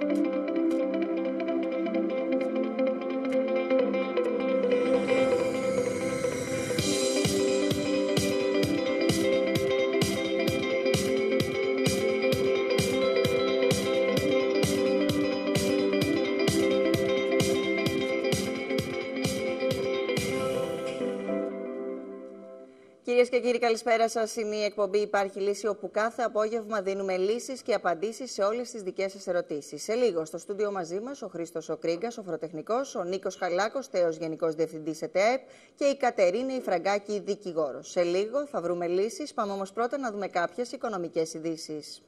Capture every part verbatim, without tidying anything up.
Κυρίες και κύριοι, καλησπέρα σας. Είναι η εκπομπή Υπάρχει Λύση, όπου κάθε απόγευμα δίνουμε λύσεις και απαντήσεις σε όλες τις δικές σας ερωτήσεις. Σε λίγο, στο στούντιο μαζί μας, ο Χρήστος ο Κρίγκας, ο φοροτεχνικός, ο Νίκος Χαλάκος, τέος Γενικός Διευθυντής ΕΤΕΕΠ και η Κατερίνα η Φραγκάκη, δικηγόρος. Σε λίγο θα βρούμε λύσεις. Πάμε όμως πρώτα να δούμε κάποιες οικονομικές ειδήσεις.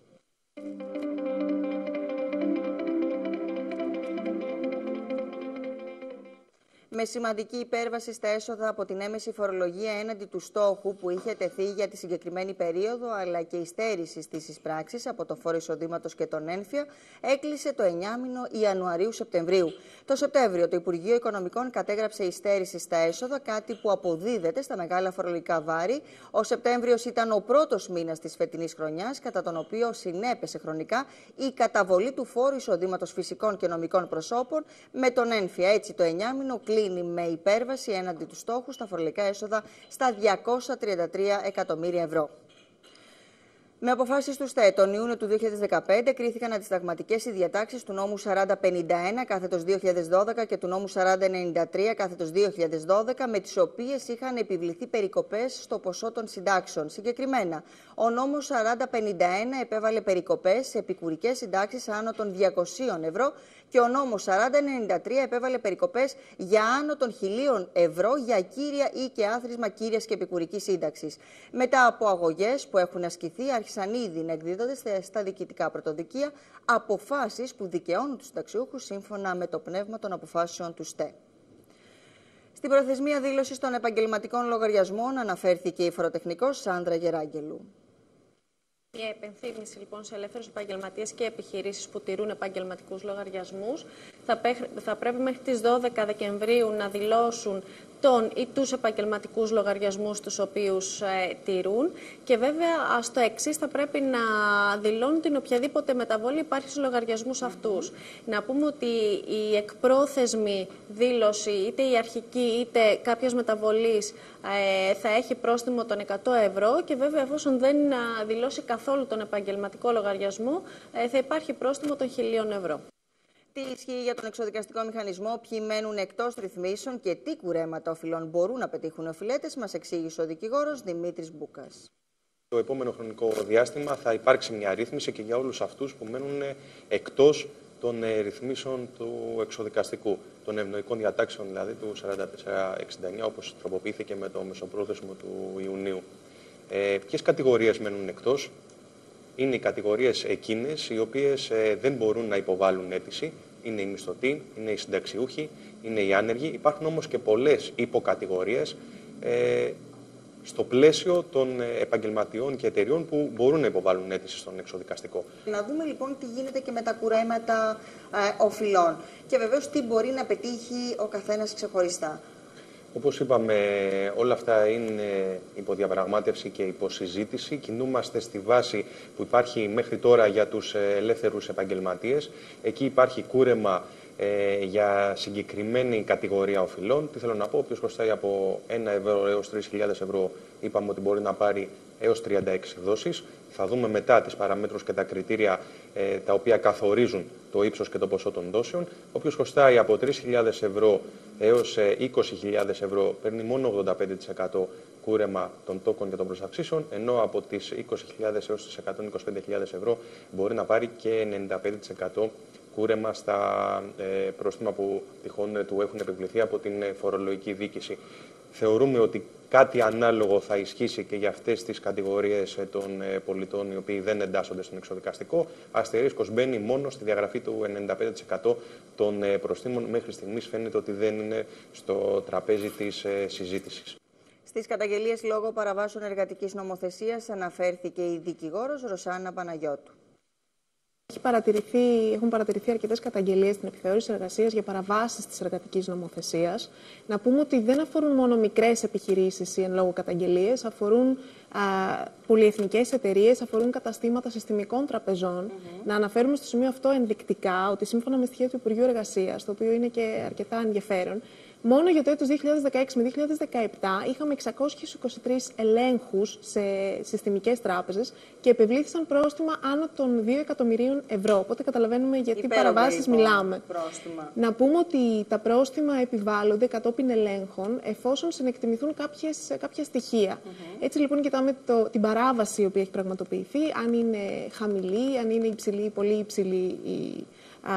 Με σημαντική υπέρβαση στα έσοδα από την έμεση φορολογία έναντι του στόχου που είχε τεθεί για τη συγκεκριμένη περίοδο, αλλά και η στέρηση της εισπράξης από το φόρο εισοδήματος και τον ένφια, έκλεισε το εννιάμηνο Ιανουαρίου-Σεπτεμβρίου. Το Σεπτέμβριο το Υπουργείο Οικονομικών κατέγραψε η στέρηση στα έσοδα, κάτι που αποδίδεται στα μεγάλα φορολογικά βάρη. Ο Σεπτέμβριος ήταν ο πρώτος μήνας της φετινής χρονιάς, κατά τον οποίο συνέπεσε χρονικά η καταβολή του φόρου εισοδήματος φυσικών και νομικών προσώπων με τον ένφια. Έτσι, το εννιάμηνο κλείνει με υπέρβαση έναντι του στόχου στα φορολογικά έσοδα στα διακόσια τριάντα τρία εκατομμύρια ευρώ. Με αποφάσεις του ΣΤΕ τον Ιούνιο του δύο χιλιάδες δεκαπέντε κρίθηκαν αντισταγματικές οι διατάξεις του νόμου σαράντα πενήντα ένα κάθετος δύο χιλιάδες δώδεκα και του νόμου σαράντα ενενήντα τρία κάθετος δύο χιλιάδες δώδεκα, με τις οποίες είχαν επιβληθεί περικοπές στο ποσό των συντάξεων. Συγκεκριμένα, ο νόμος σαράντα πενήντα ένα επέβαλε περικοπές σε επικουρικές συντάξεις άνω των διακοσίων ευρώ και ο νόμος σαράντα ενενήντα τρία επέβαλε περικοπές για άνω των χιλίων ευρώ για κύρια ή και άθροισμα κύριας και επικουρικής σύνταξης. Μετά από αγωγές που έχουν ασκηθεί, άρχισαν ήδη να εκδίδονται στα διοικητικά πρωτοδικεία αποφάσεις που δικαιώνουν τους συνταξιούχους σύμφωνα με το πνεύμα των αποφάσεων του ΣΤΕ. Στην προθεσμία δήλωσης των επαγγελματικών λογαριασμών αναφέρθηκε η φοροτεχνικός Σάντρα Γεράγγελου. Η επενθύμηση λοιπόν σε ελεύθερους επαγγελματίες και επιχειρήσεις που τηρούν επαγγελματικούς λογαριασμούς θα, θα πρέπει μέχρι τις δώδεκα Δεκεμβρίου να δηλώσουν τον ή τους επαγγελματικούς λογαριασμούς τους οποίους ε, τηρούν, και βέβαια στο εξής θα πρέπει να δηλώνουν την οποιαδήποτε μεταβολή υπάρχει στους λογαριασμούς αυτούς. Να πούμε ότι η εκπρόθεσμη δήλωση, είτε η αρχική είτε κάποιας μεταβολής, ε, θα έχει πρόστιμο των εκατό ευρώ, και βέβαια εφόσον δεν δηλώσει καθόλου τον επαγγελματικό λογαριασμό, ε, θα υπάρχει πρόστιμο των χιλίων ευρώ. Τι ισχύει για τον εξοδικαστικό μηχανισμό, ποιοι μένουν εκτός ρυθμίσεων και τι κουρέματα οφειλών μπορούν να πετύχουν οι οφειλέτες, μας εξήγησε ο δικηγόρος Δημήτρης Μπούκας. Το επόμενο χρονικό διάστημα θα υπάρξει μια ρύθμιση και για όλους αυτούς που μένουν εκτός των ρυθμίσεων του εξοδικαστικού, των ευνοϊκών διατάξεων δηλαδή του σαράντα τέσσερα εξήντα εννιά, όπως τροποποιήθηκε με το μεσοπρόθεσμο του Ιουνίου. Ε, ποιες κατηγορίες μένουν εκτός? Είναι οι κατηγορίες εκείνες οι οποίες ε, δεν μπορούν να υποβάλουν αίτηση. Είναι οι μισθωτοί, είναι οι συνταξιούχοι, είναι οι άνεργοι. Υπάρχουν όμως και πολλές υποκατηγορίες ε, στο πλαίσιο των επαγγελματιών και εταιριών που μπορούν να υποβάλουν αίτηση στον εξοδικαστικό. Να δούμε λοιπόν τι γίνεται και με τα κουρέματα ε, οφειλών και βεβαίως τι μπορεί να πετύχει ο καθένας ξεχωριστά. Όπως είπαμε, όλα αυτά είναι υποδιαπραγμάτευση και υποσυζήτηση. Κινούμαστε στη βάση που υπάρχει μέχρι τώρα για τους ελεύθερους επαγγελματίες. Εκεί υπάρχει κούρεμα ε, για συγκεκριμένη κατηγορία οφειλών. Τι θέλω να πω, όποιος χρωστάει από ένα ευρώ έως τρεις χιλιάδες ευρώ, είπαμε ότι μπορεί να πάρει έως τριάντα έξι δόσεις. Θα δούμε μετά τις παραμέτρους και τα κριτήρια ε, τα οποία καθορίζουν το ύψος και το ποσό των δόσεων. Όποιος χρωστάει από τρεις χιλιάδες ευρώ έως είκοσι χιλιάδες ευρώ παίρνει μόνο ογδόντα πέντε τοις εκατό κούρεμα των τόκων και των προσαυξήσεων, ενώ από τις είκοσι χιλιάδες έως τις εκατόν είκοσι πέντε χιλιάδες ευρώ μπορεί να πάρει και ενενήντα πέντε τοις εκατό κούρεμα στα ε, πρόστιμα που τυχόν του έχουν επιβληθεί από την φορολογική δίκηση. Θεωρούμε ότι κάτι ανάλογο θα ισχύσει και για αυτές τις κατηγορίες των πολιτών οι οποίοι δεν εντάσσονται στον εξοδικαστικό. Αστερίσκος μπαίνει μόνο στη διαγραφή του ενενήντα πέντε τοις εκατό των προστίμων. Μέχρι στιγμής φαίνεται ότι δεν είναι στο τραπέζι της συζήτησης. Στις καταγγελίες λόγω παραβάσεων εργατικής νομοθεσίας αναφέρθηκε η δικηγόρος Ρωσάννα Παναγιώτου. Έχει παρατηρηθεί, έχουν παρατηρηθεί αρκετές καταγγελίες στην επιθεώρηση εργασίας για παραβάσεις της εργατικής νομοθεσίας. Να πούμε ότι δεν αφορούν μόνο μικρές επιχειρήσεις ή εν λόγω καταγγελίες, αφορούν α, πολυεθνικές εταιρείες, αφορούν καταστήματα συστημικών τραπεζών. Mm-hmm. Να αναφέρουμε στο σημείο αυτό ενδεικτικά ότι σύμφωνα με στοιχεία του Υπουργείου Εργασίας, το οποίο είναι και αρκετά ενδιαφέρον, μόνο για το έτος δύο χιλιάδες δεκαέξι με δύο χιλιάδες δεκαεπτά είχαμε εξακόσιους είκοσι τρεις ελέγχους σε συστημικές τράπεζες και επευλήθησαν πρόστιμα άνω των δύο εκατομμυρίων ευρώ. Οπότε καταλαβαίνουμε γιατί παραβάσεις μιλάμε. Πρόστιμα. Να πούμε ότι τα πρόστιμα επιβάλλονται κατόπιν ελέγχων εφόσον συνεκτιμηθούν κάποιες, κάποια στοιχεία. Mm-hmm. Έτσι λοιπόν κοιτάμε το, την παράβαση η οποία έχει πραγματοποιηθεί, αν είναι χαμηλή, αν είναι υψηλή ή πολύ υψηλή η, α,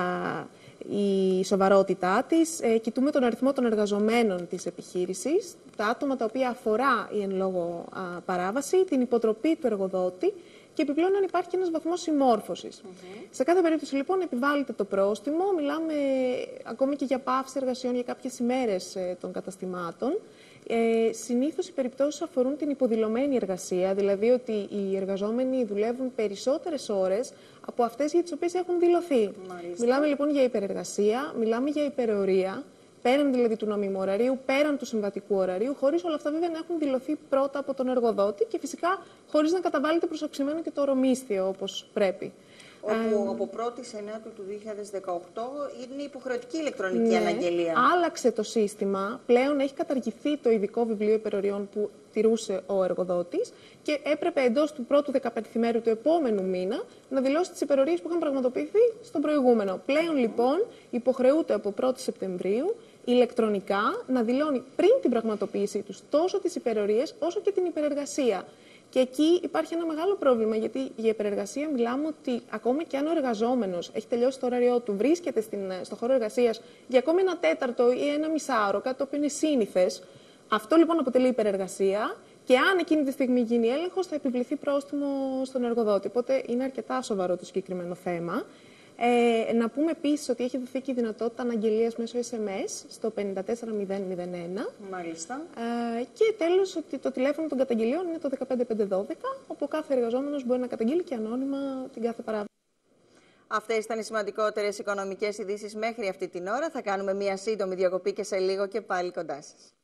η σοβαρότητά της. Ε, κοιτούμε τον αριθμό των εργαζομένων της επιχείρησης, τα άτομα τα οποία αφορά η εν λόγω α, παράβαση, την υποτροπή του εργοδότη και επιπλέον αν υπάρχει ένας βαθμός συμμόρφωσης. Mm-hmm. Σε κάθε περίπτωση λοιπόν επιβάλλεται το πρόστιμο, μιλάμε ακόμη και για πάυση εργασιών για κάποιες ημέρες ε, των καταστημάτων. Ε, συνήθως οι περιπτώσεις αφορούν την υποδηλωμένη εργασία, δηλαδή ότι οι εργαζόμενοι δουλεύουν περισσότερες ώρες από αυτές για τις οποίες έχουν δηλωθεί. Μάλιστα. Μιλάμε λοιπόν για υπερεργασία, μιλάμε για υπερορία, πέραν δηλαδή του νόμιμου ωραρίου, πέραν του συμβατικού ωραρίου, χωρίς όλα αυτά βέβαια να έχουν δηλωθεί πρώτα από τον εργοδότη και φυσικά χωρίς να καταβάλλεται προς αυξημένο και το ορομίσθιο όπως πρέπει. Όπου από πρώτη Ενάτου του δύο χιλιάδες δεκαοκτώ είναι υποχρεωτική ηλεκτρονική ναι, αναγγελία. Άλλαξε το σύστημα. Πλέον έχει καταργηθεί το ειδικό βιβλίο υπεροριών που τηρούσε ο εργοδότης και έπρεπε εντός του πρώτου δεκαπενθημέρου του επόμενου μήνα να δηλώσει τις υπερορίες που είχαν πραγματοποιηθεί στον προηγούμενο. Πλέον λοιπόν υποχρεούται από πρώτη Σεπτεμβρίου ηλεκτρονικά να δηλώνει πριν την πραγματοποίησή τους τόσο τις υπερορίες όσο και την υπερεργασία. Και εκεί υπάρχει ένα μεγάλο πρόβλημα, γιατί για υπερεργασία μιλάμε ότι ακόμα και αν ο εργαζόμενος έχει τελειώσει το ωράριό του, βρίσκεται στην, στο χώρο εργασίας για ακόμη ένα τέταρτο ή ένα μισάωρο, κάτι το οποίο είναι σύνηθες, αυτό λοιπόν αποτελεί υπερεργασία και αν εκείνη τη στιγμή γίνει έλεγχος θα επιβληθεί πρόστιμο στον εργοδότη. Οπότε είναι αρκετά σοβαρό το συγκεκριμένο θέμα. Ε, να πούμε επίσης ότι έχει δοθεί και η δυνατότητα αναγγελίας μέσω ες εμ ες στο πέντε τέσσερα μηδέν μηδέν ένα. Μάλιστα. Ε, και τέλος ότι το τηλέφωνο των καταγγελιών είναι το δεκαπέντε πεντακόσια δώδεκα, όπου κάθε εργαζόμενος μπορεί να καταγγείλει και ανώνυμα την κάθε παράβαση. Αυτές ήταν οι σημαντικότερες οικονομικές ειδήσεις μέχρι αυτή την ώρα. Θα κάνουμε μία σύντομη διακοπή και σε λίγο και πάλι κοντά σας.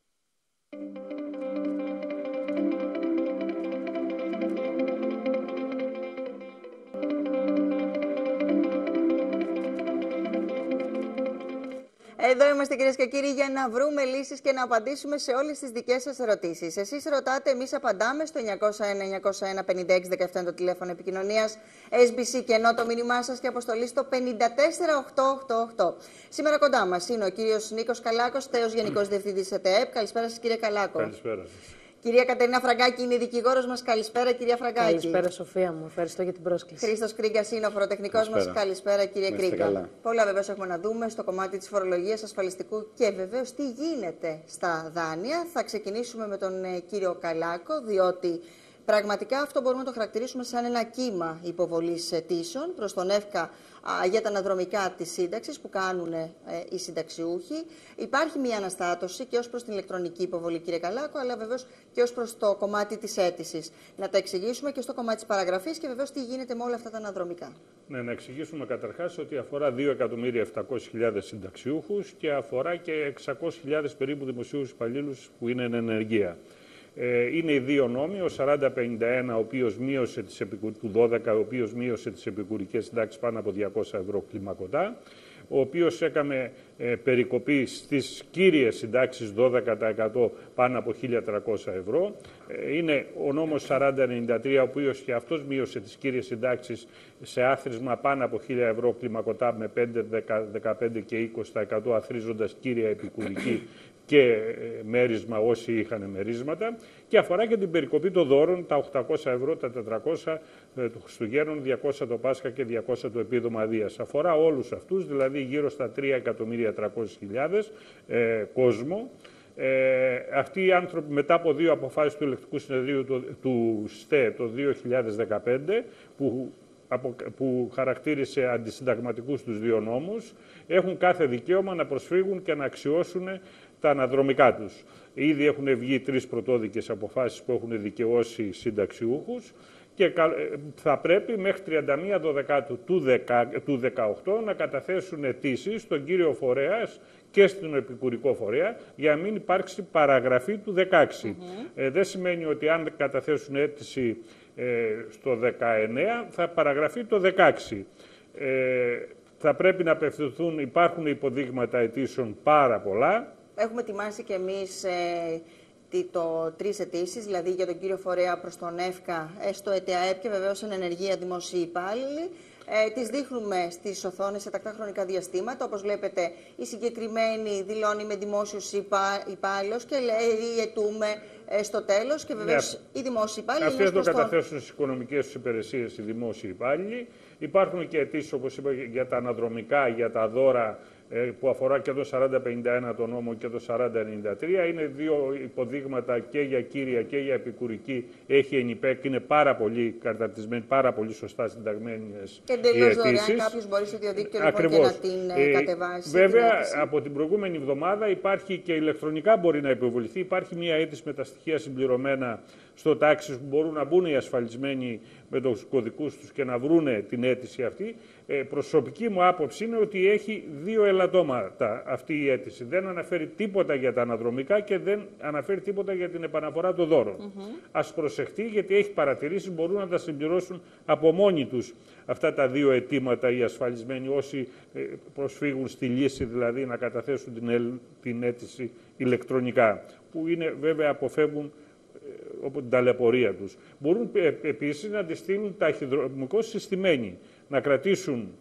Εδώ είμαστε κυρίες και κύριοι για να βρούμε λύσεις και να απαντήσουμε σε όλες τις δικές σας ερωτήσεις. Εσείς ρωτάτε, εμείς απαντάμε στο εννιακόσια ένα εννιακόσια ένα πενήντα έξι δεκαεπτά το τηλέφωνο επικοινωνίας, ες μπι σι και ενώ το μήνυμά σας και αποστολή στο πέντε τέσσερα οκτώ οκτώ οκτώ. Σήμερα κοντά μας είναι ο κύριος Νίκος Καλάκος, θέος Γενικός Διευθυντής ΕΤΕΕΠ. Καλησπέρα σας κύριε Καλάκο. Καλησπέρα. Κυρία Κατερίνα Φραγκάκη είναι η δικηγόρος μας. Καλησπέρα, κυρία Φραγκάκη. Καλησπέρα, Σοφία μου. Ευχαριστώ για την πρόσκληση. Χρήστος Κρίγκας είναι ο φοροτεχνικός μας. Καλησπέρα, κύριε Κρίγκα. Πολλά βεβαίως έχουμε να δούμε στο κομμάτι της φορολογίας, ασφαλιστικού και βεβαίως τι γίνεται στα δάνεια. Θα ξεκινήσουμε με τον ε, κύριο Καλάκο, διότι πραγματικά αυτό μπορούμε να το χαρακτηρίσουμε σαν ένα κύμα υποβολής αιτήσεων προς τον ΕΦΚΑ για τα αναδρομικά της σύνταξης που κάνουν ε, οι συνταξιούχοι. Υπάρχει μια αναστάτωση και ως προς την ηλεκτρονική υποβολή, κύριε Καλάκο, αλλά βεβαίως και ως προς το κομμάτι της αίτησης. Να τα εξηγήσουμε και στο κομμάτι της παραγραφής και βεβαίως τι γίνεται με όλα αυτά τα αναδρομικά. Ναι, να εξηγήσουμε καταρχάς ότι αφορά δύο εκατομμύρια επτακόσιες χιλιάδες συνταξιούχους και αφορά και εξακόσιες χιλιάδες περίπου δημοσίους υπαλλήλους που είναι εν ενεργεία. Είναι οι δύο νόμοι, ο σαράντα πενήντα ένα, ο οποίος μείωσε τις επικου... του δώδεκα, ο οποίος μείωσε τις επικουρικές συντάξεις πάνω από διακόσια ευρώ κλιμακωτά, ο οποίος έκανε ε, περικοπή στις κύριες συντάξεις δώδεκα τοις εκατό πάνω από χίλια τριακόσια ευρώ. Ε, είναι ο νόμος σαράντα ενενήντα τρία, ο οποίος και αυτός μείωσε τις κύριες συντάξεις σε άθροισμα πάνω από χίλια ευρώ κλιμακωτά με πέντε, δέκα, δεκαπέντε και είκοσι τοις εκατό αθροίζοντας κύρια επικουρική και μέρισμα όσοι είχαν μερίσματα, και αφορά και την περικοπή των δώρων, τα οκτακόσια ευρώ, τα τετρακόσια του Χριστουγέννων, διακόσια το Πάσχα και διακόσια το επίδομα Δίας. Αφορά όλους αυτούς, δηλαδή γύρω στα τρία εκατομμύρια τριακόσιες χιλιάδες ε, κόσμο. Ε, αυτοί οι άνθρωποι μετά από δύο αποφάσεις του Ελεκτικού Συνεδρίου του, του ΣΤΕ το δύο χιλιάδες δεκαπέντε, που που χαρακτήρισε αντισυνταγματικούς τους δύο νόμους, έχουν κάθε δικαίωμα να προσφύγουν και να αξιώσουν τα αναδρομικά τους. Ήδη έχουν βγει τρεις πρωτόδικες αποφάσεις που έχουν δικαιώσει συνταξιούχους και θα πρέπει μέχρι τριάντα μία Δωδεκάτου του δεκαοκτώ να καταθέσουν αιτήσεις στον κύριο φορέα και στον επικουρικό φορέα για να μην υπάρξει παραγραφή του δεκαέξι. Mm-hmm. ε, δεν σημαίνει ότι αν καταθέσουν αίτηση ε, στο δεκαεννέα θα παραγραφεί το δεκαέξι. Ε, θα πρέπει να απευθυνθούν, υπάρχουν υποδείγματα αιτήσεων πάρα πολλά. Έχουμε ετοιμάσει και εμείς ε, το τρεις αιτήσεις, δηλαδή για τον κύριο φορέα προς τον ΕΦΚΑ, στο ΕΤΑΕΠ και βεβαίως εν ενεργεία δημόσιοι υπάλληλοι. Ε, τις δείχνουμε στις οθόνες σε τακτά χρονικά διαστήματα. Όπως βλέπετε, η συγκεκριμένη δηλώνει με δημόσιους υπά, υπάλληλους και λέει αιτούμε ε, στο τέλος και βεβαίως ναι, οι δημόσιοι υπάλληλοι. Αυτές το καταθέσουν στις οικονομικές τους υπηρεσίες οι δημόσιοι υπάλληλοι. Υπάρχουν και αιτήσεις, όπως είπα, για τα αναδρομικά, για τα δώρα, που αφορά και το σαράντα πενήντα ένα το νόμο και το σαράντα ενενήντα τρία. Είναι δύο υποδείγματα και για κύρια και για επικουρική. Έχει ΕΝΙΠΕΚ, είναι πάρα πολύ καταρτισμένοι, πάρα πολύ σωστά συνταγμένες οι αιτήσεις. Εντελώς δωρεάν, κάποιος μπορεί στο διαδίκτυο λοιπόν, και να την ε, κατεβάσει. Βέβαια, την από την προηγούμενη εβδομάδα υπάρχει και ηλεκτρονικά μπορεί να επιβοληθεί. Υπάρχει μια αίτηση με τα στοιχεία συμπληρωμένα στο τάξη που μπορούν να μπουν οι ασφαλισμένοι με τους κωδικούς τους και να βρούνε την αίτηση αυτή. Ε, προσωπική μου άποψη είναι ότι έχει δύο ελαττώματα αυτή η αίτηση. Δεν αναφέρει τίποτα για τα αναδρομικά και δεν αναφέρει τίποτα για την επαναφορά των δώρων. Mm-hmm. Ας προσεχτεί, γιατί έχει παρατηρήσει, μπορούν να τα συμπληρώσουν από μόνοι τους αυτά τα δύο αιτήματα οι ασφαλισμένοι, όσοι ε, προσφύγουν στη λύση, δηλαδή να καταθέσουν την, την αίτηση ηλεκτρονικά, που είναι βέβαια αποφεύγουν από την ταλαιπωρία τους. Μπορούν ε, επίσης να τη στείλουν ταχυδρομικώς συστημένοι, να κρατήσουν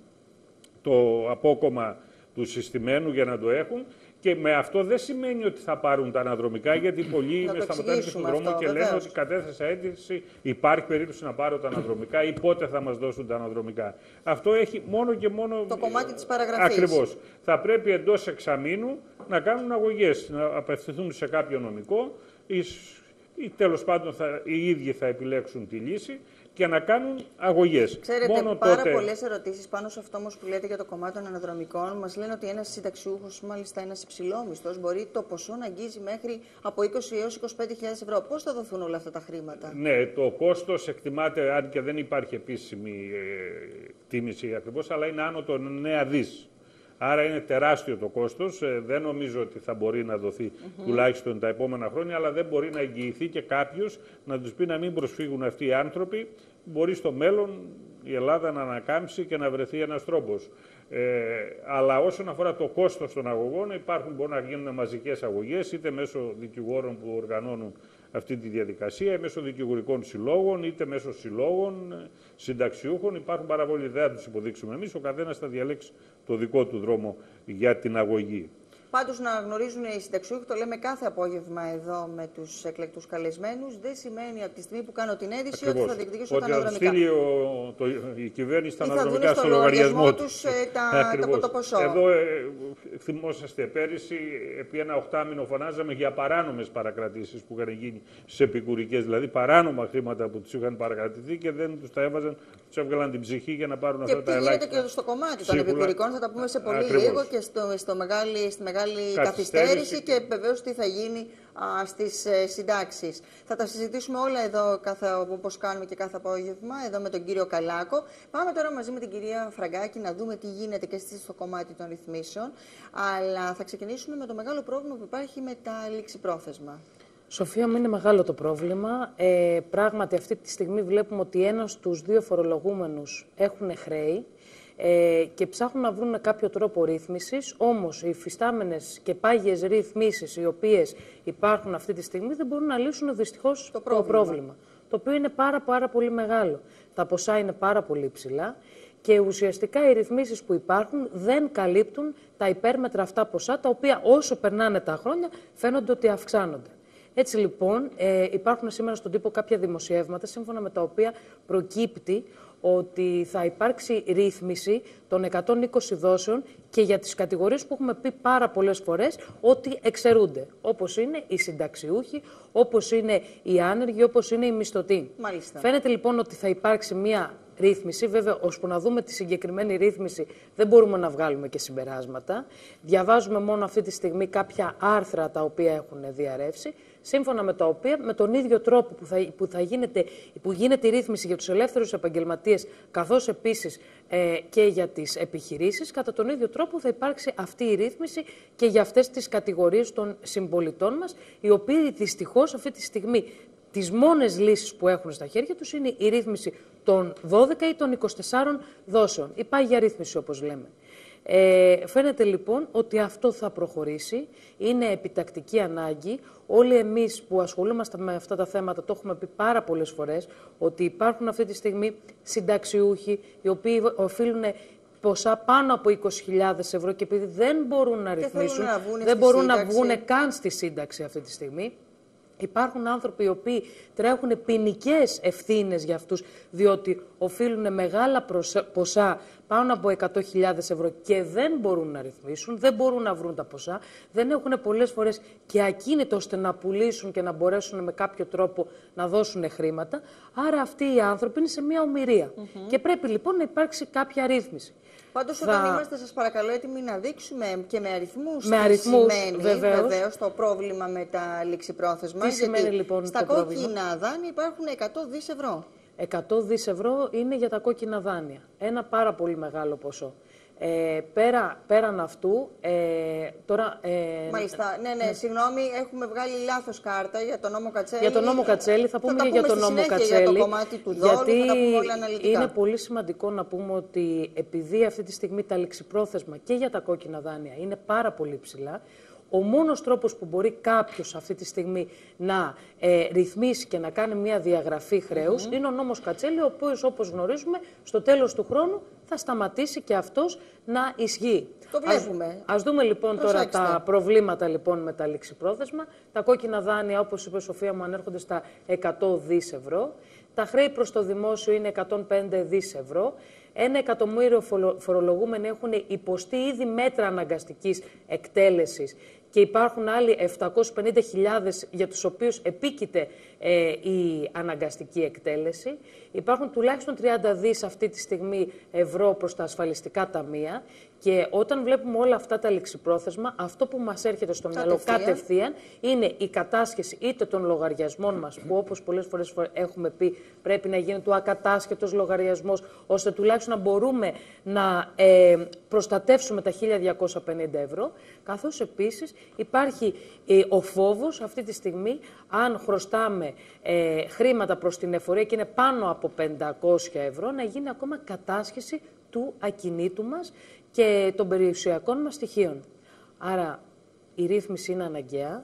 το απόκομμα του συστημένου για να το έχουν και με αυτό δεν σημαίνει ότι θα πάρουν τα αναδρομικά, γιατί πολλοί είναι σταματάνε στον δρόμο και λένε ότι κατέθεσα αίτηση, υπάρχει περίπτωση να πάρω τα αναδρομικά ή πότε θα μας δώσουν τα αναδρομικά. Αυτό έχει μόνο και μόνο... Το κομμάτι της παραγραφής. Ακριβώς. Θα πρέπει εντός εξαμήνου να κάνουν αγωγές, να απευθυνθούν σε κάποιο νομικό ή τέλος πάντων θα, οι ίδιοι θα επιλέξουν τη λύση και να κάνουν αγωγές. Ξέρετε, μόνο πάρα τότε... πολλές ερωτήσεις πάνω σε αυτό όμως που λέτε για το κομμάτι των αναδρομικών. Μας λένε ότι ένας συνταξιούχος, μάλιστα ένας υψηλόμισθος, μπορεί το ποσό να αγγίζει μέχρι από είκοσι έως είκοσι πέντε χιλιάδες ευρώ. Πώς θα δοθούν όλα αυτά τα χρήματα? Ναι, το κόστος εκτιμάται, αν και δεν υπάρχει επίσημη ε, τίμηση ακριβώς, αλλά είναι άνω των εννέα δις. Άρα είναι τεράστιο το κόστος, δεν νομίζω ότι θα μπορεί να δοθεί mm-hmm. τουλάχιστον τα επόμενα χρόνια, αλλά δεν μπορεί να εγγυηθεί και κάποιος να τους πει να μην προσφύγουν αυτοί οι άνθρωποι. Μπορεί στο μέλλον η Ελλάδα να ανακάμψει και να βρεθεί ένας τρόπος. Ε, αλλά όσον αφορά το κόστος των αγωγών, υπάρχουν, μπορούν να γίνουν μαζικές αγωγές, είτε μέσω δικηγόρων που οργανώνουν αυτή τη διαδικασία, μέσω δικηγορικών συλλόγων, είτε μέσω συλλόγων συνταξιούχων. Υπάρχουν πάρα πολλοί, δεν θα τους υποδείξουμε εμείς, ο καθένας θα διαλέξει το δικό του δρόμο για την αγωγή. Πάντως να γνωρίζουν οι συνταξιούχοι, το λέμε κάθε απόγευμα εδώ με τους εκλεκτούς καλεσμένους, δεν σημαίνει από τη στιγμή που κάνω την αίτηση ότι θα διεκδικήσω τα αναδρομικά. Ότι στείλει ο, το, η κυβέρνηση τα αναδρομικά στο λογαριασμό τους. Ε, τα, τα, το ποσό. Εδώ ε, θυμόσαστε πέρυσι, επί ένα οχτάμινο φωνάζαμε για παράνομες παρακρατήσεις που είχαν γίνει στις επικουρικές, δηλαδή παράνομα χρήματα που τους είχαν παρακρατηθεί και δεν τους τα έβαζαν, τους έβγαλαν την ψυχή για να πάρουν και αυτά τα ελάχιστα. Και τι γίνεται και στο κομμάτι των επικουρικών, θα τα πούμε σε πολύ Ακριβώς. λίγο και στο, στο μεγάλη, στη μεγάλη καθυστέρηση και βεβαίως τι θα γίνει α, στις ε, συντάξεις. Θα τα συζητήσουμε όλα εδώ, όπως κάνουμε και κάθε απόγευμα, εδώ με τον κύριο Καλάκο. Πάμε τώρα μαζί με την κυρία Φραγκάκη να δούμε τι γίνεται και στο κομμάτι των ρυθμίσεων. Αλλά θα ξεκινήσουμε με το μεγάλο πρόβλημα που υπάρχει με τα ληξιπρόθεσμα. Σοφία μου, είναι μεγάλο το πρόβλημα. Ε, πράγματι, αυτή τη στιγμή βλέπουμε ότι ένας στους δύο φορολογούμενους έχουν χρέη ε, και ψάχνουν να βρουν κάποιο τρόπο ρύθμισης. Όμως, οι υφιστάμενες και πάγιες ρυθμίσεις οι οποίες υπάρχουν αυτή τη στιγμή δεν μπορούν να λύσουν δυστυχώς το πρόβλημα. το πρόβλημα. Το οποίο είναι πάρα, πάρα πολύ μεγάλο. Τα ποσά είναι πάρα πολύ υψηλά και ουσιαστικά οι ρυθμίσεις που υπάρχουν δεν καλύπτουν τα υπέρμετρα αυτά ποσά, τα οποία όσο περνάνε τα χρόνια φαίνονται ότι αυξάνονται. Έτσι λοιπόν ε, υπάρχουν σήμερα στον τύπο κάποια δημοσιεύματα σύμφωνα με τα οποία προκύπτει ότι θα υπάρξει ρύθμιση των εκατόν είκοσι δόσεων και για τις κατηγορίες που έχουμε πει πάρα πολλές φορές ότι εξαιρούνται. Όπως είναι οι συνταξιούχοι, όπως είναι οι άνεργοι, όπως είναι οι μισθωτοί. Μάλιστα. Φαίνεται λοιπόν ότι θα υπάρξει μία ρύθμιση. Βέβαια, ώσπου να δούμε τη συγκεκριμένη ρύθμιση, δεν μπορούμε να βγάλουμε και συμπεράσματα. Διαβάζουμε μόνο αυτή τη στιγμή κάποια άρθρα τα οποία έχουν διαρρεύσει. σύμφωνα με τα οποία, με τον ίδιο τρόπο που, θα, που, θα γίνεται, που γίνεται η ρύθμιση για τους ελεύθερους επαγγελματίες, καθώς επίσης ε, και για τις επιχειρήσεις, κατά τον ίδιο τρόπο θα υπάρξει αυτή η ρύθμιση και για αυτές τις κατηγορίες των συμπολιτών μας, οι οποίοι δυστυχώς αυτή τη στιγμή τις μόνες λύσεις που έχουν στα χέρια τους είναι η ρύθμιση των δώδεκα ή των είκοσι τεσσάρων δόσεων. Η πάγια ρύθμιση, όπως λέμε. Ε, φαίνεται λοιπόν ότι αυτό θα προχωρήσει, είναι επιτακτική ανάγκη. Όλοι εμείς που ασχολούμαστε με αυτά τα θέματα το έχουμε πει πάρα πολλές φορές, ότι υπάρχουν αυτή τη στιγμή συνταξιούχοι οι οποίοι οφείλουν ποσά πάνω από είκοσι χιλιάδες ευρώ και επειδή δεν μπορούν να ρυθμίσουν, να δεν μπορούν σύνταξη. να βγουν καν στη σύνταξη αυτή τη στιγμή. Υπάρχουν άνθρωποι οι οποίοι τρέχουν ποινικές ευθύνες για αυτούς, διότι οφείλουν μεγάλα ποσά πάνω από εκατό χιλιάδες ευρώ και δεν μπορούν να ρυθμίσουν, δεν μπορούν να βρουν τα ποσά, δεν έχουν πολλές φορές και ακίνητο ώστε να πουλήσουν και να μπορέσουν με κάποιο τρόπο να δώσουν χρήματα. Άρα αυτοί οι άνθρωποι είναι σε μια ομηρία. Mm-hmm. Και πρέπει λοιπόν να υπάρξει κάποια ρύθμιση. Πάντως, όταν θα... είμαστε, σας παρακαλώ, έτοιμοι να δείξουμε και με αριθμούς με τι αριθμούς, σημαίνει βεβαίως. βεβαίως το πρόβλημα με τα ληξιπρόθεσμα. Τι σημαίνει λοιπόν στα το κόκκινα πρόβλημα? δάνεια υπάρχουν εκατό δις ευρώ. εκατό δις ευρώ είναι για τα κόκκινα δάνεια. Ένα πάρα πολύ μεγάλο ποσό. Ε, πέρα, πέραν αυτού, ε, τώρα... Ε, Μάλιστα, ναι, ναι, ναι, συγγνώμη, έχουμε βγάλει λάθος κάρτα για τον νόμο Κατσέλη. Για τον νόμο Κατσέλη, θα πούμε, θα πούμε για τον νόμο Κατσέλη, για το κομμάτι του δόλου, γιατί θα τα πούμε όλα αναλυτικά. Είναι πολύ σημαντικό να πούμε ότι επειδή αυτή τη στιγμή τα ληξιπρόθεσμα και για τα κόκκινα δάνεια είναι πάρα πολύ ψηλά, ο μόνος τρόπος που μπορεί κάποιος αυτή τη στιγμή να ε, ρυθμίσει και να κάνει μια διαγραφή χρέους mm-hmm. είναι ο νόμος Κατσέλη, ο οποίος, όπως γνωρίζουμε, στο τέλος του χρόνου θα σταματήσει και αυτός να ισχύει. Το βλέπουμε. Ας, ας δούμε λοιπόν Προσέξτε. τώρα τα προβλήματα λοιπόν με τα ληξιπρόθεσμα. Τα κόκκινα δάνεια, όπως είπε η Σοφία μου, ανέρχονται στα εκατό δις ευρώ. Τα χρέη προς το δημόσιο είναι εκατόν πέντε δις ευρώ. Ένα εκατομμύριο φορολογούμενοι έχουν υποστεί ήδη μέτρα αναγκαστικής εκτέλεσης και υπάρχουν άλλοι επτακόσιες πενήντα χιλιάδες για τους οποίους επίκειται ε, η αναγκαστική εκτέλεση. Υπάρχουν τουλάχιστον τριάντα δις αυτή τη στιγμή ευρώ προς τα ασφαλιστικά ταμεία και όταν βλέπουμε όλα αυτά τα ληξιπρόθεσμα, αυτό που μας έρχεται στο μυαλό κατευθείαν είναι η κατάσχεση είτε των λογαριασμών μας, που όπως πολλές φορές έχουμε πει πρέπει να γίνεται ο ακατάσχετος λογαριασμός, ώστε τουλάχιστον να μπορούμε να ε, προστατεύσουμε τα χίλια διακόσια πενήντα ευρώ, καθώς επίσης υπάρχει ε, ο φόβος αυτή τη στιγμή, αν χρωστάμε ε, χρήματα προς την εφορία και είναι πάνω από πεντακόσια ευρώ, να γίνει ακόμα κατάσχεση του ακινήτου μας και των περιουσιακών μας στοιχείων. Άρα η ρύθμιση είναι αναγκαία.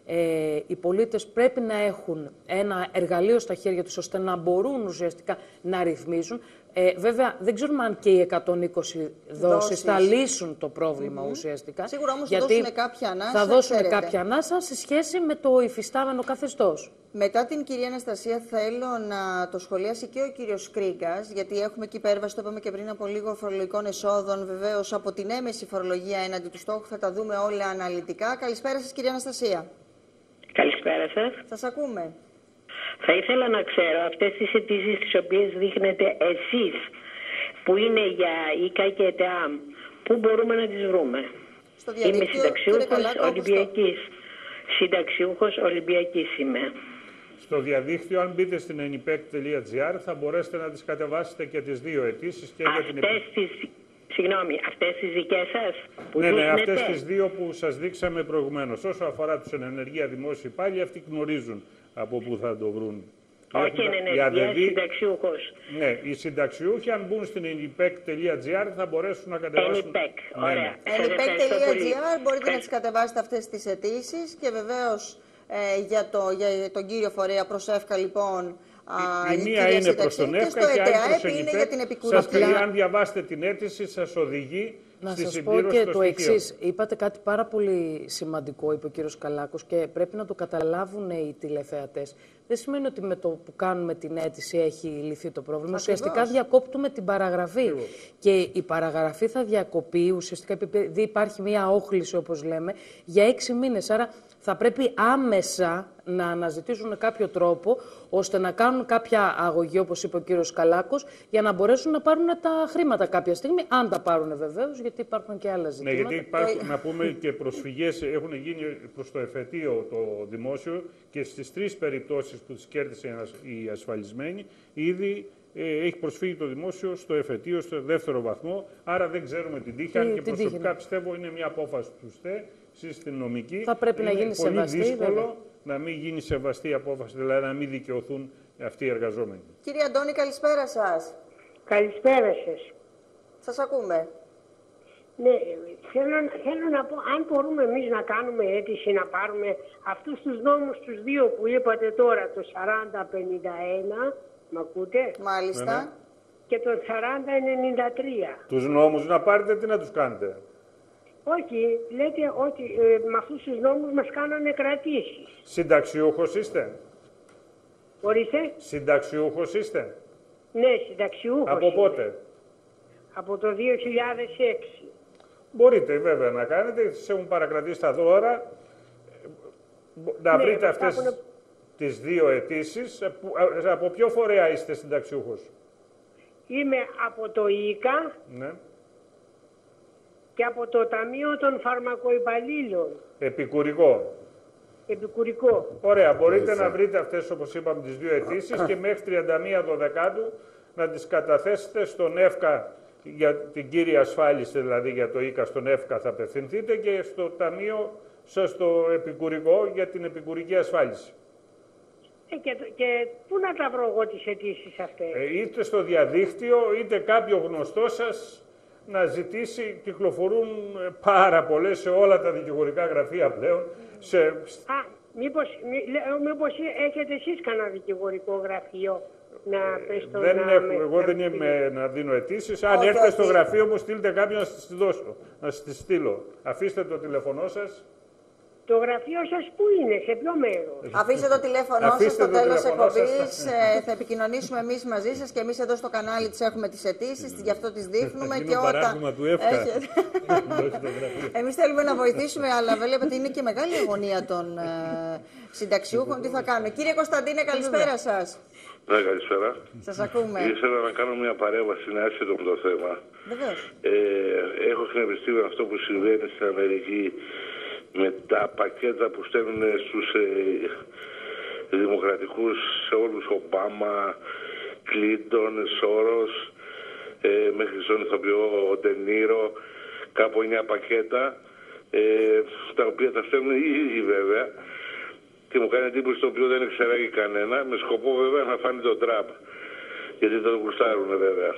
Ε, οι πολίτες πρέπει να έχουν ένα εργαλείο στα χέρια τους ώστε να μπορούν ουσιαστικά να ρυθμίζουν. Ε, βέβαια, δεν ξέρουμε αν και οι εκατόν είκοσι δόσεις θα λύσουν το πρόβλημα mm-hmm. ουσιαστικά. Σίγουρα όμως θα δώσουν κάποια ανάσα. Θα δώσουν κάποια ανάσα σε σχέση με το υφιστάμενο καθεστώς. Μετά την κυρία Αναστασία, θέλω να το σχολιάσει και ο κύριος Κρίγκας, γιατί έχουμε εκεί υπέρβαση, το είπαμε και πριν από λίγο, φορολογικών εσόδων, βεβαίως από την έμεση φορολογία έναντι του στόχου. Θα τα δούμε όλα αναλυτικά. Καλησπέρα σας, κυρία Αναστασία. Καλησπέρα σας. Σας ακούμε. Θα ήθελα να ξέρω αυτές τις αιτήσεις τις οποίες δείχνετε εσείς, που είναι για ΙΚΑ και ΕΤΕΑΜ, πού μπορούμε να τις βρούμε? Στο διαδίκτυο. Είμαι συνταξιούχος Ολυμπιακής. Συνταξιούχος Ολυμπιακής είμαι. Στο διαδίκτυο, αν μπείτε στην ενιπεκ τελεία τζι άρ, θα μπορέσετε να τις κατεβάσετε και τις δύο αιτήσεις και αυτές για την τις... Συγγνώμη, αυτές τις δικές σας που ναι, δείχνετε. ναι, αυτές τις δύο που σας δείξαμε προηγουμένως. Όσο αφορά τους εν ενεργεία δημόσιοι υπάλληλοι, αυτοί γνωρίζουν από πού θα το βρουν. Όχι εν ενεργεία, δεδί... συνταξιούχος. Ναι, οι συνταξιούχοι, αν μπουν στην ενιπεκ τελεία τζι άρ, θα μπορέσουν να κατεβάσουν. ενιπεκ, ωραία. Ναι, ναι. ενιπεκ τελεία τζι άρ, μπορείτε να τις κατεβάσετε αυτές τις αιτήσεις και βεβαίως ε, για, το, για τον κύριο φορέα Προσεύκα, λοιπόν. Η, η, η μία είναι προς τον ΕΦΚΑ και άλλη προς είναι για την επικουρική. Σας, αν διαβάσετε την αίτηση, σας οδηγεί να στη σας συμπλήρωση πω και των το στοιχείων. εξής. Είπατε κάτι πάρα πολύ σημαντικό, είπε ο κύριος Καλάκος, και πρέπει να το καταλάβουν οι τηλεθεατές. Δεν σημαίνει ότι με το που κάνουμε την αίτηση έχει λυθεί το πρόβλημα. Ακριβώς. Ουσιαστικά διακόπτουμε την παραγραφή. Ακριβώς. Και η παραγραφή θα διακοπεί ουσιαστικά επειδή υπάρχει μια όχληση, όπως λέμε, για έξι μήνες. Άρα θα πρέπει άμεσα να αναζητήσουν κάποιο τρόπο ώστε να κάνουν κάποια αγωγή, όπως είπε ο κύριος Καλάκος, για να μπορέσουν να πάρουν τα χρήματα κάποια στιγμή, αν τα πάρουν βεβαίως, γιατί υπάρχουν και άλλα ζητήματα. Ναι, γιατί υπάρχουν, να πούμε, και προσφυγές έχουν γίνει προς το εφετείο το δημόσιο και στις τρεις περιπτώσεις που τις κέρδισε οι ασφαλισμένοι, ήδη ε, έχει προσφύγει το δημόσιο στο εφετείο, στο δεύτερο βαθμό, άρα δεν ξέρουμε την τύχη, αν και προσωπικά τύχη. πιστεύω είναι μια απόφαση του ΣΤΕ, στην νομική. Θα πρέπει είναι να γίνει πολύ σεβαστή, δύσκολο βέβαια. να μην γίνει σεβαστή η απόφαση, δηλαδή να μην δικαιωθούν αυτοί οι εργαζόμενοι. Κύριε Αντώνη, καλησπέρα σας. Καλησπέρα σας. Σας ακούμε. Ναι, θέλω, θέλω να πω, αν μπορούμε εμείς να κάνουμε αίτηση να πάρουμε αυτούς τους νόμους τους δύο που είπατε τώρα, το σαράντα πενήντα ένα, μ' ακούτε? Μάλιστα. Ναι, ναι. Και το σαράντα ενενήντα τρία. Τους νόμους να πάρετε, τι να τους κάνετε? Όχι, λέτε ότι ε, με αυτούς τους νόμους μας κάνανε κρατήσεις. Συνταξιούχος είστε? Ορίστε. Συνταξιούχος είστε? Ναι, συνταξιούχος. Από είμαι. πότε? Από το δύο χιλιάδες έξι. Μπορείτε βέβαια να κάνετε, σας έχουν παρακρατήσει τα δώρα, να Ναι, βρείτε αυτές έχουν... τις δύο αιτήσεις. Από ποιο φορέα είστε συνταξιούχος? Είμαι από το ΙΚΑ Ναι. και από το Ταμείο των Φαρμακοϊπαλλήλων. Επικουρικό. Επικουρικό. Ωραία, μπορείτε να βρείτε αυτές, όπως είπαμε, τις δύο αιτήσεις και μέχρι τριάντα μία Δωδεκάτου να τις καταθέσετε στον ΕΦΚΑ για την κύρια ασφάλιση, δηλαδή για το ΙΚΑ, στον ΕΦΚΑ θα απευθυνθείτε και στο Ταμείο σας το επικουρικό για την επικουρική ασφάλιση. Ε, και, και πού να τα βρω εγώ τις αιτήσεις αυτές? Ε, είτε στο διαδίκτυο, είτε κάποιο γνωστό σας να ζητήσει, κυκλοφορούν πάρα πολλές σε όλα τα δικηγορικά γραφεία πλέον. Σε... Α, μήπως, μή, μήπως έχετε εσείς κανένα δικηγορικό γραφείο να πες το δεν να έχω, με, εγώ να δεν είμαι να δίνω αιτήσεις. Αν έρθετε στο γραφείο μου, στείλτε κάποιον να σας τη δώσω, να σας τη στείλω. Αφήστε το τηλέφωνό σας. Το γραφείο σας πού είναι, σε ποιο μέρος? Αφήστε το τηλέφωνό σας στο τέλος της εκπομπής. Ε, θα επικοινωνήσουμε εμείς μαζί σας και εμείς εδώ στο κανάλι τις έχουμε τις αιτήσεις, γι' αυτό τις δείχνουμε. Και όταν. Του ΕΦΚΑ. Εμείς θέλουμε να βοηθήσουμε, αλλά βλέπετε είναι και μεγάλη αγωνία των ε, συνταξιούχων. Τι θα κάνουμε. Κύριε Κωνσταντίνε, καλησπέρα σας. Ναι, καλησπέρα. Σας ακούμε. Ήθελα να κάνω μια παρέμβαση, είναι άσχετο με το θέμα. Βεβαίως. Ε, έχω εκνευριστεί με αυτό που συμβαίνει στην Αμερική με τα πακέτα που στέλνουν στους ε, δημοκρατικούς, σε όλους, Ομπάμα, Κλίντον, Σόρος, ε, μέχρι στον ηθοποιό Ντενίρο, κάπου εννιά πακέτα, ε, τα οποία τα στέλνουν οι ίδιοι βέβαια, και μου κάνει εντύπωση το οποίο δεν εξεράγει κανένα, με σκοπό βέβαια να φάνει τον Τραμπ, γιατί δεν τον γουστάρουν βέβαια.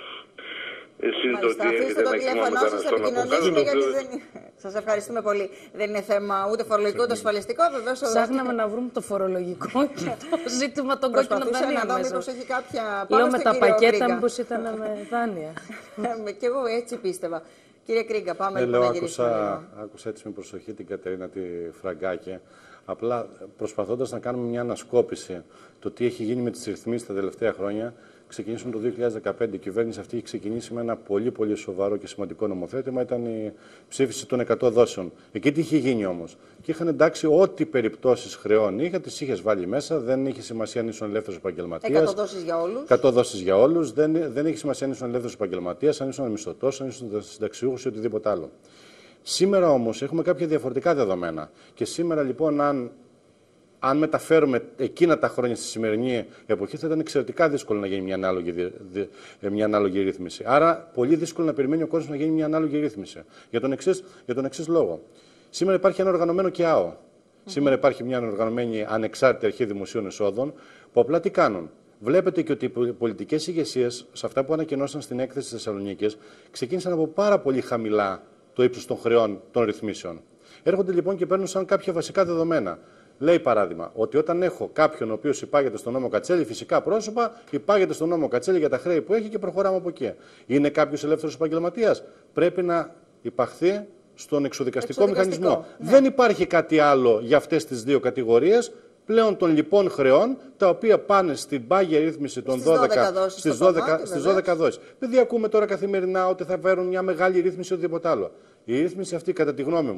Μάλιστα, αφήστε το τηλέφωνό σας, θα επικοινωνήσουμε γιατί δεν... Σας ευχαριστούμε πολύ. Δεν είναι θέμα ούτε φορολογικό ούτε ασφαλιστικό. Βεβαίως, ψάχναμε να βρούμε το φορολογικό και το ζήτημα των κόκκινων δανείων. Να δω μήπως έχει κάποια... Λέω με τα πακέτα μήπως ήταν με δάνεια. Κι εγώ έτσι πίστευα. Κύριε Κρίγκα, πάμε ε, λοιπόν λέω, να γυρίσουμε. Άκουσα, άκουσα έτσι με προσοχή την Κατερίνα τη Φραγκάκη, απλά προσπαθώντας να κάνουμε μια ανασκόπηση το τι έχει γίνει με τις ρυθμίσεις τα τελευταία χρόνια. Ξεκινήσουμε το δύο χιλιάδες δεκαπέντε. Η κυβέρνηση αυτή έχει ξεκινήσει με ένα πολύ πολύ σοβαρό και σημαντικό νομοθέτημα. Ήταν η ψήφιση των εκατό δόσεων. Εκεί τι είχε γίνει όμως? Και είχαν εντάξει ό,τι περιπτώσεις χρεών είχα, τις είχε βάλει μέσα. Δεν είχε σημασία αν ήσουν ελεύθερος επαγγελματίας. εκατό δόσεις για όλους. εκατό δόσεις για όλους. Δεν, δεν είχε σημασία αν ήσουν ελεύθερος επαγγελματίας, αν ήσουν μισθωτός, αν ήσουν συνταξιούχος ή οτιδήποτε άλλο. Σήμερα όμως έχουμε κάποια διαφορετικά δεδομένα. Και σήμερα λοιπόν, αν. Αν μεταφέρουμε εκείνα τα χρόνια στη σημερινή εποχή, θα ήταν εξαιρετικά δύσκολο να γίνει μια ανάλογη, δι, μια ανάλογη ρύθμιση. Άρα, πολύ δύσκολο να περιμένει ο κόσμος να γίνει μια ανάλογη ρύθμιση. Για τον εξής, για τον εξής λόγο. Σήμερα υπάρχει ένα οργανωμένο ΚΕΑΟ. Mm-hmm. Σήμερα υπάρχει μια οργανωμένη ανεξάρτητη αρχή δημοσίων εσόδων, που απλά τι κάνουν. Βλέπετε και ότι οι πολιτικές ηγεσίες, σε αυτά που ανακοινώσαν στην έκθεση της Θεσσαλονίκης, ξεκίνησαν από πάρα πολύ χαμηλά το ύψος των χρεών των ρυθμίσεων. Έρχονται λοιπόν και παίρνουν σαν κάποια βασικά δεδομένα. Λέει παράδειγμα ότι όταν έχω κάποιον ο οποίος υπάγεται στον νόμο Κατσέλη, φυσικά πρόσωπα, υπάγεται στον νόμο Κατσέλη για τα χρέη που έχει και προχωράμε από εκεί. Είναι κάποιος ελεύθερος επαγγελματίας, πρέπει να υπαχθεί στον εξοδικαστικό μηχανισμό. Ναι. Δεν υπάρχει κάτι άλλο για αυτές τις δύο κατηγορίες πλέον των λοιπών χρεών, τα οποία πάνε στην πάγια ρύθμιση των δώδεκα, στις δώδεκα δόσεις. Επειδή ακούμε τώρα καθημερινά ότι θα φέρουν μια μεγάλη ρύθμιση ή οτιδήποτε άλλο. Η ρύθμιση αυτή, κατά τη γνώμη μου,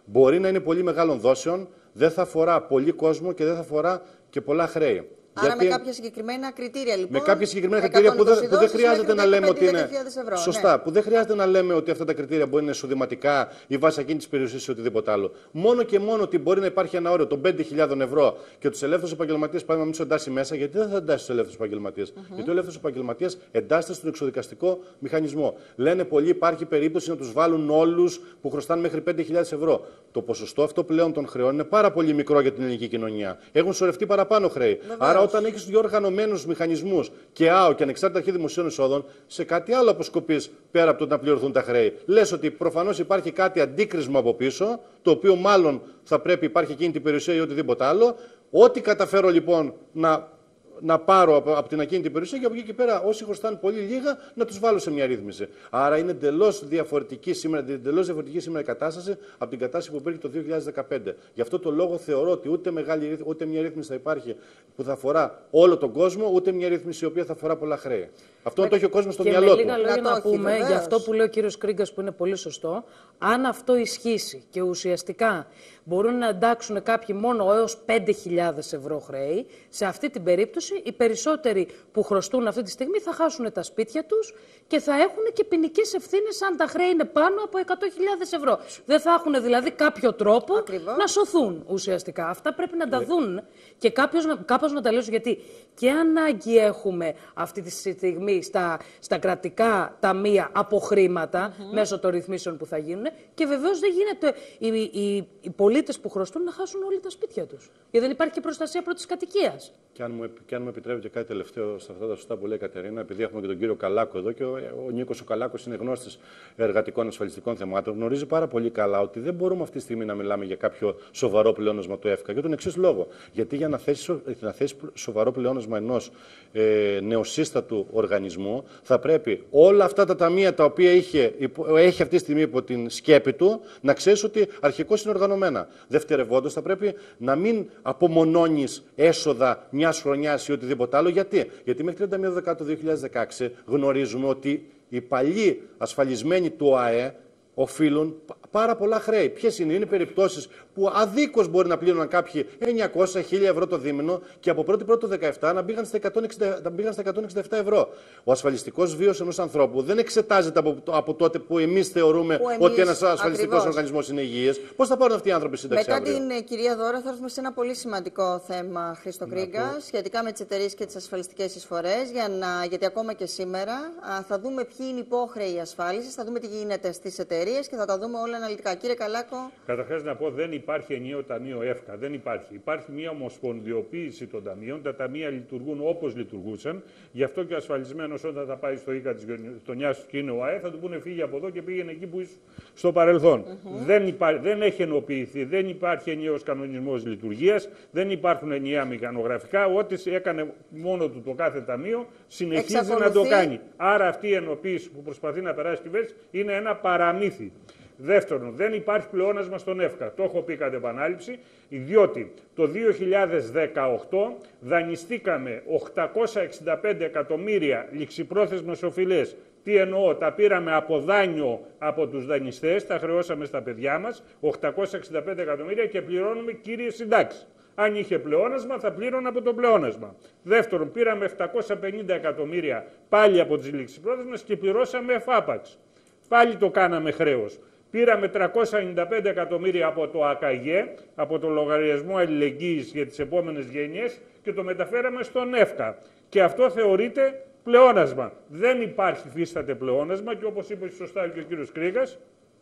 μπορεί να είναι πολύ μεγάλων δόσεων, δεν θα αφορά πολύ κόσμο και δεν θα αφορά και πολλά χρέη. Άρα Γιατί... με κάποια συγκεκριμένα κριτήρια, λοιπόν. Με κάποια συγκεκριμένα κριτήρια που δεν, που δεν χρειάζεται να λέμε ότι είναι. Ευρώ, σωστά, ναι. που δεν χρειάζεται να λέμε ότι αυτά τα κριτήρια μπορεί να είναι εισοδηματικά ή βάσει εκείνη τη περιουσία ή οτιδήποτε άλλο. Μόνο και μόνο ότι μπορεί να υπάρχει ένα όριο των πέντε χιλιάδων ευρώ και του ελεύθερου επαγγελματίε πάμε να μην του εντάσσει μέσα, γιατί δεν θα εντάσσει του ελεύθερου επαγγελματίε. Mm-hmm. Γιατί ο ελεύθερο επαγγελματία εντάσσεται στον εξοδικαστικό μηχανισμό. Λένε πολλοί υπάρχει περίπτωση να του βάλουν όλου που χρωστάνε μέχρι πέντε χιλιάδες ευρώ. Το ποσοστό αυτό πλέον των χρεών είναι πάρα πολύ μικρό για την ελληνική κοινωνία. Έχουν σωρευτεί παραπάνω χρέη. Βεβαίως. Άρα, όταν έχει δύο οργανωμένους μηχανισμούς και ΑΟ και ανεξάρτητα αρχή δημοσίων εισόδων, σε κάτι άλλο αποσκοπείς πέρα από το να πληρωθούν τα χρέη. Λες ότι προφανώς υπάρχει κάτι αντίκρισμα από πίσω, το οποίο μάλλον θα πρέπει υπάρχει εκείνη την περιουσία ή οτιδήποτε άλλο. Ό,τι καταφέρω λοιπόν να. να πάρω από, από την ακίνητη περιουσία και από εκεί και πέρα όσοι χρωστάνε πολύ λίγα να τους βάλω σε μια ρύθμιση. Άρα είναι εντελώς διαφορετική σήμερα, εντελώς διαφορετική σήμερα η κατάσταση από την κατάσταση που υπήρχε το δύο χιλιάδες δεκαπέντε. Γι' αυτό το λόγο θεωρώ ότι ούτε, μεγάλη, ούτε μια ρύθμιση θα υπάρχει που θα αφορά όλο τον κόσμο, ούτε μια ρύθμιση η οποία θα αφορά πολλά χρέη. Αυτό να το έχει ο κόσμος στο μυαλό του. Και με λίγα λόγια να, να πούμε, για αυτό που λέει ο κύριος Κρίγκας που είναι πολύ σωστό, αν αυτό ισχύσει και ουσιαστικά μπορούν να εντάξουν κάποιοι μόνο έως πέντε χιλιάδες ευρώ χρέη, σε αυτή την περίπτωση οι περισσότεροι που χρωστούν αυτή τη στιγμή θα χάσουν τα σπίτια τους και θα έχουν και ποινικές ευθύνες αν τα χρέη είναι πάνω από εκατό χιλιάδες ευρώ. Δεν θα έχουν δηλαδή κάποιο τρόπο Ακριβώς. να σωθούν ουσιαστικά. Αυτά πρέπει να τα ναι. δουν και κάποιος, κάπως να τα λέσουν, γιατί και ανάγκη έχουμε αυτή τη στιγμή στα, στα κρατικά ταμεία από χρήματα mm-hmm. μέσω των ρυθμίσεων που θα γίνουν και βεβαίως δεν γίνεται οι, οι, οι πολίτες που χρωστούν να χάσουν όλοι τα σπίτια τους. Γιατί δεν υπάρχει και προστασία πρώτης κατοικίας. Και αν, μου, και αν μου επιτρέπετε κάτι τελευταίο σε αυτά τα σωστά που λέει η Κατερίνα, επειδή έχουμε και τον κύριο Καλάκο εδώ και ο, ο Νίκος ο Καλάκος είναι γνώστης εργατικών ασφαλιστικών θεμάτων, γνωρίζει πάρα πολύ καλά ότι δεν μπορούμε αυτή τη στιγμή να μιλάμε για κάποιο σοβαρό πλεόνασμα του ΕΦΚΑ. Για τον εξής λόγο. Γιατί για να θέσει, να θέσει σοβαρό πλεόνασμα ενός ε, νεοσύστατου οργανισμού, θα πρέπει όλα αυτά τα ταμεία τα οποία είχε, έχει αυτή τη στιγμή υπό την σκέπη του, να ξέρει ότι αρχικώς είναι οργανωμένα. Δευτερευόντως, θα πρέπει να μην απομονώνεις έσοδα μιας χρονιάς ή οτιδήποτε άλλο. Γιατί, Γιατί μέχρι τριάντα μία Δεκάτου δύο χιλιάδες δεκαέξι γνωρίζουμε ότι οι παλιοί ασφαλισμένοι του ΟΑΕ οφείλουν πάρα πολλά χρέη. Ποιες είναι, είναι περιπτώσεις που αδίκως μπορεί να πλήρωναν κάποιοι εννιακόσια χίλια ευρώ το δίμηνο και από πρώτη πρώτη του δεκαεπτά να μπήκαν στα εκατόν εξήντα επτά ευρώ. Ο ασφαλιστικός βίος ενός ανθρώπου δεν εξετάζεται από, από τότε που εμείς θεωρούμε που εμείς, ότι ένας ασφαλιστικός οργανισμός είναι υγιής. Πώς θα πάρουν αυτοί οι άνθρωποι σύνταξη Μετά αύριο? την κυρία Δώρα θα έρθουμε σε ένα πολύ σημαντικό θέμα, Χρήστο Κρίγκα, σχετικά με τις εταιρείες και τις ασφαλιστικές εισφορές, για να, γιατί ακόμα και σήμερα α, θα δούμε ποιοι είναι υπόχρεοι ασφάλισης, θα δούμε τι γίνεται στις εταιρείες και θα τα δούμε όλα αναλυτικά. Κύριε Καλάκο. Καταρχάς να πω, δεν υπάρχει ενιαίο ταμείο ΕΦΚΑ. Δεν υπάρχει. Υπάρχει μια ομοσπονδιοποίηση των ταμείων. Τα ταμεία λειτουργούν όπως λειτουργούσαν. Γι' αυτό και ο ασφαλισμένος όταν θα πάει στο ΙΚΑ της γειτονιάς του και είναι ο ΑΕ, θα του πούνε φύγει από εδώ και πήγαινε εκεί που είσαι στο παρελθόν. Mm-hmm. δεν, υπά... δεν έχει ενοποιηθεί. Δεν υπάρχει ενιαίος κανονισμός λειτουργίας. Δεν υπάρχουν ενιαία μηχανογραφικά. Ό,τι έκανε μόνο του το κάθε ταμείο συνεχίζει Εξακολουθεί. να το κάνει. Άρα αυτή η ενοποίηση που προσπαθεί να περάσει η κυβέρνηση είναι ένα παραμύθι. Δεύτερον, δεν υπάρχει πλεόνασμα στον ΕΦΚΑ. Το έχω πει κατ' επανάληψη, διότι το δύο χιλιάδες δεκαοκτώ δανειστήκαμε οκτακόσια εξήντα πέντε εκατομμύρια ληξιπρόθεσμες οφειλές. Τι εννοώ, τα πήραμε από δάνειο από τους δανειστές, τα χρεώσαμε στα παιδιά μας, οκτακόσια εξήντα πέντε εκατομμύρια και πληρώνουμε κύριες συντάξεις. Αν είχε πλεόνασμα, θα πλήρωνε από το πλεόνασμα. Δεύτερον, πήραμε επτακόσια πενήντα εκατομμύρια πάλι από τις ληξιπρόθεσμες και πληρώσαμε εφάπαξ. Πάλι το κάναμε χρέος. Πήραμε τριακόσια ενενήντα πέντε εκατομμύρια από το ΑΚΑΓΕ, από το λογαριασμό αλληλεγγύης για τις επόμενες γενιές και το μεταφέραμε στον ΕΦΚΑ. Και αυτό θεωρείται πλεόνασμα. Δεν υπάρχει φύσταται πλεόνασμα και όπως είπε σωστά και ο κύριος Κρίγκας,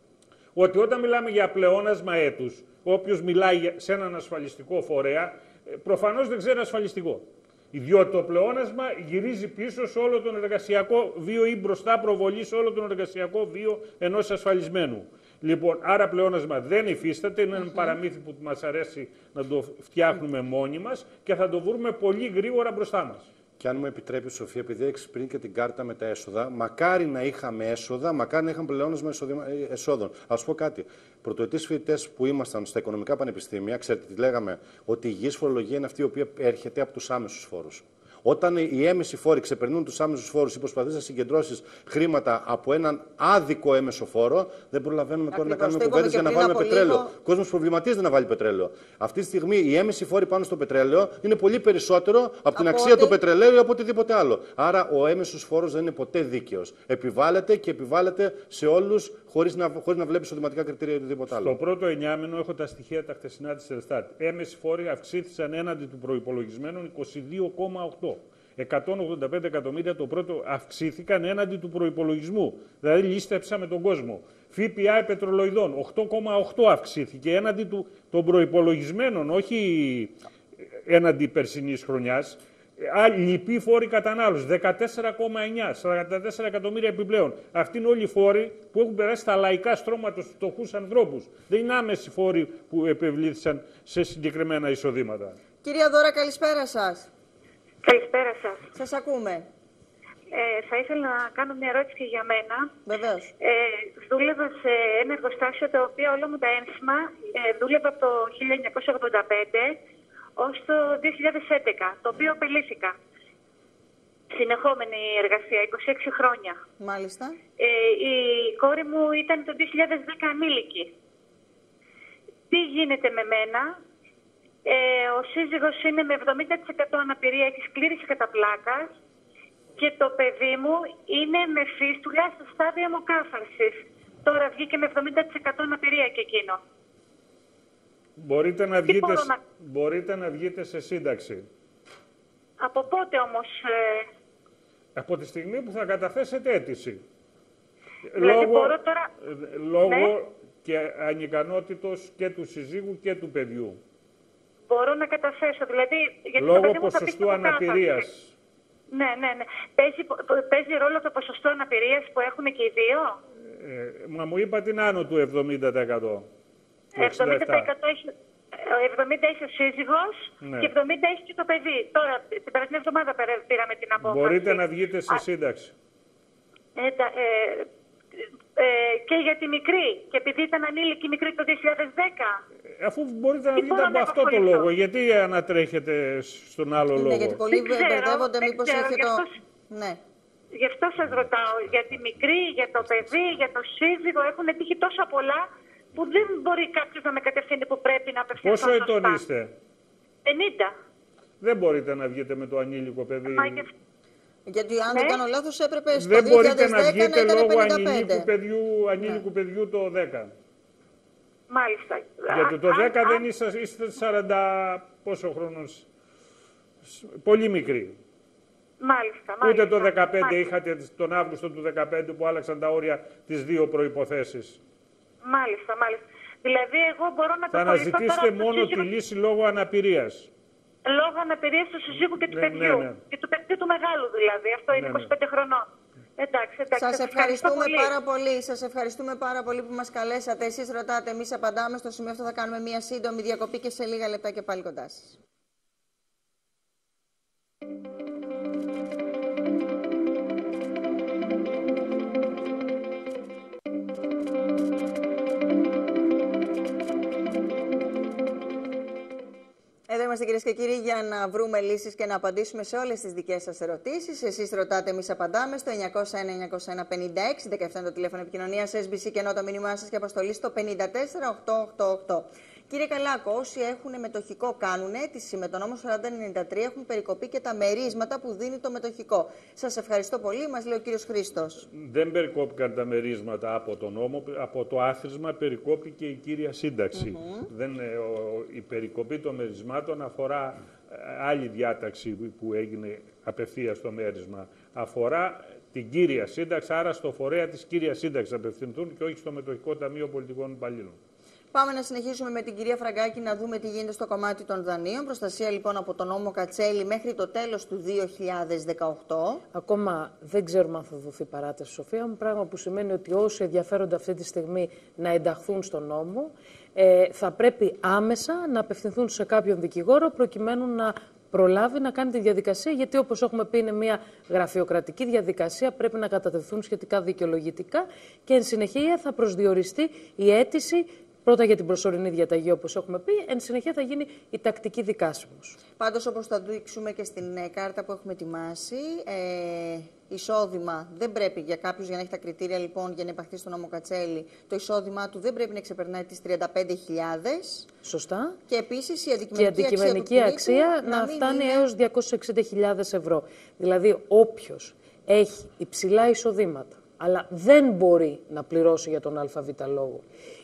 ότι όταν μιλάμε για πλεόνασμα έτους, όποιος μιλάει σε έναν ασφαλιστικό φορέα, προφανώς δεν ξέρει ασφαλιστικό. Διότι το πλεόνασμα γυρίζει πίσω σε όλο τον εργασιακό βίο ή μπροστά προβολή σε όλο τον εργασιακό βίο ενός ασφαλισμένου. Λοιπόν, άρα πλεόνασμα δεν υφίσταται, είναι ένα παραμύθι που μας αρέσει να το φτιάχνουμε μόνοι μας και θα το βρούμε πολύ γρήγορα μπροστά μας. Και αν μου επιτρέπει, Σοφία, επειδή έχεις πριν και την κάρτα με τα έσοδα, μακάρι να είχαμε έσοδα, μακάρι να είχαμε πλεόνασμα εσόδων. Ας πω κάτι. Πρωτοετής φοιτητές που ήμασταν στα οικονομικά πανεπιστήμια, ξέρετε τι λέγαμε, ότι η υγιής φορολογία είναι αυτή η οποία έρχεται από τους άμεσους φόρους. Όταν οι έμεσοι φόροι ξεπερνούν τους άμεσους φόρους ή προσπαθείς να συγκεντρώσεις χρήματα από έναν άδικο έμεσο φόρο, δεν προλαβαίνουμε τώρα να κάνουμε κουβέντες για να βάλουμε πετρέλαιο. Ο κόσμος προβληματίζεται να βάλει πετρέλαιο. Αυτή τη στιγμή οι έμεσοι φόροι πάνω στο πετρέλαιο είναι πολύ περισσότερο από την αξία του πετρελαίου ή από οτιδήποτε άλλο. Άρα ο έμεσος φόρος δεν είναι ποτέ δίκαιος. Επιβάλλεται και επιβάλλεται σε όλους χωρίς να, χωρίς να βλέπεις οδηματικά κριτήρια ή οτιδήποτε άλλο. Στο πρώτο εννιάμηνο έχω τα στοιχεία τα χτεσινά της Ελστάτ. Έμεσοι φόροι αυξήθησαν έναντι του προϋπολογισμένου είκοσι δύο κόμμα οκτώ. εκατόν ογδόντα πέντε εκατομμύρια το πρώτο αυξήθηκαν έναντι του προϋπολογισμού. Δηλαδή λίστεψαμε τον κόσμο. ΦΠΑ πετρολοειδών οκτώ κόμμα οκτώ αυξήθηκε έναντι του, των προϋπολογισμένων, όχι έναντι περσινής χρονιάς. Λοιποί φόροι κατανάλωση δεκατέσσερα κόμμα εννιά, σαράντα τέσσερα εκατομμύρια επιπλέον. Αυτοί είναι όλοι οι φόροι που έχουν περάσει στα λαϊκά στρώματα στους φτωχούς ανθρώπους. Δεν είναι άμεση φόροι που επευλήθησαν σε συγκεκριμένα εισοδήματα. Κυρία Δώρα, καλησπέρα σας. Καλησπέρα σας. Σας ακούμε. Ε, θα ήθελα να κάνω μια ερώτηση και για μένα. Βεβαίως. Ε, δούλευα σε ένα εργοστάσιο το οποίο όλα μου τα ένσημα ε, δούλευα από το χίλια εννιακόσια ογδόντα πέντε ως το δύο χιλιάδες έντεκα, το οποίο απελήθηκα. Συνεχόμενη εργασία, είκοσι έξι χρόνια. Μάλιστα. Ε, η κόρη μου ήταν το δύο χιλιάδες δέκα ανήλικη. Τι γίνεται με μένα? Ε, ο σύζυγος είναι με εβδομήντα τοις εκατό αναπηρία, έχει σκλήρηση κατά πλάκας και το παιδί μου είναι με φίστουλα στο στάδιο αιμοκάφαρσης. Τώρα βγήκε με εβδομήντα τοις εκατό αναπηρία και εκείνο. Μπορείτε να, βγείτε, να... μπορείτε να βγείτε σε σύνταξη. Από πότε όμως? Ε... Από τη στιγμή που θα καταθέσετε αίτηση. Δηλαδή λόγω μπορώ τώρα... λόγω ναι. και ανικανότητος και του συζύγου και του παιδιού. Μπορώ να καταθέσω, δηλαδή... Γιατί λόγω το παιδί μου ποσοστού αναπηρίας. Ναι, ναι, ναι. Παίζει, παίζει ρόλο το ποσοστό αναπηρίας που έχουν και οι δύο? Ε, μα μου είπα την άνω του εβδομήντα τοις εκατό. εβδομήντα τοις εκατό έχει, εβδομήντα έχει ο σύζυγος, ναι, και εβδομήντα έχει και το παιδί. Τώρα, την περασμένη εβδομάδα πήραμε την απόφαση. Μπορείτε να βγείτε σε σύνταξη. Ε, ε, ε, και για τη μικρή. Και επειδή ήταν ανήλικη μικρή το δύο χιλιάδες δέκα. Αφού μπορείτε να βγείτε από αυτό το λόγο, γιατί ανατρέχετε στον άλλο ναι, λόγο? Γιατί πολλοί μπερδεύονται, μήπως ξέρω, έχει το... αυτός... Ναι. Γι' αυτό σας ρωτάω. Για τη μικρή, για το παιδί, για το σύζυγο έχουν τύχει τόσα πολλά που δεν μπορεί κάποιος να με κατευθύνει που πρέπει να απευθυνθώ σωστά. Πόσο ετών είστε? πενήντα. Δεν μπορείτε να βγείτε με το ανήλικο παιδί. Μα, και... Γιατί αν ναι. δεν κάνω λάθος έπρεπε στο δεν δύο χιλιάδες δέκα μπορείτε να βγείτε να λόγω πενήντα πέντε. ανήλικου παιδιού, ανήλικου ναι. παιδιού το δέκα. Μάλιστα. Γιατί το α, δέκα α, δεν είστε, είστε σαράντα πόσο χρόνος, πολύ μικρή. Μάλιστα, μάλιστα. Ούτε το δεκαπέντε μάλιστα. Είχατε τον Αύγουστο του δεκαπέντε που άλλαξαν τα όρια τις δύο προϋποθέσεις. Μάλιστα, μάλιστα. Δηλαδή εγώ μπορώ να το θα αναζητήσετε μόνο σύζυγο... τη λύση λόγω αναπηρίας. Λόγω αναπηρίας του συζύγου και του ναι, παιδιού. Ναι, ναι. Και του παιδιού του μεγάλου δηλαδή. Αυτό είναι ναι, είκοσι πέντε ναι. χρονών. Εντάξει, εντάξει. Σας ευχαριστούμε πολύ. πάρα πολύ. Σας ευχαριστούμε πάρα πολύ που μας καλέσατε. Εσείς ρωτάτε, εμείς απαντάμε. Στο σημείο αυτό θα κάνουμε μια σύντομη διακοπή και σε λίγα λεπτά και πάλι κοντά σας. Εδώ είμαστε κυρίες και κύριοι για να βρούμε λύσεις και να απαντήσουμε σε όλες τις δικές σας ερωτήσεις. Εσείς ρωτάτε, εμείς απαντάμε στο εννιακόσια ένα εννιακόσια ένα πενήντα έξι δεκαεπτά είναι το τηλέφωνο επικοινωνίας ες μπι σι και ενώ το μήνυμά σας και αποστολή στο πενήντα τέσσερα οκτακόσια ογδόντα οκτώ. Κύριε Καλάκο, όσοι έχουν μετοχικό κάνουν αίτηση με τον νόμο σαράντα ενενήντα τρία, έχουν περικοπεί και τα μερίσματα που δίνει το μετοχικό. Σας ευχαριστώ πολύ, μας λέει ο κύριος Χρήστος. Δεν περικόπηκαν τα μερίσματα από τον νόμο, από το άθροισμα περικόπηκε η κύρια σύνταξη. Mm-hmm. Δεν, ο, η περικοπή των μερισμάτων αφορά άλλη διάταξη που έγινε απευθείας στο μέρισμα. Αφορά την κύρια σύνταξη, άρα στο φορέα της κύριας σύνταξης απευθυνθούν και όχι στο μετοχικό ταμείο πολιτικών υπαλλήλων. Πάμε να συνεχίσουμε με την κυρία Φραγκάκη να δούμε τι γίνεται στο κομμάτι των δανείων. Προστασία λοιπόν από τον νόμο Κατσέλη μέχρι το τέλος του δύο χιλιάδες δεκαοκτώ. Ακόμα δεν ξέρουμε αν θα δοθεί παράταση, Σοφία μου, πράγμα που σημαίνει ότι όσοι ενδιαφέρονται αυτή τη στιγμή να ενταχθούν στον νόμο ε, θα πρέπει άμεσα να απευθυνθούν σε κάποιον δικηγόρο προκειμένου να προλάβει να κάνει τη διαδικασία, γιατί όπως έχουμε πει είναι μια γραφειοκρατική διαδικασία, πρέπει να κατατεθούν σχετικά δικαιολογητικά και εν συνεχεία θα προσδιοριστεί η αίτηση Πρώτα για την προσωρινή διαταγή, όπως έχουμε πει, εν συνεχεία θα γίνει η τακτική δικάσιμος. Πάντως, όπως θα δείξουμε και στην ε, κάρτα που έχουμε ετοιμάσει, ε, εισόδημα δεν πρέπει για κάποιους, για να έχει τα κριτήρια λοιπόν για να υπαχθεί στο νόμο Κατσέλη, το εισόδημά του δεν πρέπει να ξεπερνάει τις τριάντα πέντε χιλιάδες. Σωστά. Και επίσης η αντικειμενική, και η αντικειμενική αξία, αξία να, να φτάνει είναι... έως διακόσιες εξήντα χιλιάδες ευρώ. Δηλαδή, όποιος έχει υψηλά εισοδήματα, αλλά δεν μπορεί να πληρώσει για τον ΑΒ λόγο,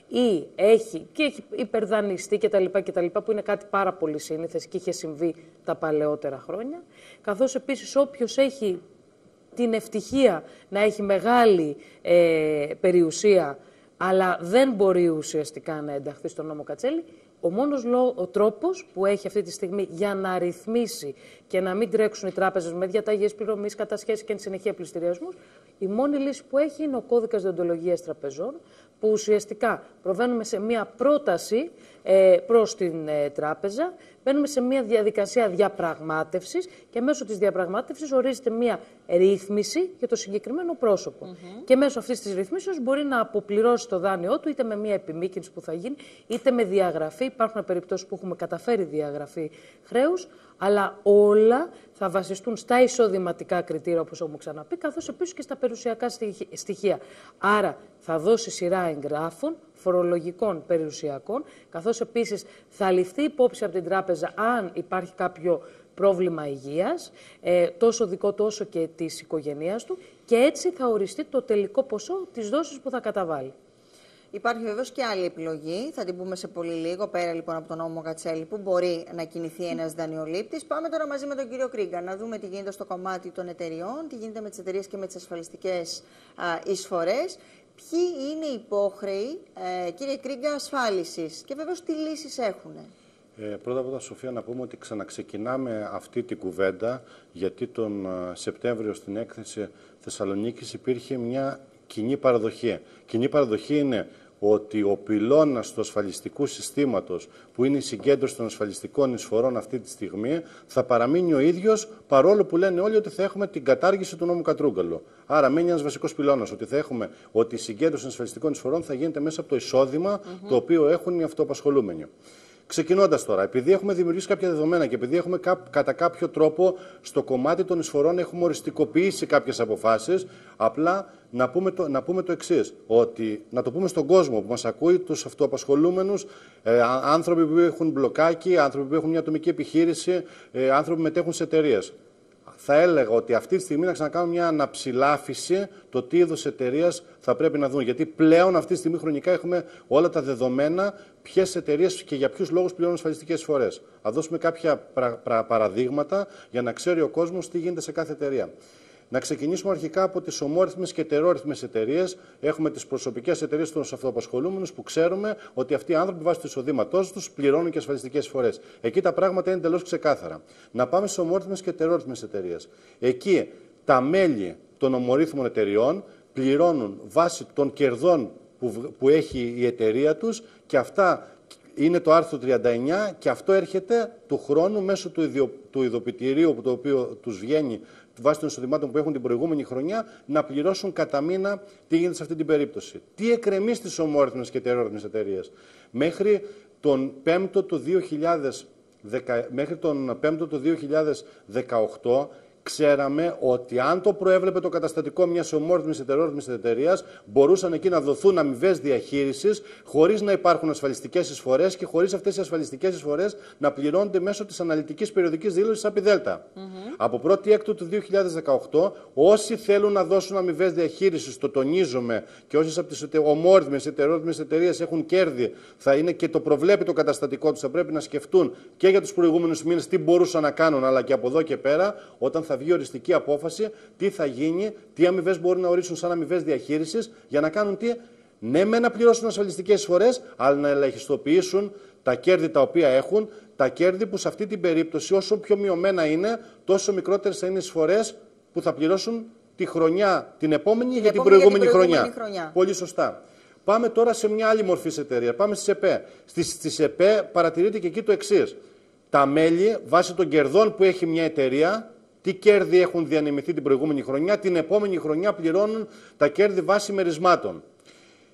ή έχει και έχει υπερδανιστεί κτλ. κτλ. Που είναι κάτι πάρα πολύ σύνηθες και είχε συμβεί τα παλαιότερα χρόνια. Καθώς επίσης όποιος έχει την ευτυχία να έχει μεγάλη ε, περιουσία, αλλά δεν μπορεί ουσιαστικά να ενταχθεί στον νόμο Κατσέλη, ο μόνος ο τρόπος που έχει αυτή τη στιγμή για να ρυθμίσει και να μην τρέξουν οι τράπεζες με διαταγές πληρωμής, κατασχέσεις και εν συνεχεία πληστηριασμούς, η μόνη λύση που έχει είναι ο κώδικας δεοντολογίας τραπεζών, που ουσιαστικά προβαίνουμε σε μία πρόταση ε, προς την ε, τράπεζα, μπαίνουμε σε μία διαδικασία διαπραγμάτευσης και μέσω της διαπραγμάτευσης ορίζεται μία ρύθμιση για το συγκεκριμένο πρόσωπο. Mm-hmm. Και μέσω αυτής της ρύθμισης μπορεί να αποπληρώσει το δάνειό του είτε με μία επιμήκυνση που θα γίνει, είτε με διαγραφή. Υπάρχουν περιπτώσεις που έχουμε καταφέρει διαγραφή χρέους, αλλά όλα θα βασιστούν στα εισοδηματικά κριτήρια, όπως έχουμε ξαναπεί, καθώς επίσης και στα περιουσιακά στοιχεία. Άρα θα δώσει σειρά εγγράφων, φορολογικών περιουσιακών, καθώς επίσης θα ληφθεί υπόψη από την τράπεζα αν υπάρχει κάποιο πρόβλημα υγείας, ε, τόσο δικό του όσο και της οικογένειας του, και έτσι θα οριστεί το τελικό ποσό της δόσης που θα καταβάλει. Υπάρχει βεβαίως και άλλη επιλογή, θα την πούμε σε πολύ λίγο, πέρα λοιπόν από τον νόμο Κατσέλη, που μπορεί να κινηθεί ένας δανειολήπτης. Πάμε τώρα μαζί με τον κύριο Κρίγκα να δούμε τι γίνεται στο κομμάτι των εταιριών, τι γίνεται με τις εταιρείες και με τις ασφαλιστικές α, εισφορές. Ποιοι είναι οι υπόχρεοι, ε, κύριε Κρίγκα, ασφάλισης και βεβαίως τι λύσεις έχουν. Ε, πρώτα απ' όλα, Σοφία, να πούμε ότι ξαναξεκινάμε αυτή την κουβέντα, γιατί τον uh, Σεπτέμβριο στην έκθεση Θεσσαλονίκης υπήρχε μια κοινή παραδοχή. Κοινή παραδοχή είναι ότι ο πυλώνας του ασφαλιστικού συστήματος, που είναι η συγκέντρωση των ασφαλιστικών εισφορών αυτή τη στιγμή, θα παραμείνει ο ίδιος, παρόλο που λένε όλοι ότι θα έχουμε την κατάργηση του νόμου Κατρούγκαλου. Άρα, μένει ένας βασικός πυλώνας, ότι θα έχουμε ότι η συγκέντρωση των ασφαλιστικών εισφορών θα γίνεται μέσα από το εισόδημα mm-hmm. το οποίο έχουν οι αυτοαπασχολούμενοι. Ξεκινώντας τώρα, επειδή έχουμε δημιουργήσει κάποια δεδομένα και επειδή έχουμε κά, κατά κάποιο τρόπο στο κομμάτι των εισφορών έχουμε οριστικοποιήσει κάποιες αποφάσεις, απλά να πούμε το, να πούμε το εξής, ότι να το πούμε στον κόσμο που μας ακούει, τους αυτοαπασχολούμενους, ε, άνθρωποι που έχουν μπλοκάκι, άνθρωποι που έχουν μια ατομική επιχείρηση, ε, άνθρωποι που μετέχουν σε εταιρείες. Θα έλεγα ότι αυτή τη στιγμή να ξανακάνουμε μια αναψηλάφιση το τι είδους εταιρείας θα πρέπει να δουν. Γιατί πλέον αυτή τη στιγμή χρονικά έχουμε όλα τα δεδομένα ποιες εταιρείες και για ποιους λόγους πληρώνουν ασφαλιστικές εισφορές. Θα δώσουμε κάποια πρα, πρα, παραδείγματα για να ξέρει ο κόσμος τι γίνεται σε κάθε εταιρεία. Να ξεκινήσουμε αρχικά από τις ομόρυθμες και ετερόρυθμες εταιρείες. Έχουμε τις προσωπικές εταιρείες των αυτοαπασχολούμενους που ξέρουμε ότι αυτοί οι άνθρωποι βάσει του εισοδήματός τους πληρώνουν και ασφαλιστικές εισφορές. Εκεί τα πράγματα είναι εντελώς ξεκάθαρα. Να πάμε στις ομόρυθμες και ετερόρυθμες εταιρείες. Εκεί τα μέλη των ομορύθμων εταιρεών πληρώνουν βάσει των κερδών που, που έχει η εταιρεία τους και αυτά. Είναι το άρθρο τριάντα εννιά και αυτό έρχεται του χρόνου μέσω του, ιδιο, του ειδοποιητηρίου που το οποίο τους βγαίνει βάσει των εισοδημάτων που έχουν την προηγούμενη χρονιά να πληρώσουν κατά μήνα τι γίνεται σε αυτή την περίπτωση. Τι εκκρεμεί στις ομόρυθμες και ετερόρυθμες εταιρείες. Μέχρι τον πέμπτο του δύο χιλιάδες δέκα, μέχρι τον πέμπτο του δύο χιλιάδες δεκαοκτώ ξέραμε ότι αν το προέβλεπε το καταστατικό μιας ομόρυθμης ετερόρυθμης εταιρείας, μπορούσαν εκεί να δοθούν αμοιβές διαχείρισης, χωρίς να υπάρχουν ασφαλιστικές εισφορές και χωρίς αυτές οι ασφαλιστικές εισφορές να πληρώνονται μέσω της αναλυτικής περιοδικής δήλωσης ΑΠΙ ΔΕΛΤΑ. Mm-hmm. Από πρώτη έκτου του δύο χιλιάδες δεκαοκτώ, όσοι θέλουν να δώσουν αμοιβές διαχείρισης, το τονίζουμε, και όσοι από τις ομόρυθμες ετερόρυθμες εταιρείες έχουν κέρδη, θα είναι και το προβλέπει το καταστατικό τους, θα πρέπει να σκεφτούν και για τους προηγούμενους μήνες τι μπορούσαν να κάνουν, αλλά και από εδώ και πέρα, όταν θα βγει οριστική απόφαση, τι θα γίνει, τι αμοιβές μπορούν να ορίσουν σαν αμοιβές διαχείρισης, για να κάνουν τι, ναι, με να πληρώσουν ασφαλιστικές εισφορές, αλλά να ελαχιστοποιήσουν τα κέρδη τα οποία έχουν, τα κέρδη που σε αυτή την περίπτωση, όσο πιο μειωμένα είναι, τόσο μικρότερες θα είναι οι εισφορές που θα πληρώσουν τη χρονιά, την επόμενη την για την προηγούμενη, την προηγούμενη χρονιά. χρονιά. Πολύ σωστά. Πάμε τώρα σε μια άλλη μορφή εταιρεία. Πάμε στις ΕΠΕ. Στις, στις ΕΠΕ παρατηρείται και εκεί το εξής. Τα μέλη, βάσει των κερδών που έχει μια εταιρεία, τι κέρδη έχουν διανεμηθεί την προηγούμενη χρονιά, την επόμενη χρονιά πληρώνουν τα κέρδη βάσει μερισμάτων.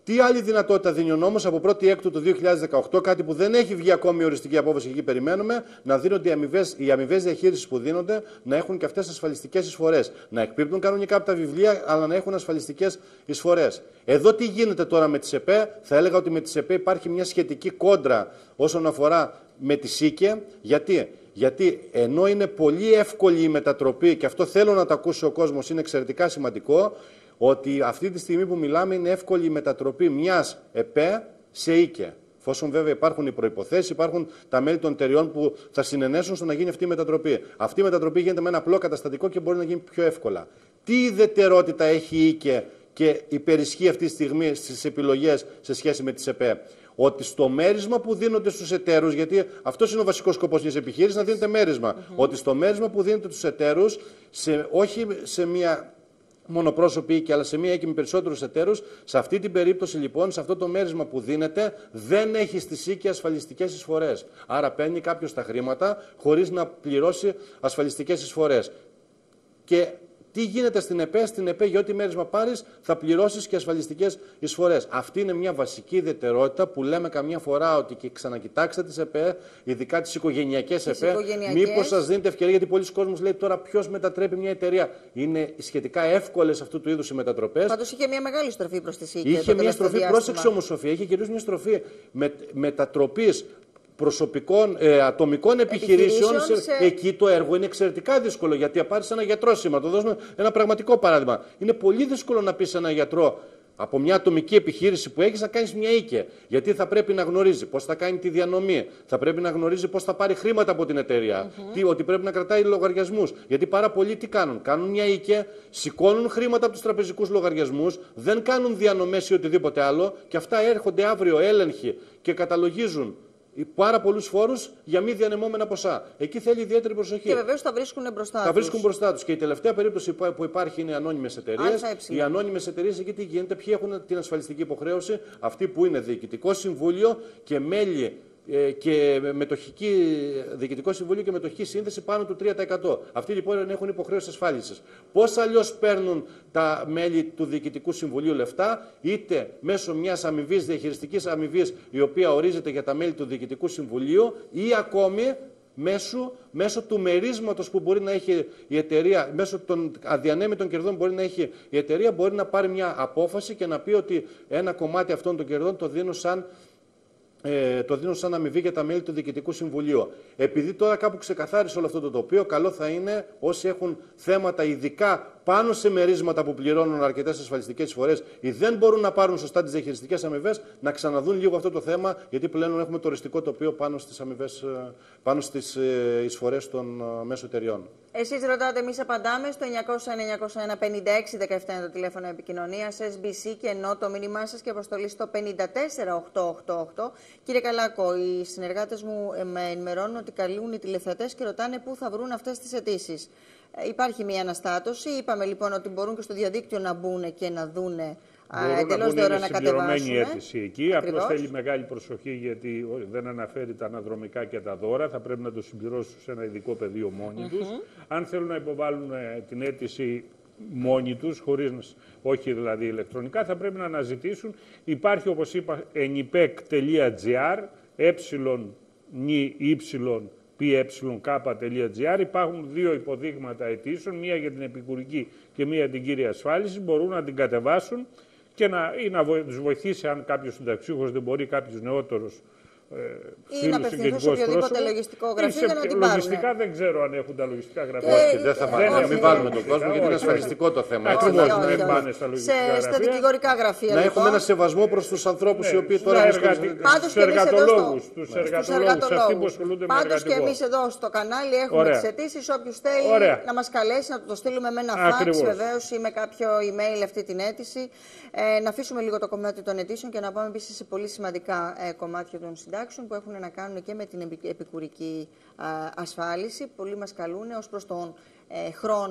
Τι άλλη δυνατότητα δίνει ο νόμος από πρώτη Έκτου του δύο χιλιάδες δεκαοκτώ, κάτι που δεν έχει βγει ακόμη η οριστική απόφαση και εκεί περιμένουμε, να δίνονται οι αμοιβές, οι αμοιβές διαχείρισης που δίνονται, να έχουν και αυτές ασφαλιστικές εισφορές. Να εκπίπτουν κανονικά από τα βιβλία, αλλά να έχουν ασφαλιστικές εισφορές. Εδώ τι γίνεται τώρα με τις ΕΠΕ? Θα έλεγα ότι με τις ΕΠΕ υπάρχει μια σχετική κόντρα όσον αφορά με τη ΣΥΚΕ. Γιατί? Γιατί ενώ είναι πολύ εύκολη η μετατροπή, και αυτό θέλω να το ακούσει ο κόσμος, είναι εξαιρετικά σημαντικό, ότι αυτή τη στιγμή που μιλάμε είναι εύκολη η μετατροπή μιας ΕΠΕ σε ΙΚΕ. Εφόσον βέβαια υπάρχουν οι προϋποθέσεις, υπάρχουν τα μέλη των εταιριών που θα συνενέσουν στο να γίνει αυτή η μετατροπή. Αυτή η μετατροπή γίνεται με ένα απλό καταστατικό και μπορεί να γίνει πιο εύκολα. Τι ιδιαιτερότητα έχει η ΙΚΕ και υπερισχύει αυτή τη στιγμή στις επιλογές σε σχέση με τις ΕΠΕ? Ότι στο μέρισμα που δίνονται στους εταίρους, γιατί αυτός είναι ο βασικός σκοπός μιας επιχείρησης, να δίνεται μέρισμα. Mm-hmm. Ότι στο μέρισμα που δίνεται στους εταίρους, σε, όχι σε μια μονοπρόσωπη οίκη, αλλά σε μία οίκη με περισσότερους εταίρους, σε αυτή την περίπτωση λοιπόν, σε αυτό το μέρισμα που δίνεται, δεν έχει στη οίκη ασφαλιστικές εισφορές. Άρα παίρνει κάποιος τα χρήματα χωρίς να πληρώσει ασφαλιστικές εισφορές. Και τι γίνεται στην ΕΠΕ? Στην ΕΠΕ για ό,τι μέρισμα πάρεις θα πληρώσεις και ασφαλιστικές εισφορές. Αυτή είναι μια βασική ιδιαιτερότητα που λέμε καμιά φορά ότι και ξανακοιτάξτε τις ΕΠΕ, ειδικά τις οικογενειακές ΕΠΕ. Μήπως σας δίνετε ευκαιρία, γιατί πολλοί κόσμος λέει τώρα ποιος μετατρέπει μια εταιρεία? Είναι σχετικά εύκολες αυτού του είδους οι μετατροπές. Πάντως είχε μια μεγάλη στροφή προς τη ΣΥΚΕ. Είχε μια στροφή, πρόσεξε όμως Σοφία, είχε κυρίως μια στροφή με, μετατροπής προσωπικών, ε, ατομικών επιχειρήσεων, επιχειρήσεων σε... εκεί το έργο είναι εξαιρετικά δύσκολο. Γιατί πάρεις ένα γιατρό σήμερα, το δώσουμε ένα πραγματικό παράδειγμα. Είναι πολύ δύσκολο να πεις ένα γιατρό από μια ατομική επιχείρηση που έχεις να κάνεις μια οίκε. Γιατί θα πρέπει να γνωρίζει πώς θα κάνει τη διανομή, θα πρέπει να γνωρίζει πώς θα πάρει χρήματα από την εταιρεία, mm-hmm. τι, ότι πρέπει να κρατάει λογαριασμούς. Γιατί πάρα πολλοί τι κάνουν? Κάνουν μια οίκε, σηκώνουν χρήματα από τους τραπεζικούς λογαριασμούς, δεν κάνουν διανομές ή οτιδήποτε άλλο και αυτά έρχονται αύριο έλεγχοι και καταλογίζουν πάρα πολλούς φόρους για μη διανεμόμενα ποσά. Εκεί θέλει ιδιαίτερη προσοχή. Και βεβαίως τα βρίσκουν μπροστά τους. Τα βρίσκουν μπροστά τους. Και η τελευταία περίπτωση που υπάρχει είναι οι ανώνυμες εταιρείες. Οι ανώνυμες εταιρείες, εκεί τι γίνεται? Ποιοι έχουν την ασφαλιστική υποχρέωση? Αυτοί που είναι διοικητικό συμβούλιο και μέλη και μετοχική, διοικητικό συμβούλιο και μετοχική σύνθεση πάνω του τρία τοις εκατό. Αυτοί λοιπόν έχουν υποχρέωση ασφάλισης. Πώς αλλιώς παίρνουν τα μέλη του διοικητικού συμβουλίου λεφτά? Είτε μέσω μιας αμοιβής, διαχειριστικής αμοιβής, η οποία ορίζεται για τα μέλη του διοικητικού συμβουλίου, ή ακόμη μέσω, μέσω του μερίσματος που μπορεί να έχει η εταιρεία, μέσω των αδιανέμητων κερδών που μπορεί να έχει η εταιρεία, μπορεί να πάρει μια απόφαση και να πει ότι ένα κομμάτι αυτών των κερδών το δίνω σαν Ε, το δίνω σαν αμοιβή για τα μέλη του Διοικητικού Συμβουλίου. Επειδή τώρα κάπου ξεκαθάρισε όλο αυτό το τοπίο, καλό θα είναι όσοι έχουν θέματα ειδικά πάνω σε μερίσματα που πληρώνουν αρκετές ασφαλιστικές εισφορές ή δεν μπορούν να πάρουν σωστά τις διαχειριστικές αμοιβές, να ξαναδούν λίγο αυτό το θέμα, γιατί πλέον έχουμε το οριστικό τοπίο πάνω στις αμοιβές, πάνω στις εισφορές των μέσων εταιριών. Εσείς ρωτάτε, εμείς απαντάμε στο εννιακόσια εννιακόσια ένα πενήντα έξι δεκαεπτά είναι το τηλέφωνο επικοινωνίας, ες μπι σι και ενώ το μήνυμά σας και αποστολή στο πενήντα τέσσερα οκτακόσια ογδόντα οκτώ. Κύριε Καλάκο, οι συνεργάτες μου με ενημερώνουν ότι καλούν οι τηλεθεατές και ρωτάνε πού θα βρουν αυτές τις αιτήσεις. Ε, υπάρχει μια αναστάτωση. Είπαμε λοιπόν ότι μπορούν και στο διαδίκτυο να μπουν και να δούνε. Εντελώς δώρα να κατεβάσουν. Είναι αίτηση εκεί. Απλώς θέλει μεγάλη προσοχή, γιατί δεν αναφέρει τα αναδρομικά και τα δώρα. Θα πρέπει να το συμπληρώσουν σε ένα ειδικό πεδίο μόνοι τους. Mm-hmm. Αν θέλουν να υποβάλουν την αίτηση μόνοι τους, χωρίς, όχι δηλαδή ηλεκτρονικά, θα πρέπει να αναζητήσουν. Υπάρχει, όπως είπα, ενιπεκ τελεία τζι άρ, ε, νι, y, πι-ε-κ.gr. Υπάρχουν δύο υποδείγματα αιτήσεων, μία για την επικουρική και μία για την κύρια ασφάλιση. Μπορούν να την κατεβάσουν και να, ή να τους βοηθήσει, αν κάποιος συνταξιούχος δεν μπορεί, κάποιος νεότερος ή να απευθυνθούν σε οποιοδήποτε λογιστικό γραφείο για να την πάρουν. Λογιστικά δεν ξέρω αν έχουν τα λογιστικά γραφεία. Όχι, δεν θα βάλουμε. Μην βάλουμε τον κόσμο, γιατί είναι ασφαλιστικό το θέμα. Ακριβώς, δεν πάνε στα λογιστικά γραφεία. Στα δικηγορικά γραφεία. Να έχουμε ένα σεβασμό προς τους ανθρώπους οι οποίοι τώρα βρίσκονται. Τους εργατολόγους, τους εργατολόγους, αυτοί που ασχολούνται με εργατικό. Πάντως και εμείς εδώ στο κανάλι έχουμε τις αιτήσεις. Όποιος θέλει να μας καλέσει, να το στείλουμε με ένα φάξ βεβαίως ή με κάποιο email αυτή την αίτηση. Να αφήσουμε λίγο το κομμάτι των αιτήσεων και να πάμε επίσης σε πολύ σημαντικά κομμάτια των συντάξεων που έχουν να κάνουν και με την επικουρική ασφάλιση. Πολλοί μας καλούν ως προς τον ε, χρόνο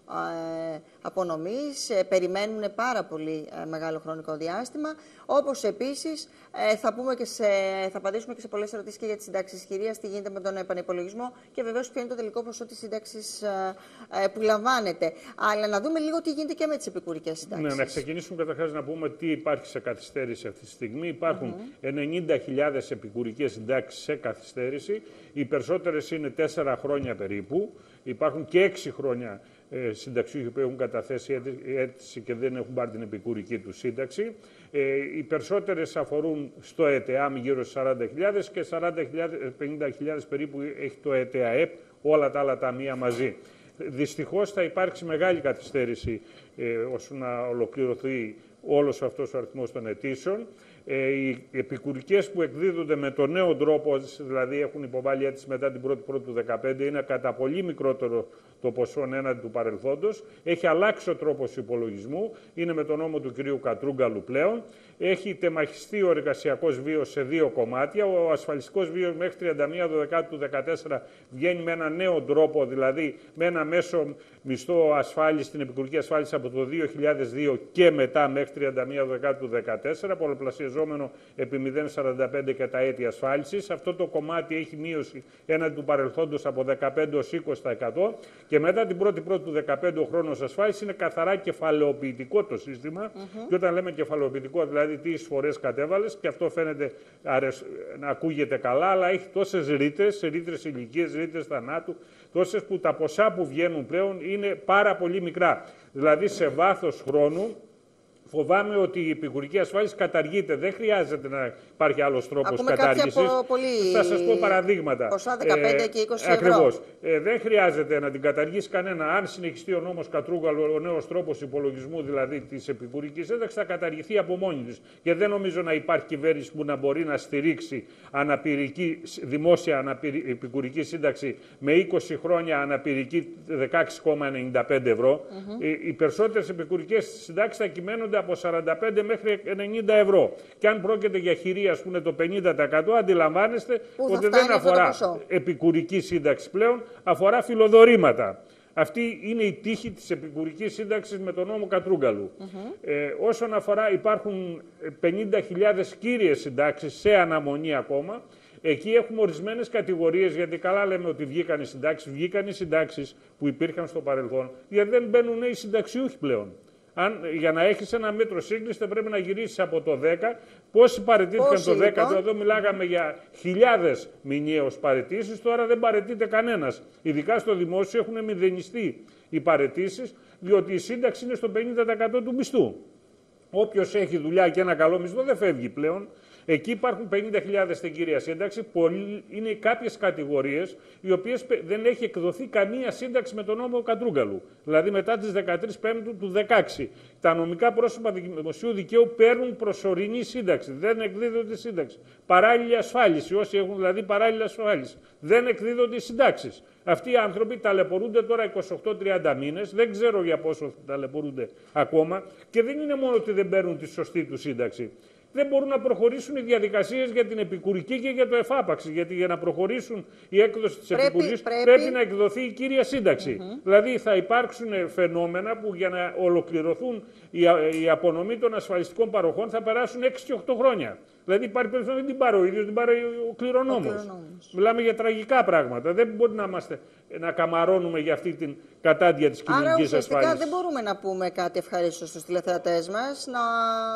ε, απονομής, ε, περιμένουν πάρα πολύ ε, μεγάλο χρονικό διάστημα. Όπως επίσης ε, θα, πούμε και σε, θα απαντήσουμε και σε πολλές ερωτήσεις και για τις συντάξεις χειρίας, τι γίνεται με τον επανυπολογισμό και βεβαίως ποιο είναι το τελικό ποσό της σύνταξης ε, ε, που λαμβάνετε. Αλλά να δούμε λίγο τι γίνεται και με τις επικουρικές συντάξεις. Ναι, να ξεκινήσουμε καταρχάς να πούμε τι υπάρχει σε καθυστέρηση αυτή τη στιγμή. Υπάρχουν mm-hmm. ενενήντα χιλιάδες επικουρικές συντάξεις σε καθυστέρηση. Οι περισσότερες είναι τέσσερα χρόνια περίπου. Υπάρχουν και έξι χρόνια ε, συνταξιούχοι που έχουν καταθέσει αίτηση και δεν έχουν πάρει την επικουρική του σύνταξη. Ε, οι περισσότερες αφορούν στο ΕΤΕΑΜ γύρω στις σαράντα χιλιάδες και σαράντα χιλιάδες, πενήντα χιλιάδες περίπου έχει το ΕΤΕΑΕΠ, όλα τα άλλα ταμεία μαζί. Δυστυχώς θα υπάρξει μεγάλη καθυστέρηση ε, ώστε να ολοκληρωθεί όλος αυτός ο αριθμός των αιτήσεων. Ε, οι επικουρικές που εκδίδονται με τον νέο τρόπο, δηλαδή έχουν υποβάλει αίτηση μετά την πρώτη πρώτη του δύο χιλιάδες δεκαπέντε, είναι κατά πολύ μικρότερο το ποσό έναντι του παρελθόντος. Έχει αλλάξει ο τρόπος υπολογισμού, είναι με τον νόμο του κυρίου Κατρούγκαλου πλέον. Έχει τεμαχιστεί ο εργασιακός βίος σε δύο κομμάτια. Ο ασφαλιστικός βίος μέχρι τριάντα μία Δεκεμβρίου του δύο χιλιάδες δεκατέσσερα βγαίνει με ένα νέο τρόπο, δηλαδή με ένα μέσο μισθό ασφάλιση, την επικουρική ασφάλιση από το δύο χιλιάδες δύο και μετά μέχρι τριάντα μία Δεκεμβρίου του δύο χιλιάδες δεκατέσσερα, πολλαπλασιαζόμενο επί μηδέν κόμμα σαράντα πέντε και τα έτη ασφάλισης. Αυτό το κομμάτι έχει μείωση έναντι του παρελθόντος από δεκαπέντε έως είκοσι τοις εκατό και μετά την πρώτη πρώτη του δύο χιλιάδες δεκαπέντε ο χρόνος ασφάλισης είναι καθαρά κεφαλαιοποιητικό το σύστημα. Mm-hmm. Και όταν λέμε κεφαλαιοποιητικό, δηλαδή τι εισφορές κατέβαλες, και αυτό φαίνεται αρεσ... να ακούγεται καλά, αλλά έχει τόσες ρήτρες, ρήτρες ηλικίες, ρήτρες θανάτου, τόσες που τα ποσά που βγαίνουν πλέον είναι πάρα πολύ μικρά. Δηλαδή σε βάθος χρόνου φοβάμαι ότι η επικουρική ασφάλιση καταργείται. Δεν χρειάζεται να υπάρχει άλλος τρόπος κατάργησης. Πολύ... Θα σας πω παραδείγματα. Ποσά δεκαπέντε και είκοσι ευρώ. Ακριβώς. Ε, δεν χρειάζεται να την καταργήσει κανένα. Αν συνεχιστεί ο νόμος Κατρούγκαλου, ο νέος τρόπος υπολογισμού δηλαδή της επικουρικής ένταξης, θα καταργηθεί από μόνη της. Και δεν νομίζω να υπάρχει κυβέρνηση που να μπορεί να στηρίξει αναπηρική, δημόσια αναπηρική, επικουρική σύνταξη με είκοσι χρόνια αναπηρική δεκαέξι κόμμα ενενήντα πέντε ευρώ. Mm-hmm. ε, οι περισσότερες επικουρικές συντάξεις θα κυμαίνονται από σαράντα πέντε μέχρι ενενήντα ευρώ. Και αν πρόκειται για χειρία, που είναι το πενήντα τοις εκατό, αντιλαμβάνεστε ότι δεν αφορά επικουρική σύνταξη πλέον, αφορά φιλοδορήματα. Αυτή είναι η τύχη της επικουρικής σύνταξης με τον νόμο Κατρούγκαλου. Mm-hmm. ε, όσον αφορά, υπάρχουν πενήντα χιλιάδες κύριες συντάξεις σε αναμονή ακόμα. Εκεί έχουμε ορισμένες κατηγορίες, γιατί καλά λέμε ότι βγήκαν οι συντάξεις, βγήκαν οι συντάξεις που υπήρχαν στο παρελθόν, γιατί δεν μπαίνουν νέοι συνταξιούχοι πλέον. Αν, για να έχεις ένα μέτρο σύγκριση θα πρέπει να γυρίσεις από το δέκα. Πόσοι παραιτήθηκαν Πόσοι, το δέκα, λοιπόν? Εδώ μιλάγαμε για χιλιάδες μηνιαίως παραιτήσεις, τώρα δεν παραιτείται κανένας. Ειδικά στο δημόσιο έχουν μηδενιστεί οι παραιτήσεις, διότι η σύνταξη είναι στο πενήντα τοις εκατό του μισθού. Όποιος έχει δουλειά και ένα καλό μισθό δεν φεύγει πλέον. Εκεί υπάρχουν πενήντα χιλιάδες στην κύρια σύνταξη. Είναι κάποιες κατηγορίες οι οποίες δεν έχει εκδοθεί καμία σύνταξη με τον νόμο Κατρούγκαλου. Δηλαδή μετά τις δεκατρείς Πέμπτου του δεκαέξι. Τα νομικά πρόσωπα δημοσίου δικαίου παίρνουν προσωρινή σύνταξη. Δεν εκδίδονται σύνταξη. Παράλληλη ασφάλιση. Όσοι έχουν δηλαδή παράλληλη ασφάλιση. Δεν εκδίδονται συντάξεις. Αυτοί οι άνθρωποι ταλαιπωρούνται τώρα είκοσι οκτώ τριάντα μήνες. Δεν ξέρω για πόσο ταλαιπωρούνται ακόμα. Και δεν είναι μόνο ότι δεν παίρνουν τη σωστή του σύνταξη. Δεν μπορούν να προχωρήσουν οι διαδικασίες για την επικουρική και για το εφάπαξη. Γιατί για να προχωρήσουν η έκδοση της πρέπει, επικουρικής πρέπει... πρέπει να εκδοθεί η κύρια σύνταξη. Mm-hmm. Δηλαδή θα υπάρξουν φαινόμενα που για να ολοκληρωθούν η, η απονομή των ασφαλιστικών παροχών θα περάσουν έξι και οκτώ χρόνια. Δηλαδή υπάρχει περίπτωση να την πάρει ο ίδιος, την πάρει ο κληρονόμος. Μιλάμε για τραγικά πράγματα. Δεν μπορεί να, είμαστε, να καμαρώνουμε για αυτή την κατάντια της κοινωνικής ασφάλισης. Άρα δεν μπορούμε να πούμε κάτι ευχαρίστως στους τηλεθεατές μας, να...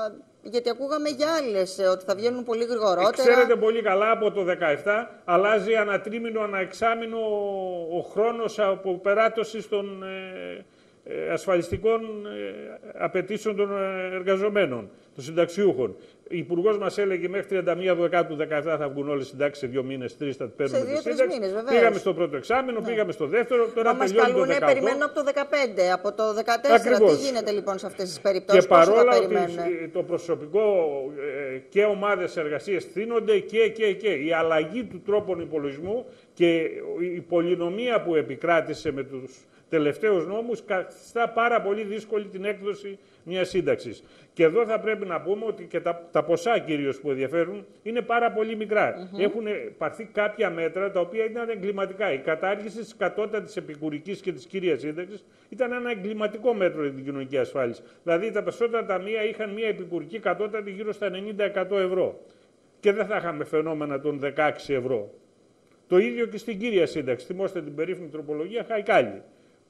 γιατί ακούγαμε για άλλες ότι θα βγαίνουν πολύ γρηγορότερα. Ξέρετε πολύ καλά, από το δεκαεπτά αλλάζει ανατρίμηνο, αναεξάμηνο ο χρόνος αποπεράτωσης των ε, ε, ασφαλιστικών ε, απαιτήσεων των εργαζομένων, των συνταξιούχων. Ο Υπουργός μας έλεγε μέχρι τριάντα μία Δεκεμβρίου του δεκαεπτά θα βγουν όλες οι συντάξεις σε δύο μήνες, τρεις θα παίρνουμε τη σύνταξη. Πήγαμε στο πρώτο εξάμηνο, ναι. πήγαμε στο δεύτερο, τώρα μα τελειώνει το δεκαοκτώ. Περιμένουν από το δεκαπέντε, από το δεκατέσσερα. Ακριβώς. Τι γίνεται λοιπόν σε αυτές τις περιπτώσεις, και παρόλα ότι το προσωπικό ε, και ομάδες εργασίας θύνονται και, και, και η αλλαγή του τρόπου υπολογισμού και η πολυνομία που επικράτησε με τους τελευταίος νόμος καθιστά πάρα πολύ δύσκολη την έκδοση μιας σύνταξης. Και εδώ θα πρέπει να πούμε ότι και τα, τα ποσά κυρίως που ενδιαφέρουν είναι πάρα πολύ μικρά. Mm-hmm. Έχουν πάρθει κάποια μέτρα τα οποία ήταν εγκληματικά. Η κατάργηση της κατώτατης επικουρικής και της κύριας σύνταξης ήταν ένα εγκληματικό μέτρο για την κοινωνική ασφάλιση. Δηλαδή τα περισσότερα ταμεία είχαν μια επικουρική κατώτατη γύρω στα ενενήντα εκατό ευρώ. Και δεν θα είχαμε φαινόμενα των δεκαέξι ευρώ. Το ίδιο και στην κύρια σύνταξη. Θυμόστε την περίφημη τροπολογία Χαϊκάλη.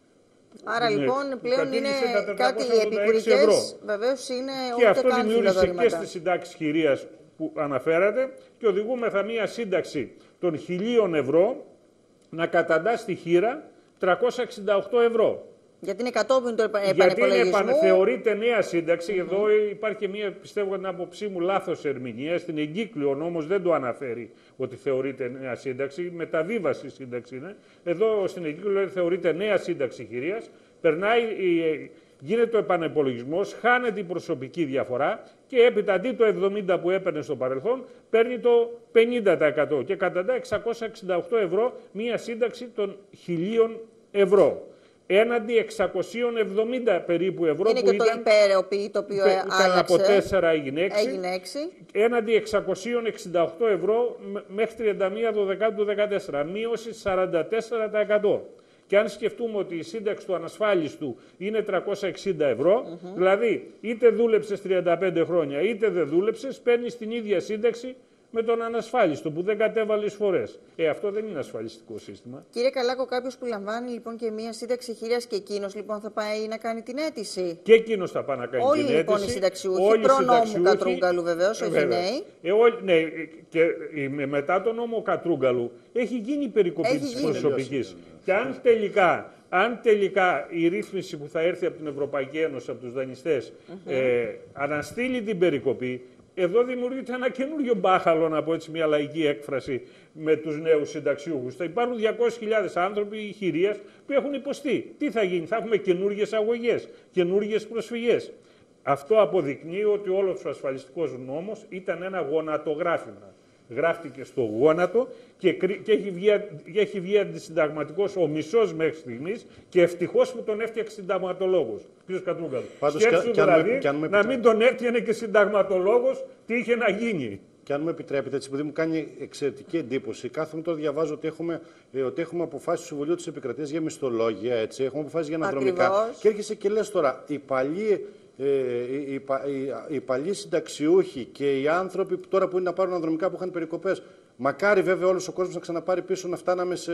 Άρα λοιπόν πλέον είναι κάτι επικουρικές, βεβαίως είναι και ούτε αυτό καν δημιούργησε και στις συντάξεις χειρίας που αναφέρατε και οδηγούμεθα μία σύνταξη των χιλίων ευρώ να καταντά στη χείρα τριακόσια εξήντα οκτώ ευρώ. Γιατί είναι κατόπιν του επανεπολογισμού. Γιατί είναι επανε, θεωρείται νέα σύνταξη. Mm-hmm. Εδώ υπάρχει και μία, πιστεύω την άποψή μου, λάθος ερμηνεία. Στην εγκύκλιο ο νόμος δεν το αναφέρει ότι θεωρείται νέα σύνταξη. Μεταβίβαση σύνταξη είναι. Εδώ στην εγκύκλιο θεωρείται νέα σύνταξη χειρίας. Περνάει, γίνεται ο επανεπολογισμός, χάνεται η προσωπική διαφορά και έπειτα αντί το εβδομήντα που έπαιρνε στο παρελθόν, παίρνει το πενήντα τοις εκατό και καταντά εξακόσια εξήντα οκτώ ευρώ μία σύνταξη των χιλίων ευρώ. Έναντι εξακόσια εβδομήντα περίπου ευρώ είναι που και ήταν, το υπεροπή, το οποίο ήταν άλλαξε. Από τέσσερα έγινε έξι. Έγινε έξι. Έναντι εξακόσια εξήντα οκτώ ευρώ μέχρι τριάντα μία του δεκάτου δεκατέσσερα. Μείωση σαράντα τέσσερα τοις εκατό. Και αν σκεφτούμε ότι η σύνταξη του ανασφάλιστου είναι τριακόσια εξήντα ευρώ, mm-hmm. δηλαδή είτε δούλεψες τριάντα πέντε χρόνια είτε δεν δούλεψες, παίρνεις την ίδια σύνταξη με τον ανασφάλιστο που δεν κατέβαλε εισφορές. Ε, αυτό δεν είναι ασφαλιστικό σύστημα. Κύριε Καλάκο, κάποιος που λαμβάνει λοιπόν και μία σύνταξη χειρίας και εκείνος λοιπόν θα πάει να κάνει την αίτηση. Και εκείνος θα πάει να κάνει όλοι, την αίτηση. Όλοι λοιπόν οι συνταξιούχοι, προ νόμου Κατρούγκαλου βεβαίως, όχι νέοι. Ε, όλοι, ναι, και μετά τον νόμο Κατρούγκαλου έχει γίνει η περικοπή έχει της γίνει. προσωπικής. Και αν τελικά, αν τελικά η ρύθμιση που θα έρθει από την Ευρωπαϊκή Ένωση, από τους δανειστές, mm-hmm. ε, αναστείλει την περικοπή, εδώ δημιουργείται ένα καινούριο μπάχαλο, να πω έτσι μια λαϊκή έκφραση, με τους νέους συνταξιούχους. Θα υπάρχουν διακόσιες χιλιάδες άνθρωποι χειρίας που έχουν υποστεί. Τι θα γίνει, θα έχουμε καινούργιες αγωγές, καινούργιες προσφυγές. Αυτό αποδεικνύει ότι όλος ο ασφαλιστικός νόμος ήταν ένα γονατογράφημα. Γράφτηκε στο γόνατο και, και έχει βγει, έχει βγει αντισυνταγματικός ο μισός μέχρι στιγμής και ευτυχώς που τον έφτιαξε συνταγματολόγος. Ποιος Κατρούγκαλος. Σκέψου δηλαδή και αν με, να μην τον έφτιανε και συνταγματολόγος, τι είχε να γίνει. Και αν μου επιτρέπετε, έτσι, επειδή μου κάνει εξαιρετική εντύπωση, κάθομαι τώρα διαβάζω ότι έχουμε, ε, ότι έχουμε αποφάσει του Συμβουλίου της Επικρατείας για μισθολόγια, έτσι, έχουμε αποφάσει για αναδρομικά. Και έρχεσαι και λες τώρα, οι παλιοί, ε, οι, οι, οι, οι παλιοί συνταξιούχοι και οι άνθρωποι που τώρα που είναι να πάρουν αναδρομικά που είχαν περικοπές, μακάρι βέβαια όλος ο κόσμος να ξαναπάρει πίσω να φτάναμε σε,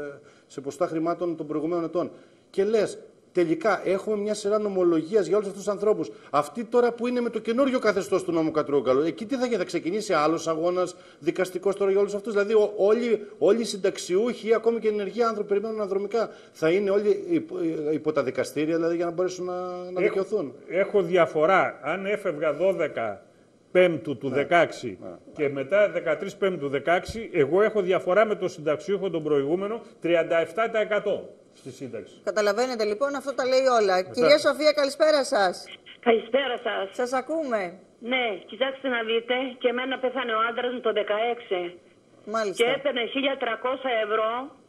σε ποστά χρημάτων των προηγουμένων ετών. Και λες, τελικά έχουμε μια σειρά νομολογίας για όλους αυτούς τους ανθρώπους. Αυτοί τώρα που είναι με το καινούριο καθεστώς του νόμου Κατρούγκαλου, εκεί τι θα γίνει, θα ξεκινήσει άλλος αγώνας δικαστικός τώρα για όλους αυτούς. Δηλαδή ό, όλοι, όλοι οι συνταξιούχοι ή ακόμη και οι ενεργοί άνθρωποι περιμένουν αναδρομικά. Θα είναι όλοι υπό, υπό τα δικαστήρια δηλαδή, για να μπορέσουν να, να έχω, δικαιωθούν. Έχω διαφορά. Αν έφευγα δώδεκα Πέμπτου του ναι. δεκαέξι ναι. και μετά δεκατρείς Πέμπτου του δεκαέξι, εγώ έχω διαφορά με τον συνταξιούχο τον προηγούμενο τριάντα επτά τοις εκατό. Στη σύνταξη. Καταλαβαίνετε λοιπόν, αυτό τα λέει όλα. Μετά. Κυρία Σοφία, καλησπέρα σας. Καλησπέρα σας. Σας ακούμε. Ναι, κοιτάξτε να δείτε, και εμένα πέθανε ο άντρας μου το δεκαέξι. Μάλιστα. Και έπαιρνε χίλια τριακόσια ευρώ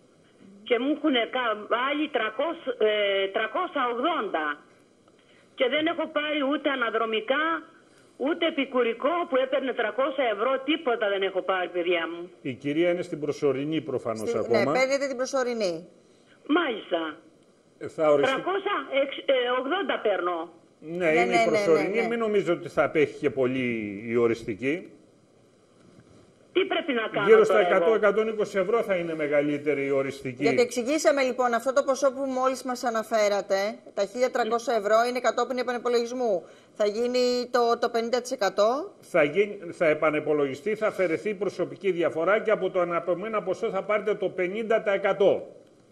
και μου έχουν βάλει τριακόσια ογδόντα. Και δεν έχω πάρει ούτε αναδρομικά, ούτε επικουρικό που έπαιρνε τριακόσια ευρώ, τίποτα δεν έχω πάρει, παιδιά μου. Η κυρία είναι στην προσωρινή προφανώς Στη... ακόμα. Ναι, παίρνετε την προσωρινή. Μάλιστα. Θα οριστεί... τριακόσια ογδόντα παίρνω. Ναι, ναι, είναι ναι, η προσωρινή. Ναι, ναι, ναι. Μην νομίζω ότι θα απέχει και πολύ η οριστική. Τι πρέπει να κάνω Γύρω στα εκατό με εκατόν είκοσι ευρώ θα είναι μεγαλύτερη η οριστική. Γιατί εξηγήσαμε λοιπόν αυτό το ποσό που μόλις μας αναφέρατε, τα χίλια τριακόσια ευρώ είναι κατόπιν επανεπολογισμού. Θα γίνει το, το πενήντα τοις εκατό. Θα, γίνει, θα επανεπολογιστεί, θα αφαιρεθεί η προσωπική διαφορά και από το αναπομένα ποσό θα πάρετε το πενήντα τοις εκατό.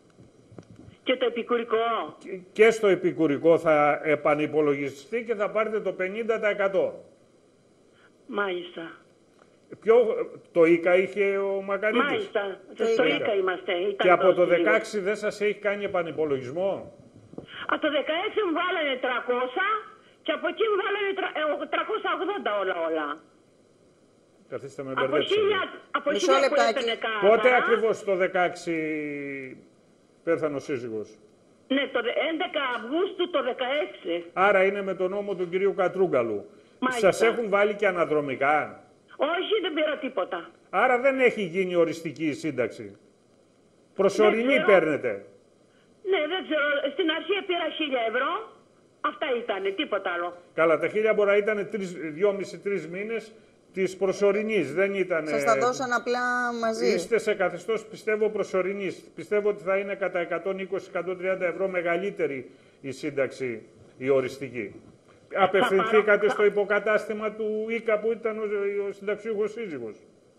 Και το επικουρικό. Και, και στο επικουρικό θα επανυπολογιστεί και θα πάρετε το πενήντα τοις εκατό. Μάλιστα. Ποιο, το ΙΚΑ είχε ο Μακαρίτης. Μάλιστα, στο ΙΚΑ είμαστε. Ήταν και από το δεκαέξι δεν σας έχει κάνει επανυπολογισμό. Από το δεκαέξι μου βάλανε τριακόσια και από εκεί μου βάλανε τριακόσια ογδόντα όλα όλα. Καθίστε με μπερδέψετε. Από χίλια που έπαιρνε κάτω. Πότε ακριβώς το δεκαέξι πέθανε ο σύζυγος. Ναι, το έντεκα Αυγούστου το δεκαέξι. Άρα είναι με τον νόμο του κυρίου Κατρούγκαλου. Μάλιστα. Σας έχουν βάλει και αναδρομικά? Όχι, δεν πήρα τίποτα. Άρα δεν έχει γίνει οριστική η σύνταξη. Προσωρινή παίρνετε. Ναι, δεν ξέρω. Στην αρχή πήρα χίλια ευρώ. Αυτά ήταν, τίποτα άλλο. Καλά, τα χίλια μπορεί να ήταν δυόμισι τρεις μήνες της προσωρινής. Δεν ήταν. Σας τα δώσαν απλά μαζί. Είστε σε καθεστώς, πιστεύω, προσωρινής. Πιστεύω ότι θα είναι κατά εκατόν είκοσι με εκατόν τριάντα ευρώ μεγαλύτερη η σύνταξη, η οριστική. Απευθυνθήκατε στο υποκατάστημα του ΙΚΑ που ήταν ο, ο συνταξιούχος σύζυγος?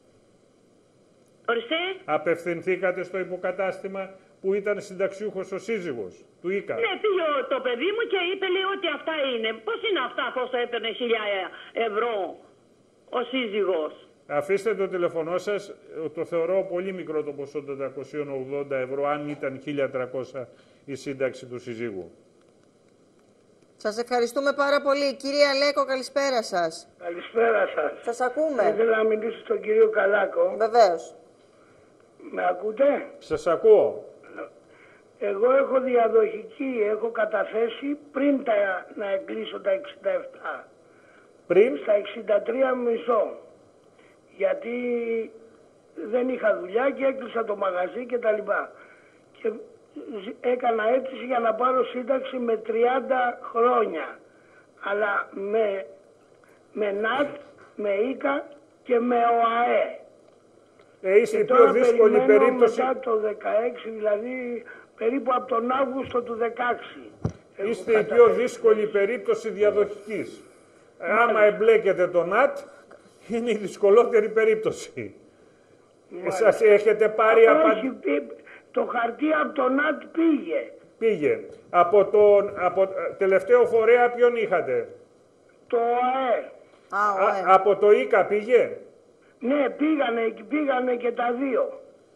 Ορίστε. Απευθυνθήκατε στο υποκατάστημα που ήταν συνταξιούχος ο σύζυγος του ΙΚΑ? Ναι, πήγε το παιδί μου και είπε, λέει, ότι αυτά είναι. Πώς είναι αυτά, πώς έπαιρνε χίλια ευρώ ο σύζυγος? Αφήστε το τηλεφωνό σας, το θεωρώ πολύ μικρό το ποσό των τετρακόσια ογδόντα ευρώ, αν ήταν χίλια τριακόσια η σύνταξη του συζύγου. Σας ευχαριστούμε πάρα πολύ. Κύριε Αλέκο, καλησπέρα σας. Καλησπέρα σας. Σας ακούμε. Ήθελα να μιλήσω στον κύριο Καλάκο. Βεβαίως. Με ακούτε? Σας ακούω. Εγώ έχω διαδοχική, έχω καταθέσει πριν τα, να εκκλείσω τα εξήντα επτά. Πριν? Στα εξήντα τρία μισό. Γιατί δεν είχα δουλειά και έκλεισα το μαγαζί και τα λοιπά. Και έκανα αίτηση για να πάρω σύνταξη με τριάντα χρόνια. Αλλά με, με ΝΑΤ, με ΙΚΑ και με ΟΑΕ. Ε, είστε και η πιο δύσκολη περίπτωση. Μετά το δεκαέξι, δηλαδή περίπου από τον Αύγουστο του δεκαέξι. Είστε η πιο δύσκολη περίπτωση διαδοχικής. Ε, άμα εμπλέκετε το ΝΑΤ, είναι η δυσκολότερη περίπτωση. Σας έχετε πάρει απαντήσεις? Το χαρτί από το ΝΑΤ πήγε. Πήγε. Από τον από, τελευταίο φορέα ποιον είχατε? Το ΟΑΕ. Α, ΟΑΕ. Α, από το ΙΚΑ πήγε? Ναι, πήγανε, πήγανε και τα δύο.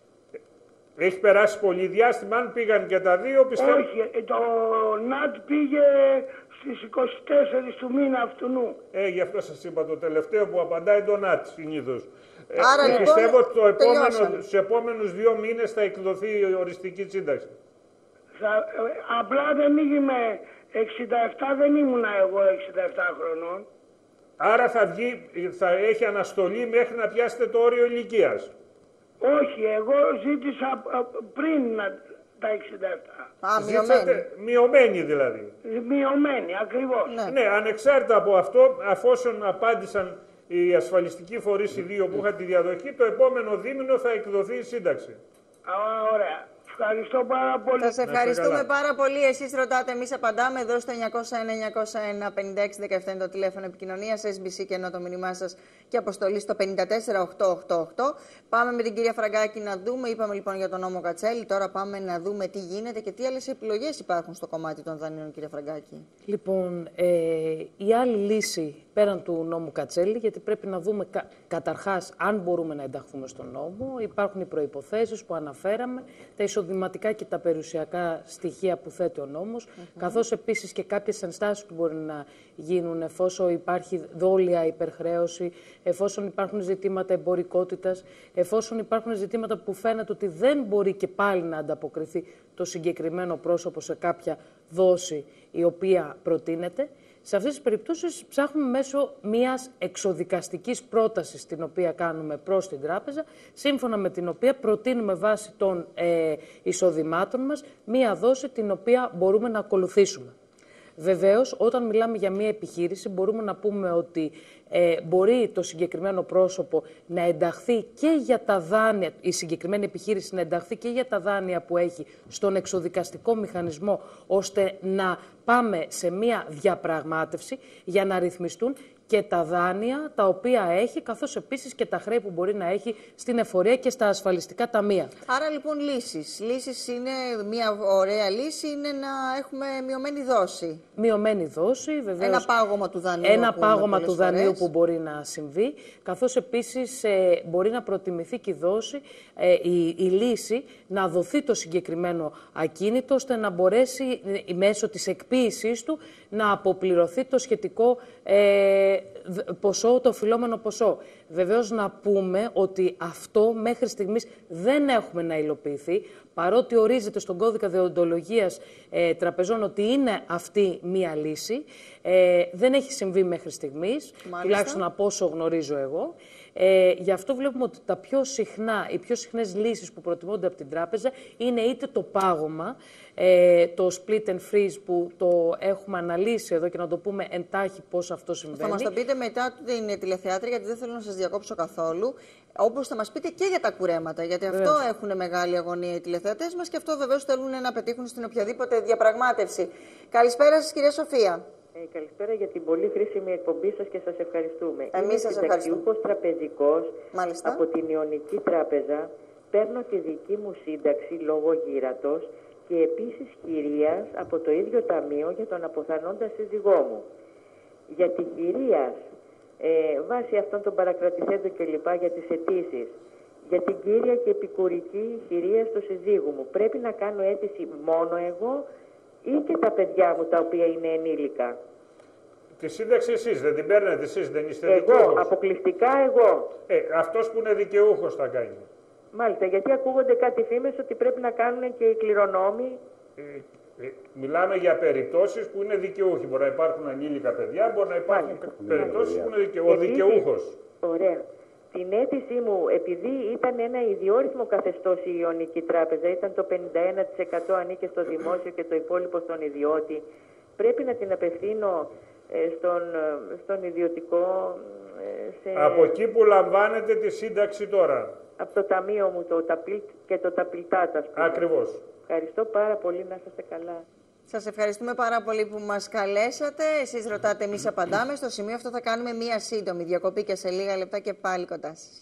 Έχει περάσει πολύ διάστημα, αν πήγαν και τα δύο, πιστεύω... Όχι, το ΝΑΤ πήγε στις είκοσι τέσσερις του μήνα αυτού. Ε, γι' αυτό σας είπα το τελευταίο που απαντάει το ΝΑΤ συνήθως. Άρα, ε, λοιπόν, πιστεύω ότι το επόμενο, στους τελειώσαμε. επόμενους δύο μήνες θα εκδοθεί η οριστική σύνταξη. Θα, ε, απλά δεν είμαι εξήντα επτά, δεν ήμουνα εγώ εξήντα επτά χρονών. Άρα θα, βγει, θα έχει αναστολή μέχρι να πιάσετε το όριο ηλικίας. Όχι, εγώ ζήτησα πριν να, τα εξήντα επτά. Α, μειωμένη. Μειωμένη δηλαδή. Μειωμένη, ακριβώς. Ναι. ναι, ανεξάρτητα από αυτό, αφόσον απάντησαν οι ασφαλιστικοί φορείς οι δύο που είχαν τη διαδοχή, το επόμενο δίμηνο θα εκδοθεί η σύνταξη. Α, ωραία. Ευχαριστώ πάρα πολύ. Σας ευχαριστούμε πάρα πολύ. Εσείς ρωτάτε, εμείς απαντάμε. Εδώ στο εννιακόσια ένα εννιακόσια ένα πενήντα έξι δεκαεπτά είναι το τηλέφωνο επικοινωνίας, ες μπι σι και ενώ το μήνυμά σας και αποστολή στο πενήντα τέσσερα οκτακόσια ογδόντα οκτώ. Πάμε με την κυρία Φραγκάκη να δούμε. Είπαμε λοιπόν για τον νόμο Κατσέλη. Τώρα πάμε να δούμε τι γίνεται και τι άλλες επιλογές υπάρχουν στο κομμάτι των δανείων, κυρία Φραγκάκη. Λοιπόν, ε, η άλλη λύση πέραν του νόμου Κατσέλη, γιατί πρέπει να δούμε κα, καταρχάς αν μπορούμε να ενταχθούμε στον νόμο. Υπάρχουν οι προϋποθέσεις που αναφέραμε, τα εισοδηματικά και τα περιουσιακά στοιχεία που θέτει ο νόμος, mm-hmm. καθώς επίσης και κάποιες ενστάσεις που μπορεί να γίνουν εφόσον υπάρχει δόλια υπερχρέωση, εφόσον υπάρχουν ζητήματα εμπορικότητας, εφόσον υπάρχουν ζητήματα που φαίνεται ότι δεν μπορεί και πάλι να ανταποκριθεί το συγκεκριμένο πρόσωπο σε κάποια δόση η οποία προτείνεται. Σε αυτές τις περιπτώσεις ψάχνουμε μέσω μιας εξοδικαστικής πρότασης την οποία κάνουμε προς την τράπεζα, σύμφωνα με την οποία προτείνουμε βάσει των ε, εισοδημάτων μας μία δόση την οποία μπορούμε να ακολουθήσουμε. Βεβαίως, όταν μιλάμε για μία επιχείρηση, μπορούμε να πούμε ότι ε, μπορεί το συγκεκριμένο πρόσωπο να ενταχθεί και για τα δάνεια, η συγκεκριμένη επιχείρηση να ενταχθεί και για τα δάνεια που έχει στον εξοδικαστικό μηχανισμό, ώστε να πάμε σε μία διαπραγμάτευση για να ρυθμιστούν και τα δάνεια τα οποία έχει, καθώς επίσης και τα χρέη που μπορεί να έχει στην εφορία και στα ασφαλιστικά ταμεία. Άρα λοιπόν λύσεις. Λύσεις είναι, μια ωραία λύση είναι να έχουμε μειωμένη δόση. Μειωμένη δόση, βεβαίως. Ένα πάγωμα του δανείου. Ένα πάγωμα του δανείου φορές. που μπορεί να συμβεί, καθώς επίσης ε, μπορεί να προτιμηθεί και η δόση, ε, η, η λύση να δοθεί το συγκεκριμένο ακίνητο, ώστε να μπορέσει ε, μέσω της εκποίησής του να αποπληρωθεί το σχετικό ε, ε, ποσό, το οφειλόμενο ποσό. Βεβαίως να πούμε ότι αυτό μέχρι στιγμής δεν έχουμε να υλοποιηθεί, παρότι ορίζεται στον κώδικα δεοντολογίας ε, τραπεζών ότι είναι αυτή μία λύση. Ε, δεν έχει συμβεί μέχρι στιγμής, τουλάχιστον από όσο γνωρίζω εγώ. Ε, γι' αυτό βλέπουμε ότι τα πιο συχνά, οι πιο συχνές λύσεις που προτιμούνται από την τράπεζα είναι είτε το πάγωμα, ε, το split and freeze που το έχουμε αναλύσει εδώ και να το πούμε εντάχει πώς αυτό συμβαίνει. Θα μας το πείτε μετά την τηλεθεάτρια, γιατί δεν θέλω να σας διακόψω καθόλου. Όπως θα μας πείτε και για τα κουρέματα, γιατί αυτό Βέβαια. έχουν μεγάλη αγωνία οι τηλεθεατές μας και αυτό βεβαίως θέλουν να πετύχουν στην οποιαδήποτε διαπραγμάτευση. Καλησπέρα σας, κυρία Σοφία. Ε, καλησπέρα για την πολύ χρήσιμη εκπομπή σας και σας ευχαριστούμε. Εμείς σας ευχαριστούμε. Συνταξιούχος τραπεζικός Μάλιστα. από την Ιωνική Τράπεζα. Παίρνω τη δική μου σύνταξη λόγω γύρατος και επίσης κυρίας από το ίδιο ταμείο για τον αποθανόντα σύζυγό μου. Για τη κυρίας, ε, βάσει αυτών των παρακρατηθέντων κλπ. Για τις αιτήσεις, για την κύρια και επικουρική χειρία του συζύγου μου, πρέπει να κάνω αίτηση μόνο εγώ ή και τα παιδιά μου τα οποία είναι ενήλικα? Τη σύνταξη εσείς δεν την παίρνετε, εσείς δεν είστε Εγώ, δικαιούχος. αποκλειστικά εγώ. Ε, αυτός που είναι δικαιούχος θα κάνει. Μάλιστα, γιατί ακούγονται κάτι φήμες ότι πρέπει να κάνουν και οι κληρονόμοι. Ε, ε, μιλάμε για περιπτώσεις που είναι δικαιούχοι. Μπορεί να υπάρχουν ανήλικα παιδιά, μπορεί να υπάρχουν περιπτώσεις που είναι δικαιούχοι. Ο δικαιούχος. Ωραία. Την αίτησή μου, επειδή ήταν ένα ιδιόρυθμο καθεστώς η Ιωνική Τράπεζα, ήταν το πενήντα ένα τοις εκατό ανήκε στο δημόσιο και το υπόλοιπο στον ιδιώτη, πρέπει να την απευθύνω ε, στον, στον ιδιωτικό... Ε, σε... Από εκεί που λαμβάνετε τη σύνταξη τώρα. Από το ταμείο μου το ταπιλ και το ταπιλτάτα. Ακριβώς. Ευχαριστώ πάρα πολύ, να είστε καλά. Σας ευχαριστούμε πάρα πολύ που μας καλέσατε. Εσείς ρωτάτε, εμείς απαντάμε. Στο σημείο αυτό θα κάνουμε μία σύντομη διακοπή και σε λίγα λεπτά και πάλι κοντά σας.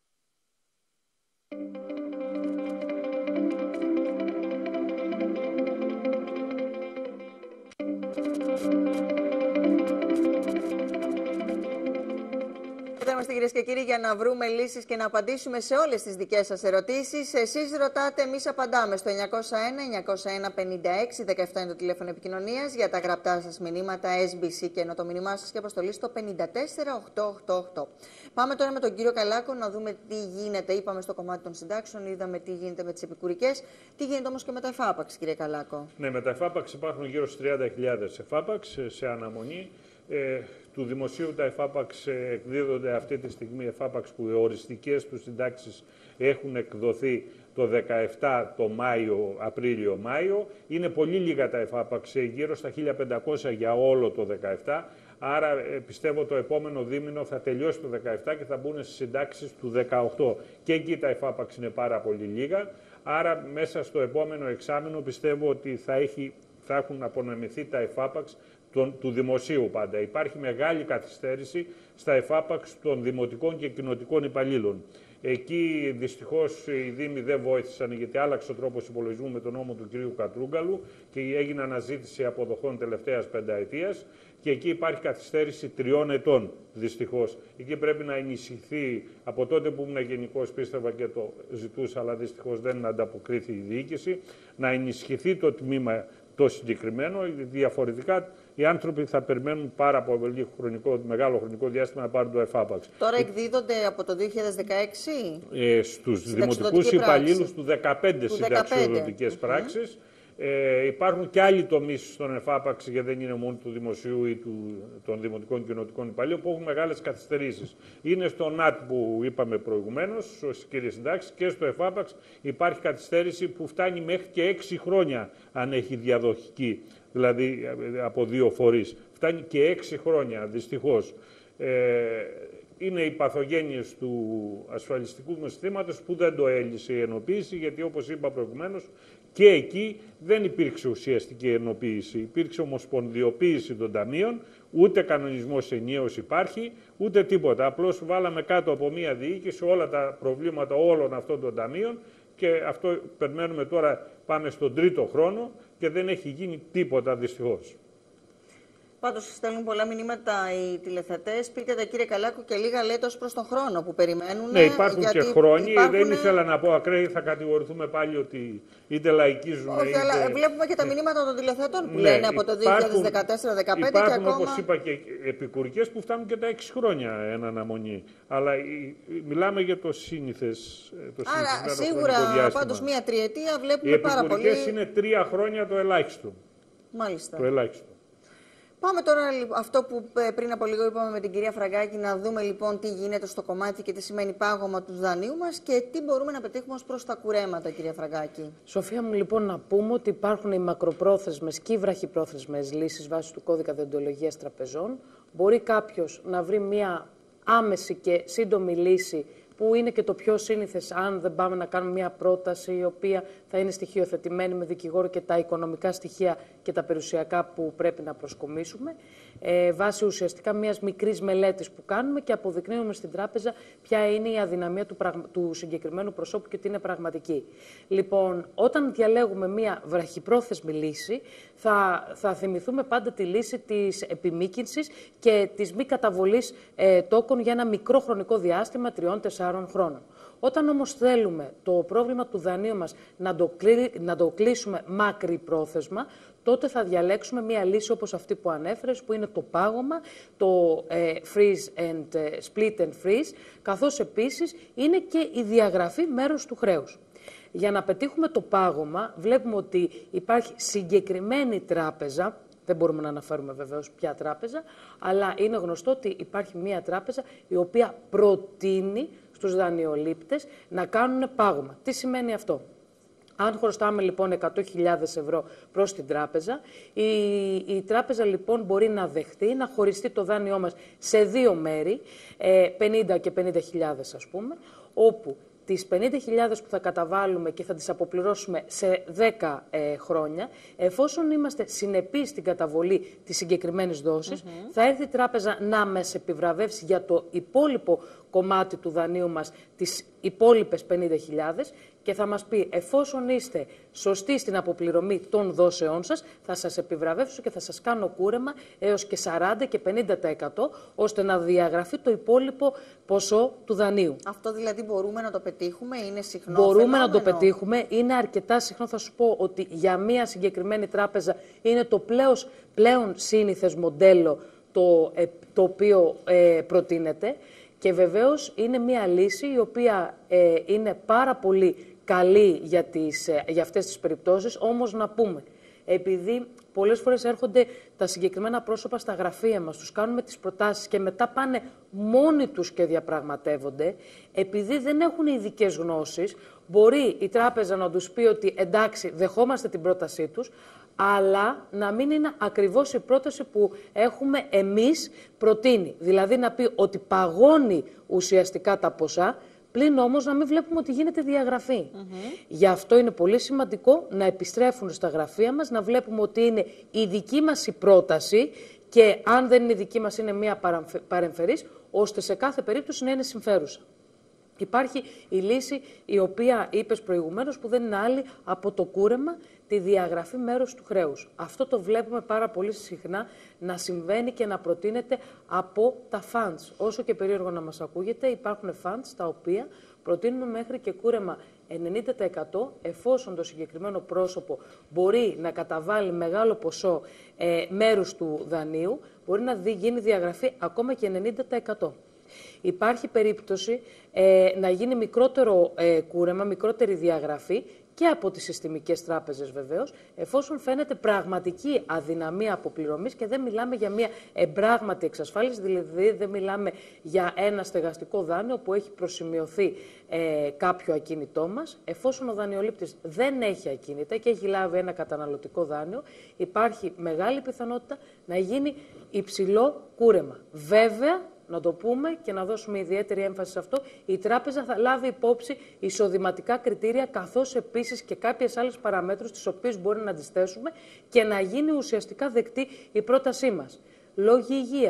Εδώ είμαστε, κυρίες και κύριοι, για να βρούμε λύσεις και να απαντήσουμε σε όλες τις δικές σας ερωτήσεις. Εσείς ρωτάτε, εμείς απαντάμε. Στο εννιακόσια ένα εννιακόσια ένα πενήντα έξι δεκαεπτά είναι το τηλέφωνο επικοινωνίας για τα γραπτά σας μηνύματα ες μπι σι και ενώ το μήνυμά σας και αποστολή στο πενήντα τέσσερα οχτακόσια ογδόντα οκτώ. Πάμε τώρα με τον κύριο Καλάκο να δούμε τι γίνεται. Είπαμε στο κομμάτι των συντάξεων, είδαμε τι γίνεται με τις επικουρικές. Τι γίνεται όμως και με τα εφάπαξ, κύριε Καλάκο? Ναι, με τα εφάπαξ υπάρχουν γύρω στις τριάντα χιλιάδες εφάπαξ σε αναμονή. Ε, του δημοσίου τα εφάπαξ εκδίδονται αυτή τη στιγμή, εφάπαξ που οι οριστικές του συντάξεις έχουν εκδοθεί το δεκαεπτά, το Μάιο, Απρίλιο-Μάιο. Είναι πολύ λίγα τα εφάπαξ, γύρω στα χίλια πεντακόσια για όλο το δεκαεπτά. Άρα ε, πιστεύω το επόμενο δίμηνο θα τελειώσει το δεκαεπτά και θα μπουν στις συντάξεις του δεκαοκτώ. Και εκεί τα εφάπαξ είναι πάρα πολύ λίγα. Άρα μέσα στο επόμενο εξάμηνο πιστεύω ότι θα, έχει, θα έχουν απονεμηθεί τα εφάπαξ του δημοσίου πάντα. Υπάρχει μεγάλη καθυστέρηση στα εφάπαξ των δημοτικών και κοινοτικών υπαλλήλων. Εκεί δυστυχώς οι Δήμοι δεν βοήθησαν, γιατί άλλαξε ο τρόπος υπολογισμού με τον νόμο του κ. Κατρούγκαλου και έγινε αναζήτηση αποδοχών τελευταίας πενταετίας και εκεί υπάρχει καθυστέρηση τριών ετών δυστυχώς. Εκεί πρέπει να ενισχυθεί, από τότε που ήμουν γενικός πίστευα και το ζητούσα, αλλά δυστυχώς δεν ανταποκρίθη η διοίκηση, να ενισχυθεί το τμήμα το συγκεκριμένο, διαφορετικά οι άνθρωποι θα περιμένουν πάρα πολύ χρονικό, μεγάλο χρονικό διάστημα να πάρουν το εφάπαξ. Τώρα εκδίδονται από το δύο χιλιάδες δεκαέξι ε, στους δημοτικούς υπαλλήλους του δεκαπέντε συνταξιοδοτικές mm-hmm. πράξεις. Ε, υπάρχουν και άλλοι τομείς στον εφάπαξ, γιατί δεν είναι μόνο του δημοσίου ή του, των δημοτικών και κοινοτικών υπαλλήλων, που έχουν μεγάλες καθυστερήσεις. Είναι στο ΝΑΤ που είπαμε προηγουμένως, στις κύριες συντάξεις, και στο εφάπαξ υπάρχει καθυστέρηση που φτάνει μέχρι και έξι χρόνια αν έχει διαδοχική, δηλαδή από δύο φορείς. Φτάνει και έξι χρόνια, δυστυχώς. Ε, είναι οι παθογένειες του ασφαλιστικού μας συστήματος που δεν το έλυσε η ενοποίηση, γιατί όπως είπα προηγουμένως, και εκεί δεν υπήρξε ουσιαστική ενοποίηση. Υπήρξε ομοσπονδιοποίηση των ταμείων, ούτε κανονισμός ενιαίος υπάρχει, ούτε τίποτα. Απλώς βάλαμε κάτω από μία διοίκηση όλα τα προβλήματα όλων αυτών των ταμείων και αυτό περιμένουμε τώρα, πάμε στον τρίτο χρόνο και δεν έχει γίνει τίποτα δυστυχώς. Πάντως στέλνουν πολλά μηνύματα οι τηλεθετές. Πείτε τα, κύριε Καλάκο, και λίγα λέτε ως προς τον χρόνο που περιμένουν. Ναι, υπάρχουν και χρόνοι. Υπάρχουν... Δεν ήθελα να πω ακραία, θα κατηγορηθούμε πάλι ότι είτε λαϊκίζουμε. Όχι, είτε... αλλά βλέπουμε και τα μηνύματα των τηλεθετών που ναι, λένε από το δύο χιλιάδες δεκατέσσερα δεκαπέντε και ακόμα. Υπάρχουν, όπως είπα, και επικουρικές που φτάνουν και τα έξι χρόνια εν αναμονή. Αλλά μιλάμε για το σύνηθες. Το Άρα σίγουρα πάντως μία τριετία βλέπουμε πάρα πολύ. Οι επικουρικές είναι τρία χρόνια το ελάχιστο. Μάλιστα. Το ελάχιστο. Πάμε τώρα αυτό που πριν από λίγο είπαμε με την κυρία Φραγκάκη, να δούμε λοιπόν τι γίνεται στο κομμάτι και τι σημαίνει πάγωμα του δανείου μας και τι μπορούμε να πετύχουμε ως προς τα κουρέματα, κυρία Φραγκάκη. Σοφία μου, λοιπόν, να πούμε ότι υπάρχουν οι μακροπρόθεσμες και οι βραχυπρόθεσμες λύσεις βάσει του κώδικα δεοντολογίας τραπεζών. Μπορεί κάποιος να βρει μια άμεση και σύντομη λύση, που είναι και το πιο σύνηθες, αν δεν πάμε να κάνουμε μια πρόταση η οποία θα είναι στοιχειοθετημένη με δικηγόρο και τα οικονομικά στοιχεία και τα περιουσιακά που πρέπει να προσκομίσουμε, ε, βάσει ουσιαστικά μιας μικρής μελέτης που κάνουμε και αποδεικνύουμε στην τράπεζα ποια είναι η αδυναμία του, πραγ... του συγκεκριμένου προσώπου και τι είναι πραγματική. Λοιπόν, όταν διαλέγουμε μια βραχυπρόθεσμη λύση, θα, θα θυμηθούμε πάντα τη λύση της επιμήκυνσης και της μη καταβολής ε, τόκων για ένα μικρό χρονικό διάστημα τριών τεσσάρων χρόνων. Όταν όμως θέλουμε το πρόβλημα του δανείου μας να το, κλει... να το κλείσουμε μακρυπρόθεσμα, τότε θα διαλέξουμε μία λύση όπως αυτή που ανέφερες, που είναι το πάγωμα, το ε, freeze and, ε, split and freeze, καθώς επίσης είναι και η διαγραφή μέρους του χρέους. Για να πετύχουμε το πάγωμα, βλέπουμε ότι υπάρχει συγκεκριμένη τράπεζα, δεν μπορούμε να αναφέρουμε βεβαίως ποια τράπεζα, αλλά είναι γνωστό ότι υπάρχει μία τράπεζα η οποία προτείνει στους δανειολήπτες να κάνουν πάγωμα. Τι σημαίνει αυτό? Αν χρωστάμε λοιπόν εκατό χιλιάδες ευρώ προς την τράπεζα, η, η τράπεζα λοιπόν μπορεί να δεχτεί να χωριστεί το δάνειό μας σε δύο μέρη, ε, πενήντα και πενήντα χιλιάδες ας πούμε, όπου τις πενήντα χιλιάδες που θα καταβάλουμε και θα τις αποπληρώσουμε σε δέκα ε, χρόνια, εφόσον είμαστε συνεπείς στην καταβολή της συγκεκριμένης δόσης, mm-hmm. θα έρθει η τράπεζα να μας επιβραβεύσει για το υπόλοιπο κομμάτι του δανείου μας τις υπόλοιπες πενήντα χιλιάδες και θα μας πει, εφόσον είστε σωστοί στην αποπληρωμή των δόσεών σας, θα σας επιβραβεύσω και θα σας κάνω κούρεμα έως και σαράντα και πενήντα τοις εκατό, ώστε να διαγραφεί το υπόλοιπο ποσό του δανείου. Αυτό δηλαδή μπορούμε να το πετύχουμε, είναι συχνό Μπορούμε φαινόμενο. να το πετύχουμε, είναι αρκετά συχνό. Θα σου πω ότι για μία συγκεκριμένη τράπεζα είναι το πλέον, πλέον σύνηθες μοντέλο το, το οποίο ε, προτείνεται. Και βεβαίως είναι μία λύση η οποία ε, είναι πάρα πολύ καλή για, τις, ε, για αυτές τις περιπτώσεις, όμως να πούμε, επειδή πολλές φορές έρχονται τα συγκεκριμένα πρόσωπα στα γραφεία μας, τους κάνουμε τις προτάσεις και μετά πάνε μόνοι τους και διαπραγματεύονται, επειδή δεν έχουν ειδικές γνώσεις, μπορεί η τράπεζα να τους πει ότι εντάξει, δεχόμαστε την πρότασή τους, αλλά να μην είναι ακριβώς η πρόταση που έχουμε εμείς προτείνει. Δηλαδή να πει ότι παγώνει ουσιαστικά τα ποσά, πλην όμως να μην βλέπουμε ότι γίνεται διαγραφή. Mm-hmm. Γι' αυτό είναι πολύ σημαντικό να επιστρέφουν στα γραφεία μας, να βλέπουμε ότι είναι η δική μας η πρόταση και αν δεν είναι η δική μας είναι μία παρεμφερής, ώστε σε κάθε περίπτωση να είναι συμφέρουσα. Υπάρχει η λύση η οποία είπες προηγουμένως που δεν είναι άλλη από το κούρεμα, τη διαγραφή μέρους του χρέους. Αυτό το βλέπουμε πάρα πολύ συχνά να συμβαίνει και να προτείνεται από τα funds. Όσο και περίεργο να μας ακούγεται, υπάρχουν funds τα οποία προτείνουν μέχρι και κούρεμα ενενήντα τοις εκατό εφόσον το συγκεκριμένο πρόσωπο μπορεί να καταβάλει μεγάλο ποσό ε, μέρους του δανείου, μπορεί να γίνει διαγραφή ακόμα και ενενήντα τοις εκατό. Υπάρχει περίπτωση ε, να γίνει μικρότερο ε, κούρεμα, μικρότερη διαγραφή και από τις συστημικές τράπεζες βεβαίως, εφόσον φαίνεται πραγματική αδυναμία αποπληρωμής και δεν μιλάμε για μια εμπράγματη εξασφάλιση, δηλαδή δεν μιλάμε για ένα στεγαστικό δάνειο που έχει προσημειωθεί ε, κάποιο ακίνητό μας. Εφόσον ο δανειολήπτης δεν έχει ακίνητα και έχει λάβει ένα καταναλωτικό δάνειο, υπάρχει μεγάλη πιθανότητα να γίνει υψηλό κούρεμα. Βέβαια, να το πούμε και να δώσουμε ιδιαίτερη έμφαση σε αυτό, η τράπεζα θα λάβει υπόψη εισοδηματικά κριτήρια καθώς επίσης και κάποιες άλλες παραμέτρους τις οποίες μπορεί να αντιστέσουμε και να γίνει ουσιαστικά δεκτή η πρότασή μας. Λόγοι υγείας.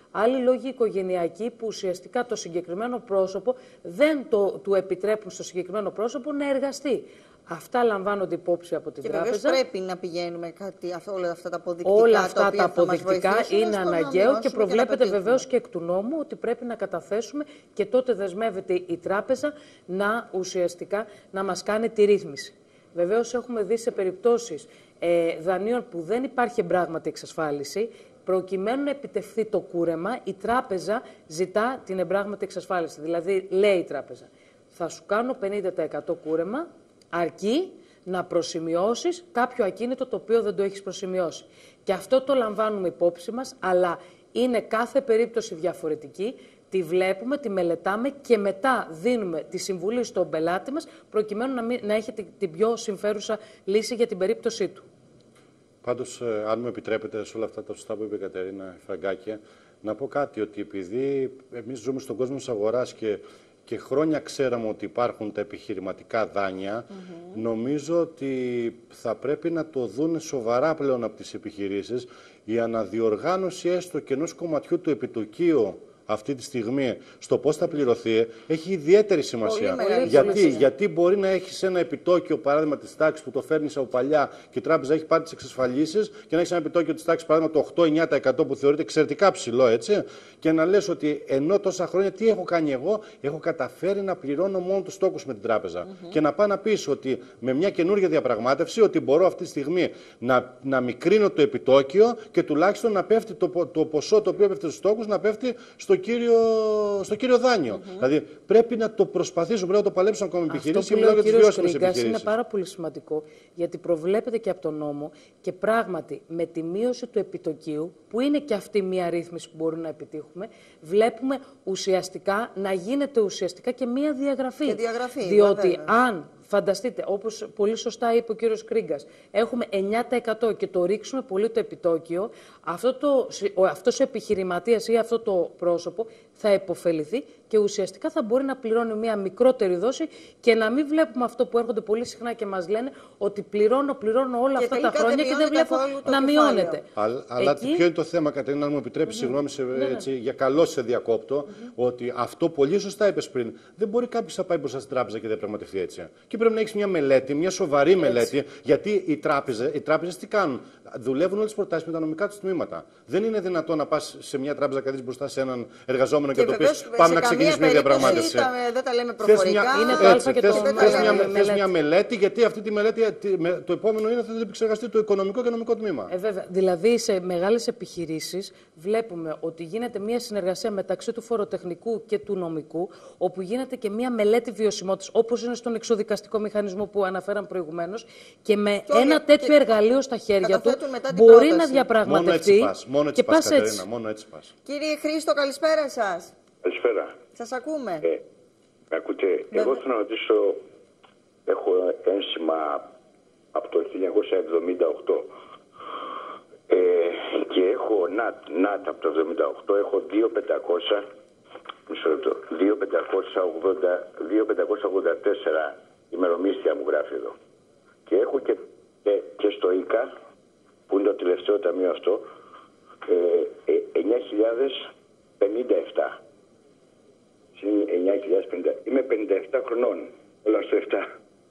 Άλλοι λόγοι οικογενειακοί που ουσιαστικά το συγκεκριμένο πρόσωπο δεν το, του επιτρέπουν στο συγκεκριμένο πρόσωπο να εργαστεί. Αυτά λαμβάνονται υπόψη από την και τράπεζα. Και πρέπει να πηγαίνουμε κάτι, όλα αυτά τα αποδεικτικά. Όλα αυτά τα, τα αποδεικτικά είναι αναγκαίο και προβλέπεται βεβαίως και εκ του νόμου ότι πρέπει να καταθέσουμε και τότε δεσμεύεται η τράπεζα να ουσιαστικά να μας κάνει τη ρύθμιση. Βεβαίως έχουμε δει σε περιπτώσεις ε, δανείων που δεν υπάρχει πράγματι εξασφάλιση. Προκειμένου να επιτευχθεί το κούρεμα, η τράπεζα ζητά την εμπράγματη εξασφάλιση. Δηλαδή, λέει η τράπεζα, θα σου κάνω πενήντα τοις εκατό κούρεμα, αρκεί να προσημειώσεις κάποιο ακίνητο το οποίο δεν το έχεις προσημειώσει. Και αυτό το λαμβάνουμε υπόψη μας, αλλά είναι κάθε περίπτωση διαφορετική. Τη βλέπουμε, τη μελετάμε και μετά δίνουμε τη συμβουλή στον πελάτη μας προκειμένου να, μην, να έχει την, την πιο συμφέρουσα λύση για την περίπτωσή του. Πάντως, αν μου επιτρέπετε σε όλα αυτά τα σωστά που είπε η Κατερίνα Φραγκάκια, να πω κάτι, ότι επειδή εμείς ζούμε στον κόσμο της αγοράς και, και χρόνια ξέραμε ότι υπάρχουν τα επιχειρηματικά δάνεια, mm-hmm. νομίζω ότι θα πρέπει να το δουν σοβαρά πλέον από τις επιχειρήσεις η αναδιοργάνωση έστω και ενός κομματιού του επιτοκίου αυτή τη στιγμή στο πώς θα πληρωθεί έχει ιδιαίτερη σημασία. Πολύ γιατί, σημασία. γιατί μπορεί να έχει ένα επιτόκιο, παράδειγμα της τάξης που το φέρνεις από παλιά και η τράπεζα έχει πάρει τις εξασφαλίσεις και να έχει ένα επιτόκιο της τάξης, παράδειγμα το οκτώ με εννιά τοις εκατό που θεωρείται εξαιρετικά ψηλό, έτσι. Και να λες ότι ενώ τόσα χρόνια τι έχω κάνει εγώ, έχω καταφέρει να πληρώνω μόνο τους τόκους με την τράπεζα. Mm-hmm. Και να πάω να πεις ότι με μια καινούργια διαπραγμάτευση ότι μπορώ αυτή τη στιγμή να, να μικρύνω το επιτόκιο και τουλάχιστον να πέφτει το, το ποσό το οποίο πέφτει στους τόκους να πέφτει στο κύριο, στο κύριο δάνειο. Mm-hmm. Δηλαδή πρέπει να το προσπαθήσουμε, πρέπει να το παλέψουμε ακόμα επιχειρήσεις και μιλάω για τις βιώσιμες επιχειρήσεις. Είναι πάρα πολύ σημαντικό γιατί προβλέπεται και από τον νόμο και πράγματι με τη μείωση του επιτοκίου, που είναι και αυτή μια ρύθμιση που μπορούμε να επιτύχουμε, βλέπουμε ουσιαστικά να γίνεται ουσιαστικά και μια διαγραφή. Και διαγραφή διότι βέβαια. αν φανταστείτε, όπως πολύ σωστά είπε ο κύριος Κρίγκας, έχουμε εννιά τοις εκατό και το ρίξουμε πολύ το επιτόκιο, αυτό το, ο, αυτός ο επιχειρηματίας ή αυτό το πρόσωπο θα υποφεληθεί και ουσιαστικά θα μπορεί να πληρώνει μια μικρότερη δόση και να μην βλέπουμε αυτό που έρχονται πολύ συχνά και μας λένε ότι πληρώνω, πληρώνω όλα και αυτά τα χρόνια και δεν βλέπω να μειώνεται. Αλλά, αλλά Εκεί... ποιο είναι το θέμα, Κατερίνα, αν μου επιτρέπει, mm-hmm. συγγνώμη, σε, ναι, έτσι, για καλό σε διακόπτω, mm-hmm. ότι αυτό πολύ σωστά είπες πριν. Δεν μπορεί κάποιος να πάει μπροστά στην τράπεζα και δεν πραγματευτεί έτσι. Και πρέπει να έχεις μια μελέτη, μια σοβαρή έτσι. μελέτη, γιατί οι τράπεζες, οι τράπεζες τι κάνουν. Δουλεύουν όλες τις προτάσεις με τα νομικά τους τμήματα. Δεν είναι δυνατόν να πας σε μια τράπεζα και μπροστά σε έναν εργαζόμενο και, και το πεις πάμε να ξεκινήσουμε μια διαπραγμάτευση. Δεν τα λέμε προφορικά. Είναι το αλφα και το θες μια μελέτη, γιατί αυτή τη μελέτη το επόμενο είναι θα επεξεργαστεί το οικονομικό και νομικό τμήμα. Ε, βέβαια. Δηλαδή σε μεγάλες επιχειρήσεις βλέπουμε ότι γίνεται μια συνεργασία μεταξύ του φοροτεχνικού και του νομικού, όπου γίνεται και μια μελέτη βιωσιμότητας, όπως είναι στον εξοδικαστικό μηχανισμό που αναφέραμε προηγουμένως, και με και ένα τέτοιο και... εργαλείο στα χέρια του μπορεί πρόταση. να διαπραγματευτεί. Μόνο έτσι πας, μόνο έτσι πας, Κατερίνα, μόνο έτσι πας. Κύριε Χρήστο, καλησπέρα σας. Καλησπέρα. Σας ακούμε. Ε, με ακούτε. Βέβαια. Εγώ θέλω να ρωτήσω, έχω ένσημα από το χίλια εννιακόσια εβδομήντα οκτώ ε, και έχω ΝΑΤ, ΝΑΤ από το εβδομήντα οκτώ, έχω δύο χιλιάδες πεντακόσια, μισό λεπτό, δύο χιλιάδες πεντακόσια ογδόντα τέσσερα ημερομίσθια μου γράφει εδώ. Και έχω και, και, και στο ΙΚΑ, που είναι το τελευταίο ταμείο αυτό, ε, ε, εννιά χιλιάδες πενήντα επτά. εννιά χιλιάδες πενήντα. Είμαι πενήντα επτά χρονών. Όλα στο επτά.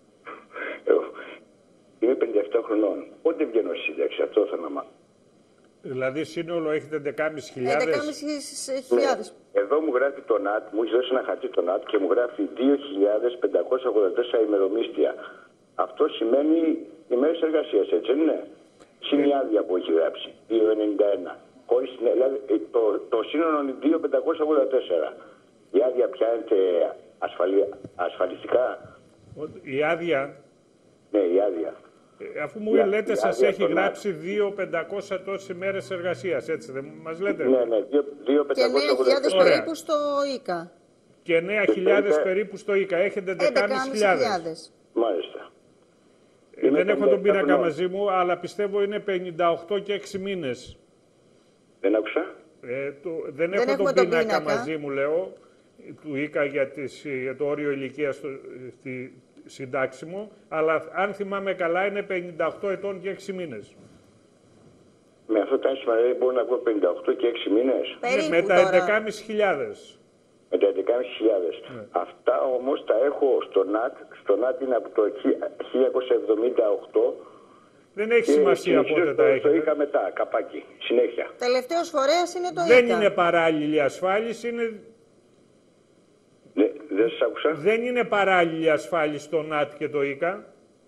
Είμαι πενήντα επτά χρονών. Πότε βγαίνω σύνταξη, αυτό θα να μάθω. Δηλαδή σύνολο έχετε έντεκα χιλιάδες. έντεκα χιλιάδες. Ναι. Εδώ μου γράφει το ΝΑΤ, μου έχει δώσει ένα χαρτί το ΝΑΤ και μου γράφει δύο χιλιάδες πεντακόσια ογδόντα τέσσερα ημερομίσθια. Αυτό σημαίνει ημέρες εργασίας, έτσι δεν είναι? Συν η άδεια που έχει γράψει, δύο ενενήντα ένα. Χωρίς, δηλαδή, το, το σύνολο είναι δύο χιλιάδες πεντακόσια ογδόντα τέσσερα. Η άδεια πιάνεται ασφαλι... ασφαλιστικά. Η άδεια. Ναι, η άδεια. Ε, αφού μου η, λέτε, σας έχει γράψει δύο χιλιάδες πεντακόσια τόσες ημέρες εργασίας, έτσι δεν μας λέτε? Ναι, ναι, δύο χιλιάδες πεντακόσια ογδόντα τέσσερα. Και εννιά χιλιάδες περίπου στο ΙΚΑ. Και εννιά χιλιάδες περίπου στο ΙΚΑ. Έχετε έντεκα χιλιάδες. Μάλιστα. Ε, δεν έχω τον πίνακα μαζί μου, αλλά πιστεύω είναι πενήντα οκτώ και έξι μήνες. Δεν άκουσα. Ε, το, δεν, δεν έχω τον πίνακα, πίνακα μαζί μου, λέω, του ΙΚΑ για, τις, για το όριο ηλικίας στο, στη συντάξιμο, αλλά αν θυμάμαι καλά είναι πενήντα οκτώ ετών και έξι μήνες. Με αυτό τα ένσημα δηλαδή μπορώ να βγω πενήντα οκτώ και έξι μήνες. Ναι, με τα έντεκάμισι χιλιάδες. Με τα έντεκάμισι χιλιάδες. Ναι. Αυτά όμως τα έχω στο ΝΑΤ. Στο ΝΑΤ είναι από το χίλια εννιακόσια εβδομήντα οκτώ. Δεν έχει σημασία πότε τα έχετε. Το είχα μετά, καπάκι, συνέχεια. Τελευταίος φορέας είναι το Δεν ΙΚΑ. είναι παράλληλη ασφάλιση, είναι... Ναι, δεν σας άκουσα. Δεν είναι παράλληλη ασφάλιση το ΝΑΤ και το ΙΚΑ.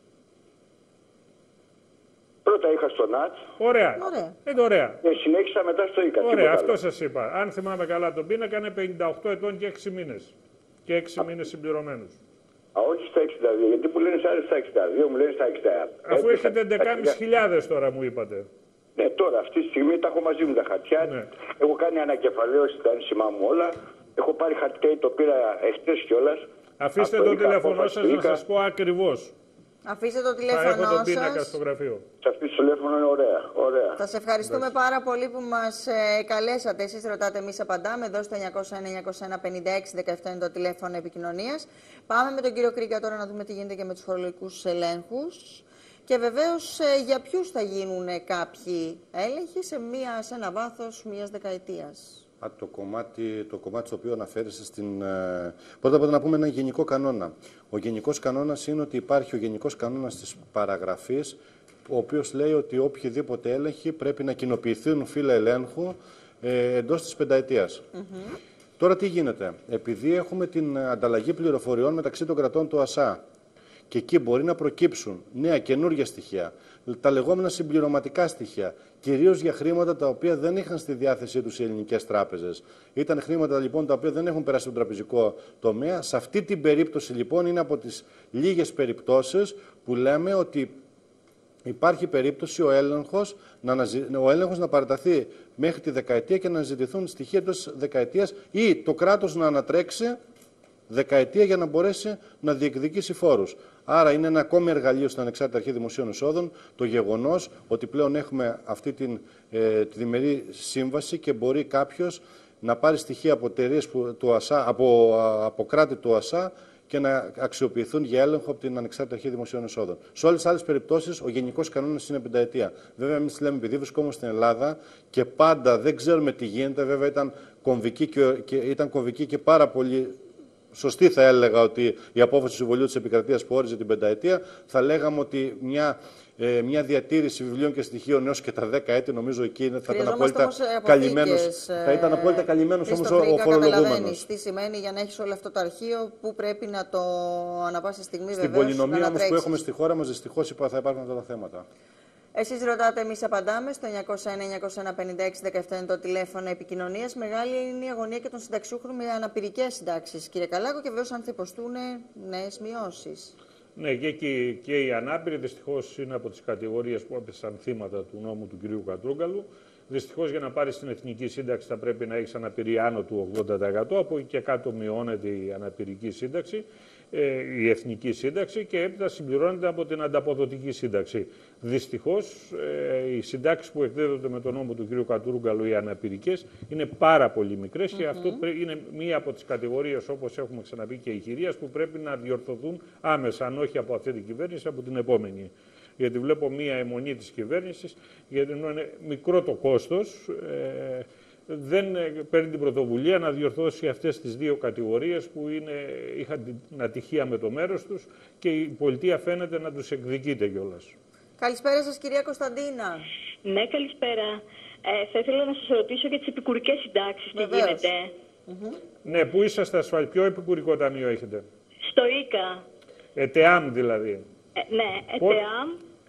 Πρώτα είχα στο ΝΑΤ. Ωραία. Ωραία. Ε, ωραία. Και συνέχισα μετά στο ΙΚΑ. Ωραία, αυτό σας είπα. Αν θυμάμαι καλά τον πίνακα είναι πενήντα οκτώ ετών και έξι μήνες. Και έξι μήνες συμπληρωμένους. Α, όχι στα εξήντα δύο, γιατί μου λένε στα εξήντα δύο, μου λένε στα εξήντα ένα. Αφού έχετε έντεκάμισι χιλιάδες τώρα μου είπατε. Ναι, τώρα αυτή τη στιγμή τα έχω μαζί μου τα χαρτιά. Ναι. Έχω κάνει ανακεφαλαίωση τα ένσημά μου όλα. Έχω πάρει χαρτιά, το πήρα εχθές κιόλας. Αφήστε το, το τηλέφωνο σας να σας πω ακριβώς. Αφήστε το τηλέφωνο σας. Θα έχω τον πίνακα στο γραφείο. Σε αυτή το τηλέφωνο είναι ωραία. ωραία. Θα σε ευχαριστούμε Εντάξει. πάρα πολύ που μας ε, καλέσατε. Εσείς ρωτάτε, εμείς απαντάμε. Εδώ στο εννιακόσια ένα εννιακόσια ένα πενήντα έξι δεκαεπτά είναι το τηλέφωνο επικοινωνίας. Πάμε με τον κύριο Κρίκα τώρα να δούμε τι γίνεται και με τους φορολογικούς ελέγχους. Και βεβαίως ε, για ποιους θα γίνουν κάποιοι έλεγχοι σε, μία, σε ένα βάθος μιας δεκαετίας. Α, το, κομμάτι, το κομμάτι στο οποίο αναφέρεσαι στην... Ε, πρώτα απ' όλα να πούμε ένα γενικό κανόνα. Ο γενικός κανόνας είναι ότι υπάρχει ο γενικός κανόνας της παραγραφής, ο οποίος λέει ότι οποιοδήποτε έλεγχοι πρέπει να κοινοποιηθούν φύλλα ελέγχου ε, εντός της πενταετίας. Mm-hmm. Τώρα τι γίνεται. Επειδή έχουμε την ανταλλαγή πληροφοριών μεταξύ των κρατών του ΑΣΑ και εκεί μπορεί να προκύψουν νέα καινούργια στοιχεία, τα λεγόμενα συμπληρωματικά στοιχεία, κυρίως για χρήματα τα οποία δεν είχαν στη διάθεσή τους οι ελληνικές τράπεζες. Ήταν χρήματα λοιπόν τα οποία δεν έχουν περάσει στον τραπεζικό τομέα. Σε αυτή την περίπτωση λοιπόν είναι από τις λίγες περιπτώσεις που λέμε ότι υπάρχει περίπτωση ο έλεγχος να, αναζη... ο έλεγχος να παραταθεί μέχρι τη δεκαετία και να αναζητηθούν στοιχεία εντός δεκαετίας ή το κράτος να ανατρέξει δεκαετία για να μπορέσει να διεκδικήσει φόρους. Άρα είναι ένα ακόμη εργαλείο στην Ανεξάρτητη Αρχή Δημοσίων Εσόδων το γεγονός ότι πλέον έχουμε αυτή την, ε, τη διμερή σύμβαση και μπορεί κάποιος να πάρει στοιχεία από, του ΑΣΑ, από, από κράτη του ΑΣΑ και να αξιοποιηθούν για έλεγχο από την Ανεξάρτητη Αρχή Δημοσίων Εσόδων. Σε όλες τις άλλες περιπτώσεις, ο γενικός κανόνας είναι πενταετία. Βέβαια, εμείς λέμε, επειδή βρισκόμαστε στην Ελλάδα και πάντα δεν ξέρουμε τι γίνεται, βέβαια ήταν κομβική και, και, ήταν κομβική και πάρα πολύ. Σωστή θα έλεγα ότι η απόφαση του Συμβουλίου της Επικρατείας που όριζε την πενταετία, θα λέγαμε ότι μια, ε, μια διατήρηση βιβλίων και στοιχείων έως και τα δέκα έτη, νομίζω εκεί θα ήταν απόλυτα καλυμμένος. Ε, θα ήταν απόλυτα καλυμμένος όμως ο, ο φορολογούμενος. Τι σημαίνει για να έχεις όλο αυτό το αρχείο που πρέπει να το ανά πάσα στιγμή Στην βεβαίως πολυνομία όμως που έχουμε στη χώρα μας, δυστυχώς θα υπάρχουν αυτά τα θέματα. Εσείς ρωτάτε, εμείς απαντάμε. Στο εννιακόσια ένα εννιακόσια ένα πενήντα έξι δεκαεπτά είναι το τηλέφωνο επικοινωνίας. Μεγάλη είναι η αγωνία και των συνταξιούχων με αναπηρικές συντάξεις, κύριε Καλάκο, και βεβαίως αν θα υποστούν νέες μειώσεις. Ναι, και, και, και οι ανάπηροι δυστυχώς είναι από τις κατηγορίες που έπεσαν θύματα του νόμου του κυρίου Κατρούγκαλου. Δυστυχώς για να πάρεις την εθνική σύνταξη θα πρέπει να έχεις αναπηρία άνω του ογδόντα τοις εκατό, από εκεί και κάτω μειώνεται η αναπηρική σύνταξη, ε, η εθνική σύνταξη και έπειτα συμπληρώνεται από την ανταποδοτική σύνταξη. Δυστυχώς ε, οι συντάξεις που εκδίδονται με τον νόμο του κ. Κατρούγκαλου, οι αναπηρικές, είναι πάρα πολύ μικρές mm-hmm. και αυτό είναι μία από τις κατηγορίες, όπως έχουμε ξαναπεί και η χειρίας, που πρέπει να διορθωθούν άμεσα, αν όχι από αυτή την κυβέρνηση, από την επόμενη. Γιατί βλέπω μία αιμονή της κυβέρνησης, γιατί ενώ είναι μικρό το κόστος, ε, δεν παίρνει την πρωτοβουλία να διορθώσει αυτές τις δύο κατηγορίες που είναι, είχαν την ατυχία με το μέρος τους και η πολιτεία φαίνεται να τους εκδικείται κιόλας. Καλησπέρα σας, κυρία Κωνσταντίνα. Ναι, καλησπέρα. Ε, θα ήθελα να σας ρωτήσω για τις επικουρικές συντάξεις. Τι γίνεται. Mm-hmm. Ναι, πού είσαστε ασφαλείς, ποιο επικουρικό ταμείο έχετε? Στο ΙΚΑ. ΕΤΕΑΜ δηλαδή. Ε, ναι, ΕΤΕΑΜ.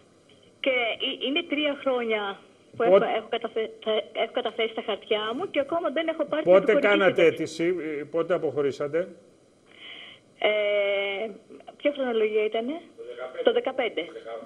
Και είναι τρία χρόνια που έχω, έχω, καταθε... έχω καταθέσει τα χαρτιά μου και ακόμα δεν έχω πάρει... Πότε κάνατε αίτηση, πότε αποχωρήσατε? Ε, ποια χρονολογία ήτανε? Το δεκαπέντε.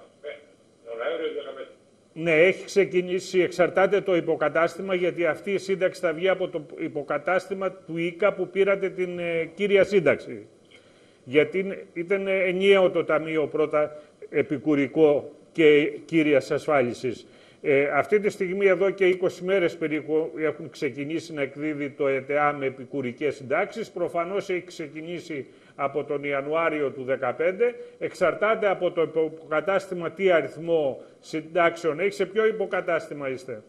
Ναι, έχει ξεκινήσει, εξαρτάται το υποκατάστημα, γιατί αυτή η σύνταξη θα βγει από το υποκατάστημα του ΙΚΑ που πήρατε την ε, κύρια σύνταξη. Γιατί ήταν ενιαίο το ταμείο πρώτα επικουρικό και κύριας ασφάλισης. Ε, αυτή τη στιγμή εδώ και είκοσι μέρες περίπου έχουν ξεκινήσει να εκδίδει το ΕΤΕΑ με επικουρικές συντάξεις. Προφανώς έχει ξεκινήσει από τον Ιανουάριο του δύο χιλιάδες δεκαπέντε. Εξαρτάται από το υποκατάστημα τι αριθμό συντάξεων έχει. Σε ποιο υποκατάστημα είστε?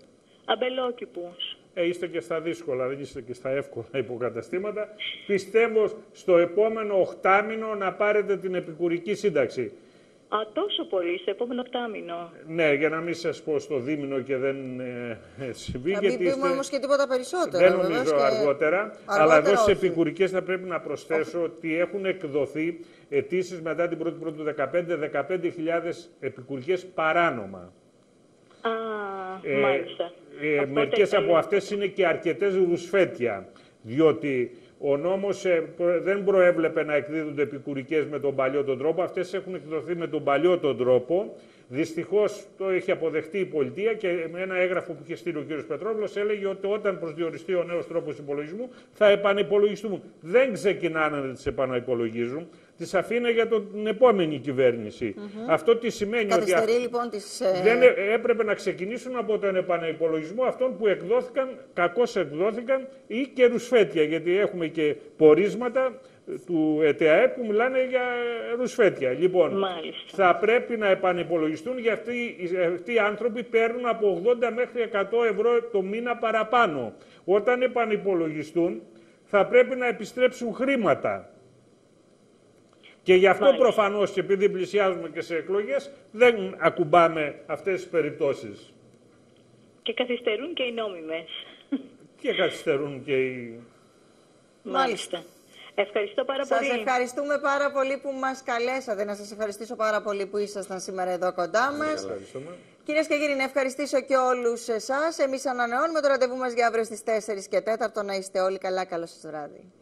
αμπελόκηπους. Ε, είστε και στα δύσκολα, δεν είστε και στα εύκολα υποκαταστήματα. Πιστεύω στο επόμενο οχτάμηνο να πάρετε την επικουρική σύνταξη. Α, τόσο πολύ, στο επόμενο οκτάμηνο. Ναι, για να μην σας πω στο δίμηνο και δεν ε, συμβεί. Θα μην πούμε όμως και τίποτα περισσότερο. Δεν νομίζω και... αργότερα, αργότερα, αλλά εδώ στις όχι. επικουρικές θα πρέπει να προσθέσω όχι. ότι έχουν εκδοθεί αιτήσεις μετά την πρώτη πρώτη του δεκαπέντε, δεκαπέντε χιλιάδες επικουρικές παράνομα. Α, ε, μάλιστα. Ε, μερικές από αυτές είναι και αρκετές ρουσφέτια, διότι ο νόμος ε, δεν προέβλεπε να εκδίδονται επικουρικές με τον παλιό τον τρόπο. Αυτές έχουν εκδοθεί με τον παλιό τον τρόπο. Δυστυχώς το έχει αποδεχτεί η πολιτεία και με ένα έγγραφο που είχε στείλει ο κ. Πετρόπουλος έλεγε ότι όταν προσδιοριστεί ο νέος τρόπος υπολογισμού θα επανυπολογιστούν. Δεν ξεκινάνε να τις επαναυπολογίζουν. Τις αφήνει για το, την επόμενη κυβέρνηση. Mm-hmm. Αυτό τι σημαίνει Καθυστερεί, ότι λοιπόν, τις, δεν έπρεπε να ξεκινήσουν από τον επαναυπολογισμό αυτών που εκδόθηκαν, κακώς εκδόθηκαν ή και ρουσφέτια, γιατί έχουμε και πορίσματα του ΕΤΑΕ που μιλάνε για ρουσφέτια. Λοιπόν, μάλιστα. θα πρέπει να επανυπολογιστούν, γιατί αυτοί, αυτοί οι άνθρωποι παίρνουν από ογδόντα μέχρι εκατό ευρώ το μήνα παραπάνω. Όταν επανυπολογιστούν θα πρέπει να επιστρέψουν χρήματα. Και γι' αυτό Μάλιστα. προφανώς, και επειδή πλησιάζουμε και σε εκλογές, δεν ακουμπάμε αυτές τις περιπτώσεις. Και καθυστερούν και οι νόμιμες. Και καθυστερούν και οι... Μάλιστα. Ευχαριστώ πάρα σας πολύ. Σας ευχαριστούμε πάρα πολύ που μας καλέσατε. Να σας ευχαριστήσω πάρα πολύ που ήσασταν σήμερα εδώ κοντά μας. Κυρίες και κύριοι, να ευχαριστήσω και όλους εσάς. Εμείς ανανεώνουμε το ραντεβού μας για αύριο στις τέσσερις και τέσσερα. Να είστε όλοι καλά. Καλό σας βράδυ.